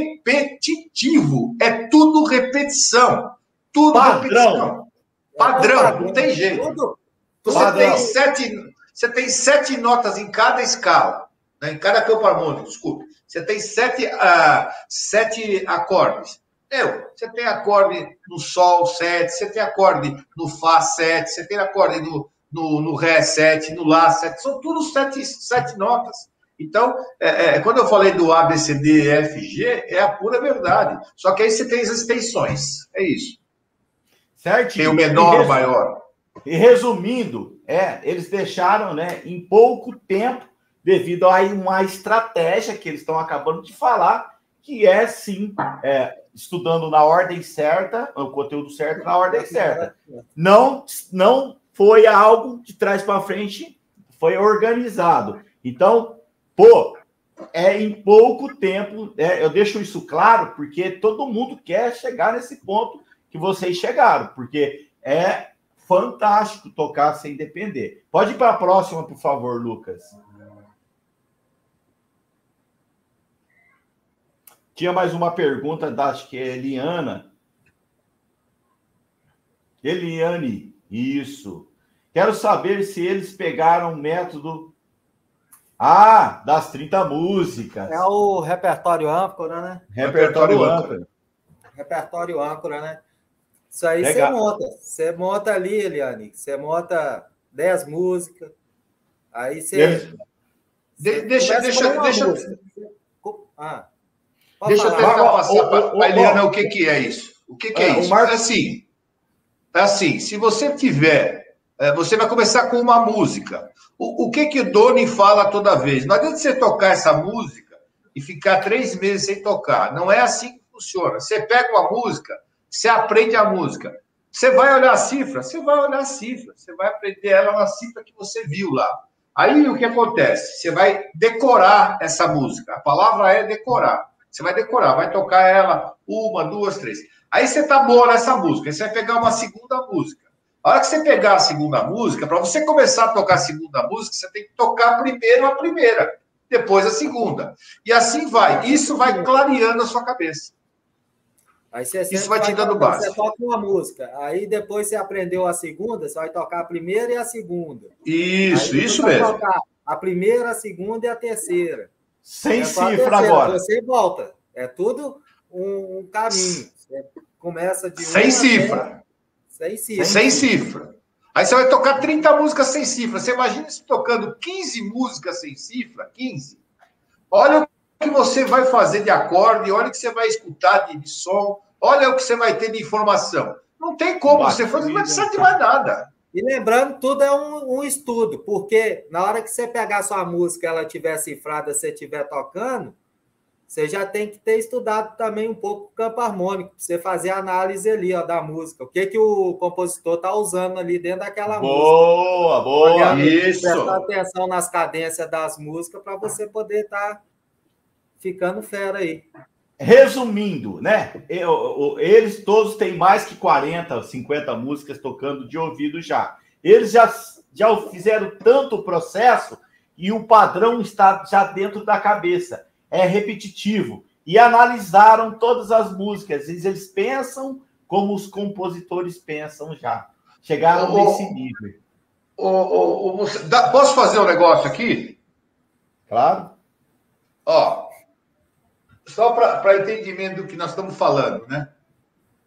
repetitivo. É tudo repetição. Tudo padrão. repetição. Padrão, é padrão, não tem jeito. Tudo, tudo você, tem sete, você tem sete notas em cada escala, né? Em cada campo harmônico, desculpe. Você tem sete, uh, sete acordes. Meu, você tem acorde no Sol sete, você tem acorde no Fá sete, você tem acorde no, no, no Ré sete, no Lá sete. São tudo sete, sete notas. Então, é, é, quando eu falei do A, B, C, D, E, F, G, é a pura verdade. Só que aí você tem as extensões. É isso. Certinho. Tem o menor, o maior. E resumindo, é, eles deixaram, né, em pouco tempo, devido a uma estratégia que eles estão acabando de falar, que é, sim, é, estudando na ordem certa, o conteúdo certo na ordem certa. Não, não foi algo de trás para frente, foi organizado. Então, pô, é em pouco tempo, é, eu deixo isso claro, porque todo mundo quer chegar nesse ponto que vocês chegaram, porque é fantástico tocar sem depender. Pode ir para a próxima, por favor, Lucas. Tinha mais uma pergunta da, acho que é Eliana. Eliane, isso. Quero saber se eles pegaram o método ah, das trinta músicas. É o repertório âncora, né? Repertório, repertório âncora. Repertório âncora, né? Isso aí Legal. Você monta. Você monta ali, Eliane. Você monta dez músicas. Aí você. Eles... De, deixa, deixa, deixa. Música. Ah, deixa eu tentar passar para a Eliana o que, que é isso. O que, que é, é isso? Marcos... Assim, assim, se você tiver. Você vai começar com uma música. O, o que, que o Doni fala toda vez? Não adianta você tocar essa música e ficar três meses sem tocar. Não é assim que funciona. Você pega uma música. Você aprende a música. Você vai olhar a cifra? Você vai olhar a cifra. Você vai aprender ela na cifra que você viu lá. Aí, o que acontece? Você vai decorar essa música. A palavra é decorar. Você vai decorar, vai tocar ela uma, duas, três. Aí você tá boa nessa música. Aí você vai pegar uma segunda música. A hora que você pegar a segunda música, para você começar a tocar a segunda música, você tem que tocar primeiro a primeira, depois a segunda. E assim vai. Isso vai clareando a sua cabeça. Aí você, Isso vai te dando base. Você toca uma música, aí depois você aprendeu a segunda, você vai tocar a primeira e a segunda. Isso, isso mesmo. Vai tocar a primeira, a segunda e a terceira. Sem é cifra agora. Você volta. É tudo um, um caminho. Você começa de sem cifra. Até... Sem cifra. Sem cifra. Aí você vai tocar trinta músicas sem cifra. Você imagina se tocando quinze músicas sem cifra? quinze. Olha o que você vai fazer de acorde, olha o que você vai escutar de, de som, olha o que você vai ter de informação. Não tem como você fazer, não precisa de mais nada. E lembrando, tudo é um, um estudo, porque na hora que você pegar a sua música, ela estiver cifrada, você estiver tocando, você já tem que ter estudado também um pouco o campo harmônico, para você fazer a análise ali, ó, da música. O que, que o compositor está usando ali dentro daquela boa, música. Boa, boa. Olhar, isso. Prestar atenção nas cadências das músicas para você poder estar tá ficando fera aí. Resumindo, né? Eu, eles todos têm mais que quarenta, cinquenta músicas tocando de ouvido já. Eles já, já fizeram tanto o processo e o padrão está já dentro da cabeça. É repetitivo. E analisaram todas as músicas. Eles, eles pensam como os compositores pensam já. Chegaram oh, nesse nível. Oh, oh, oh, dá, posso fazer um negócio aqui? Claro. Ó, só para entendimento do que nós estamos falando, né?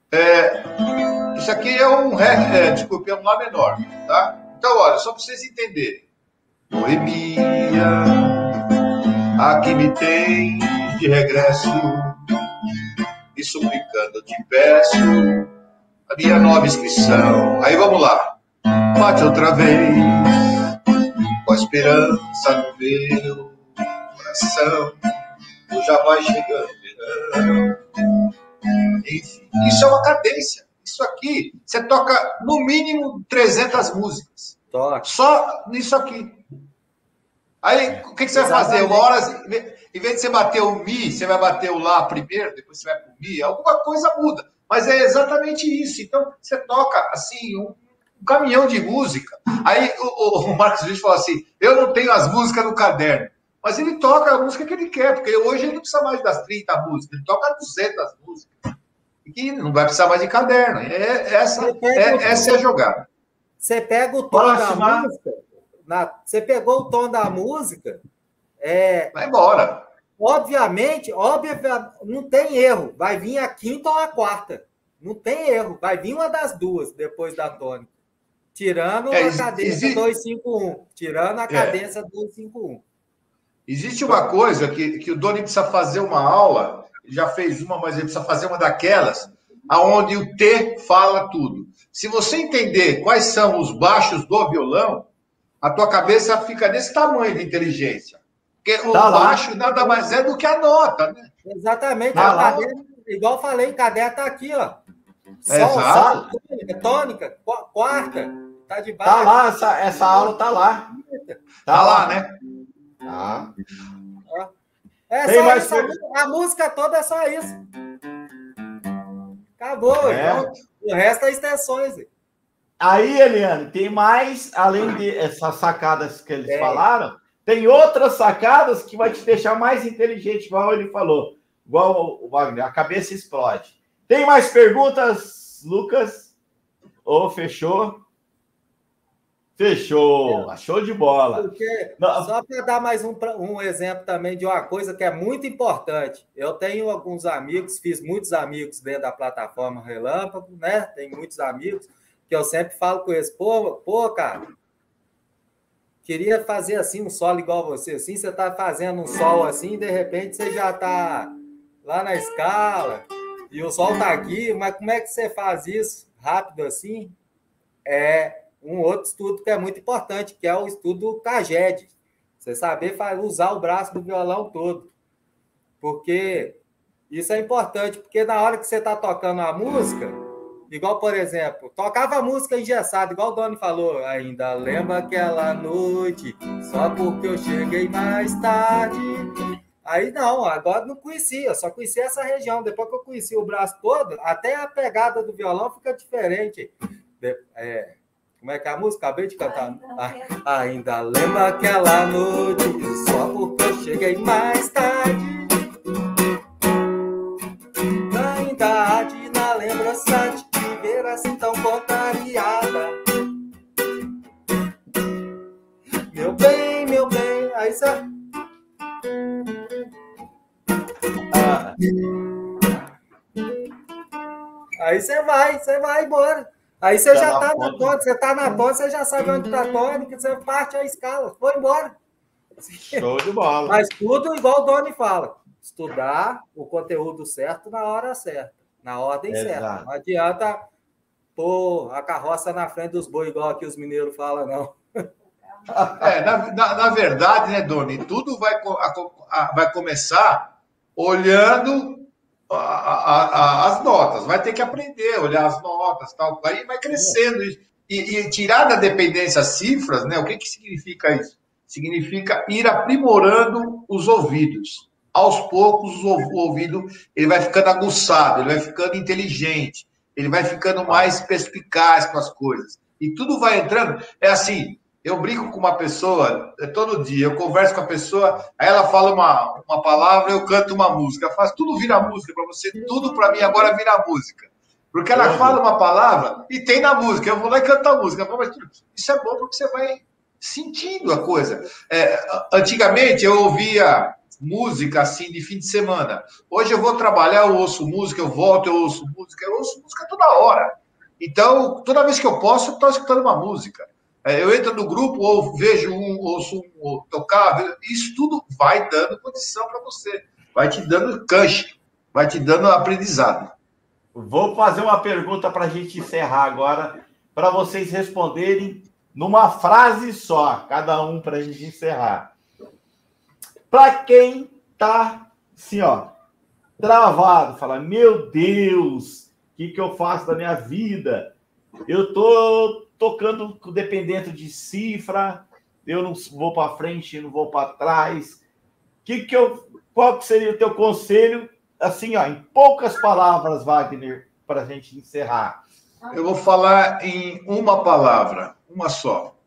É, isso aqui é um ré, é, desculpe, é um lá menor, tá? Então, olha, só para vocês entenderem. Boemia, aqui me tem de regresso, me suplicando, te peço a minha nova inscrição. Aí vamos lá. Bate outra vez, com a esperança no meu coração, tu já vai chegando, verão. Enfim, isso é uma cadência. Isso aqui, você toca no mínimo trezentas músicas. Toca. Só nisso aqui. Aí, o que, que você vai fazer? Uma hora, em vez de você bater o Mi, você vai bater o Lá primeiro, depois você vai pro Mi, alguma coisa muda. Mas é exatamente isso. Então, você toca, assim, um, um caminhão de música. Aí, o, o Marcos Vídeo falou assim, eu não tenho as músicas no caderno. Mas ele toca a música que ele quer, porque hoje ele não precisa mais das trinta músicas, ele toca duzentas músicas. E não vai precisar mais de caderno. É, essa, é, essa é a jogada. Você pega o tom Próxima. da música, na, você pegou o tom da música, é, vai embora. Obviamente, obviamente, não tem erro. Vai vir a quinta ou a quarta. Não tem erro. Vai vir uma das duas depois da tônica. Tirando é, a cadência existe... dois cinco um. Tirando a é. cadência dois cinco um. Existe uma coisa que, que o Doni precisa fazer uma aula, já fez uma, mas ele precisa fazer uma daquelas, aonde o T fala tudo. Se você entender quais são os baixos do violão, a tua cabeça fica desse tamanho de inteligência. Porque o tá baixo lá. nada mais é do que a nota, né? Exatamente. Tá a cadeira, igual eu falei, cadeira tá aqui, ó. Sol, sol, tônica, tônica, quarta, tá de baixo. Tá lá, essa, essa aula tá lá. Tá, tá lá, lá, né? Tá. É só mais isso, a, a música toda é só isso. Acabou. É. Então, o resto é extensões. Aí, Eliane, tem mais, além de essas sacadas que eles é. falaram, tem outras sacadas que vai te deixar mais inteligente, igual ele falou. Igual o Wagner, a cabeça explode. Tem mais perguntas, Lucas? Ou oh, fechou? Fechou, é. show de bola. Porque, só para dar mais um, um exemplo também de uma coisa que é muito importante. Eu tenho alguns amigos, fiz muitos amigos dentro da plataforma Relâmpago, né? Tem muitos amigos que eu sempre falo com eles, pô, pô, cara, queria fazer assim um solo igual você, assim, você tá fazendo um sol assim, de repente você já tá lá na escala, e o sol tá aqui, mas como é que você faz isso rápido assim? É um outro estudo que é muito importante, que é o estudo Caged. Você saber usar o braço do violão todo. Porque isso é importante, porque na hora que você está tocando a música, igual, por exemplo, tocava a música engessada, igual o Doni falou, ainda lembra aquela noite, só porque eu cheguei mais tarde. Aí não, agora não conhecia, só conhecia essa região. Depois que eu conheci o braço todo, até a pegada do violão fica diferente. É... Como é que é a música? Acabei de cantar. Ainda, ah, ainda lembra aquela noite, só porque eu cheguei mais tarde. Ainda há de na lembrança de te ver assim tão contrariada. Meu bem, meu bem, aí você... Ah. Aí você vai, você vai embora. Aí você tá já tá na tônica, você tá na tônica, você já sabe onde tá a tônica, você parte a escala, foi embora. Show de bola. Mas tudo igual o Doni fala, estudar o conteúdo certo na hora certa, na ordem Exato. certa. Não adianta pôr a carroça na frente dos bois, igual aqui os mineiros falam, não. É, na, na, na verdade, né, Doni, tudo vai, a, a, vai começar olhando... A, a, a, as notas, vai ter que aprender, olhar as notas, tal, aí vai crescendo e, e tirar da dependência as cifras, né? O que, que significa isso? Significa ir aprimorando os ouvidos. Aos poucos o, o ouvido ele vai ficando aguçado, ele vai ficando inteligente, ele vai ficando mais perspicaz com as coisas. E tudo vai entrando, é assim, eu brinco com uma pessoa todo dia, eu converso com a pessoa, aí ela fala uma, uma palavra, eu canto uma música, eu faço tudo vira música para você, tudo para mim agora vira música. Porque ela é. fala uma palavra e tem na música, eu vou lá e canto a música. Mas isso é bom porque você vai sentindo a coisa. É, antigamente eu ouvia música assim de fim de semana. Hoje eu vou trabalhar, eu ouço música, eu volto, eu ouço música, eu ouço música toda hora. Então, toda vez que eu posso, eu estou escutando uma música. Eu entro no grupo, ou vejo um, ouço um, ou tocar, isso tudo vai dando condição para você, vai te dando cancha, vai te dando aprendizado. Vou fazer uma pergunta para a gente encerrar agora, para vocês responderem numa frase só, cada um, para a gente encerrar. Para quem tá assim, ó, travado, fala, meu Deus, o que, que eu faço da minha vida? Eu tô tocando dependendo de cifra, eu não vou para frente, não vou para trás. Que que eu, qual que seria o teu conselho, assim, ó, em poucas palavras, Wagner, para a gente encerrar? Eu vou falar em uma palavra, uma só.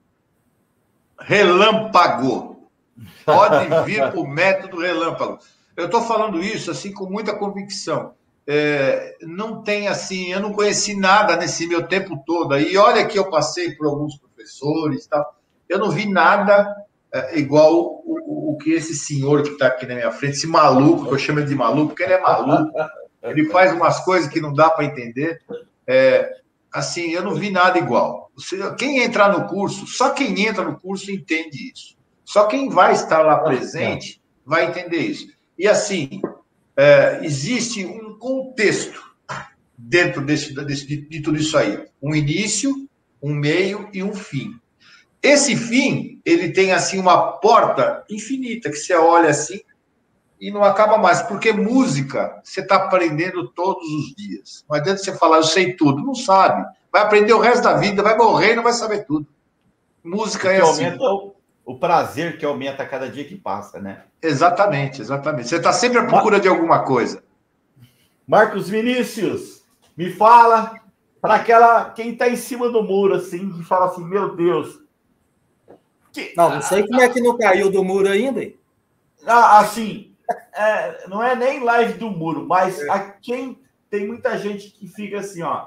Relâmpago. Pode vir o método relâmpago. Eu estou falando isso assim com muita convicção. É, não tem assim, eu não conheci nada nesse meu tempo todo. E olha que eu passei por alguns professores, tal. Eu não vi nada é, igual o, o, o que esse senhor que está aqui na minha frente, esse maluco, que eu chamo ele de maluco, porque ele é maluco. Ele faz umas coisas que não dá para entender. É, assim, eu não vi nada igual. Quem entrar no curso, só quem entra no curso entende isso. Só quem vai estar lá presente vai entender isso. E assim, é, existe um contexto dentro desse, desse, de, de tudo isso aí. Um início, um meio e um fim. Esse fim, ele tem assim uma porta infinita, que você olha assim e não acaba mais. Porque música, você está aprendendo todos os dias. Não adianta você falar, eu sei tudo. Não sabe. Vai aprender o resto da vida, vai morrer e não vai saber tudo. Música é assim. Aumenta o, o prazer que aumenta a cada dia que passa, né? Exatamente, exatamente. Você está sempre à procura Mar... de alguma coisa. Marcos Vinícius, me fala para aquela quem está em cima do muro, assim, que fala assim, meu Deus. Que... Não, não sei como é que não caiu do muro ainda. Hein? Ah, assim, é, não é nem live do muro, mas é. a quem tem muita gente que fica assim, ó,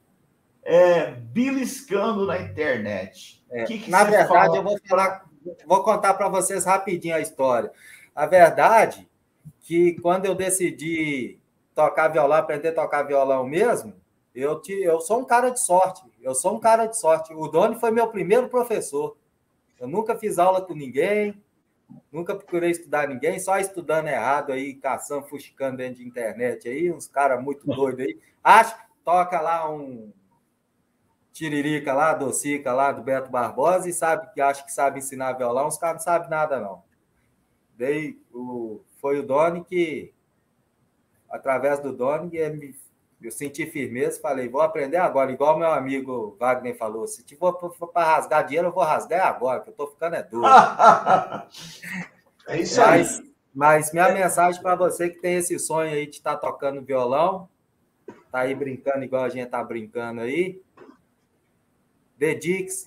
é, beliscando na internet. É. Que que na verdade, fala? eu vou falar, vou contar para vocês rapidinho a história. A verdade que quando eu decidi tocar violão, aprender a tocar violão mesmo, eu, te, eu sou um cara de sorte. Eu sou um cara de sorte. O Doni foi meu primeiro professor. Eu nunca fiz aula com ninguém, nunca procurei estudar ninguém, só estudando errado aí, caçando, fuxicando dentro de internet aí, uns caras muito doidos aí. Acho que toca lá um tiririca lá, docica lá do Beto Barbosa e sabe que acha que sabe ensinar violão, os caras não sabem nada, não. Daí o, foi o Doni que, através do Doni, eu senti firmeza, falei, vou aprender agora, igual meu amigo Wagner falou, se for para rasgar dinheiro, eu vou rasgar agora, que eu tô ficando é duro. É isso aí. Mas, mas minha mensagem para você que tem esse sonho aí de estar tá tocando violão, tá aí brincando igual a gente tá brincando aí, dedique-se.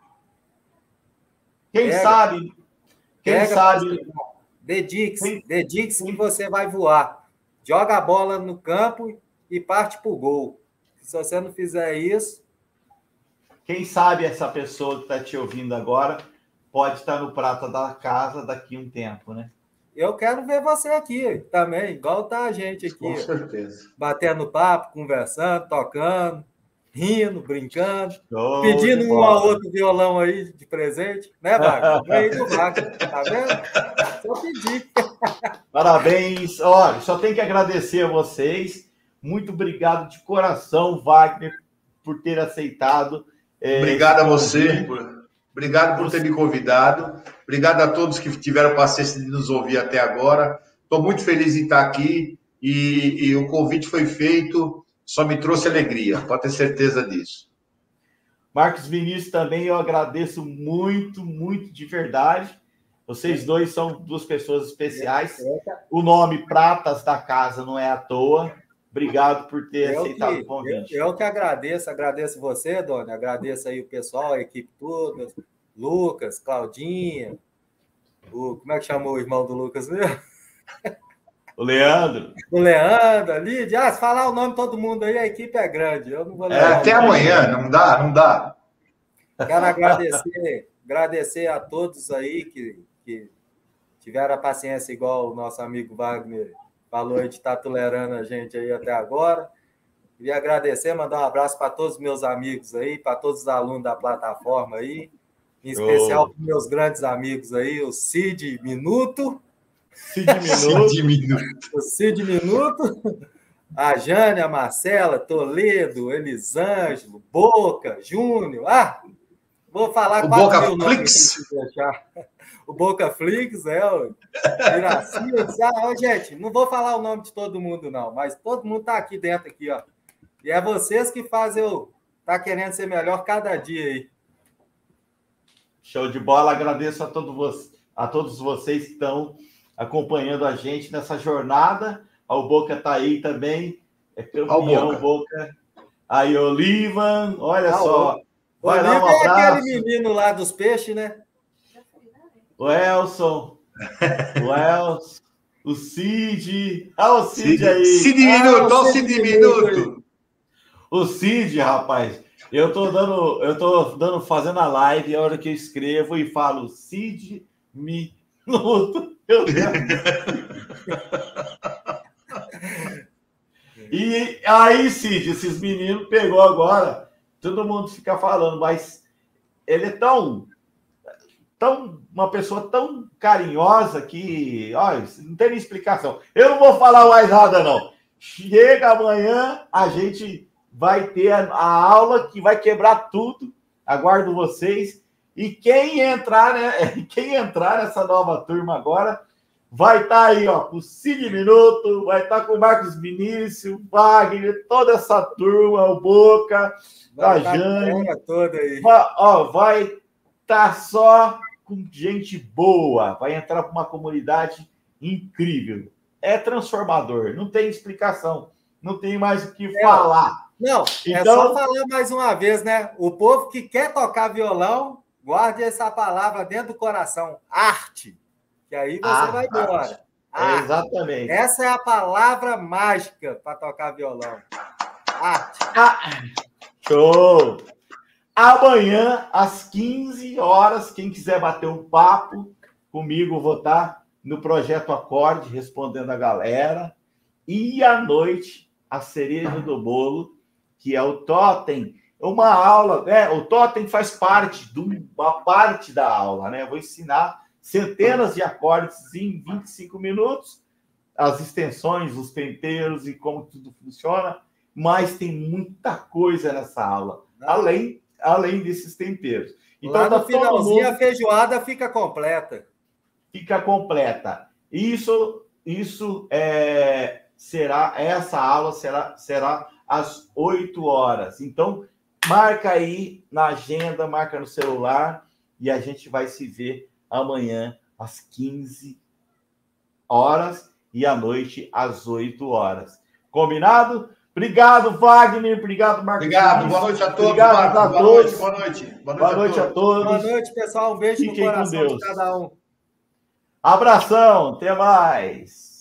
Quem pega, sabe, quem pega sabe... Dedique-se, dedique-se que você vai voar. Joga a bola no campo e parte para o gol. Se você não fizer isso... Quem sabe essa pessoa que está te ouvindo agora pode estar no prata da casa daqui a um tempo, né? Eu quero ver você aqui também, igual tá a gente aqui. Com certeza. Batendo papo, conversando, tocando, rindo, brincando, Show pedindo um ao outro violão aí de presente, né, Wagner? Aí do Wagner, tá vendo? Só pedir. Parabéns. Olha, só tenho que agradecer a vocês. Muito obrigado de coração, Wagner, por ter aceitado. É, obrigado a você. Por, obrigado por ter me convidado. Obrigado a todos que tiveram paciência de nos ouvir até agora. Estou muito feliz em estar aqui e, e o convite foi feito. Só me trouxe alegria, pode ter certeza disso. Marcos Vinícius também, eu agradeço muito, muito de verdade. Vocês dois são duas pessoas especiais. O nome Pratas da Casa não é à toa. Obrigado por ter eu aceitado que, o convite. Eu, eu que agradeço, agradeço você, Doni, agradeço aí o pessoal, a equipe toda, Lucas, Claudinha, o, como é que chamou o irmão do Lucas mesmo? O Leandro. O Leandro, ali, ah, se falar o nome de todo mundo aí, a equipe é grande. Eu não vou é, até amanhã, não dá, não dá. Quero agradecer, agradecer a todos aí que, que tiveram a paciência igual o nosso amigo Wagner falou de estar tolerando a gente aí até agora. Queria agradecer, mandar um abraço para todos os meus amigos aí, para todos os alunos da plataforma aí, em especial para meus grandes amigos aí, o Cid Minuto. Cid Minuto. Cid Minuto. O Cid Minuto, a Jane, a Marcela, Toledo, Elisângelo, Boca, Júnior. Ah, vou falar o quatro Boca mil Flix. nomes. O Boca Flix, é, o Iraci. Ah, ó, gente, não vou falar o nome de todo mundo, não, mas todo mundo está aqui dentro, aqui, ó. E é vocês que fazem eu tá querendo ser melhor cada dia aí. Show de bola. Agradeço a, todo vo a todos vocês que estão acompanhando a gente nessa jornada. O Boca tá aí também. É campeão, Boca. Boca. Aí, Olivan, olha ah, só. Vai lá, um abraço. É aquele menino lá dos peixes, né? O Elson. O Elson. O Cid. Ah, o Cid, Cid aí. Cid Minuto, ah, o Cid, Cid Minuto. Minuto. O Cid, rapaz, eu tô dando, eu tô dando, fazendo a live, a hora que eu escrevo e falo Cid Minuto. E aí, Cid, esses meninos pegou agora, todo mundo fica falando, mas ele é tão, tão, uma pessoa tão carinhosa que, olha, não tem nem explicação. Eu não vou falar mais nada, não. Chega amanhã, a gente vai ter a, a aula que vai quebrar tudo. Aguardo vocês. E quem entrar, né? Quem entrar nessa nova turma agora vai estar tá aí, ó, com o Cid Minuto, vai estar tá com o Marcos Vinícius, Wagner, toda essa turma, o Boca, a Jane. Toda aí. Vai, ó, vai estar tá só com gente boa. Vai entrar para uma comunidade incrível. É transformador. Não tem explicação. Não tem mais o que é. falar. Não, então, é só falar mais uma vez, né? O povo que quer tocar violão, guarde essa palavra dentro do coração. Arte. Que aí você arte, vai embora. É exatamente. Essa é a palavra mágica para tocar violão. Arte. Ah, show! Amanhã, às quinze horas, quem quiser bater um papo comigo, vou estar no Projeto Acorde, respondendo a galera. E à noite, a cereja do bolo, que é o Totem, uma aula, né? O Totem faz parte de uma parte da aula, né? Eu vou ensinar centenas de acordes em vinte e cinco minutos, as extensões, os temperos e como tudo funciona, mas tem muita coisa nessa aula, além, além desses temperos. Então, lá no tá finalzinho, mundo... a feijoada fica completa. Fica completa. Isso, isso é... será, essa aula será, será às oito horas. Então, marca aí na agenda, marca no celular e a gente vai se ver amanhã às quinze horas e à noite às oito horas. Combinado? Obrigado, Wagner. Obrigado, Marcos. Obrigado. Boa noite a todos. Obrigado a boa todos. Noite, boa noite. Boa noite, boa noite a, a todos. Boa noite, pessoal. Um beijo Fiquem no coração com Deus. de cada um. Abração. Até mais.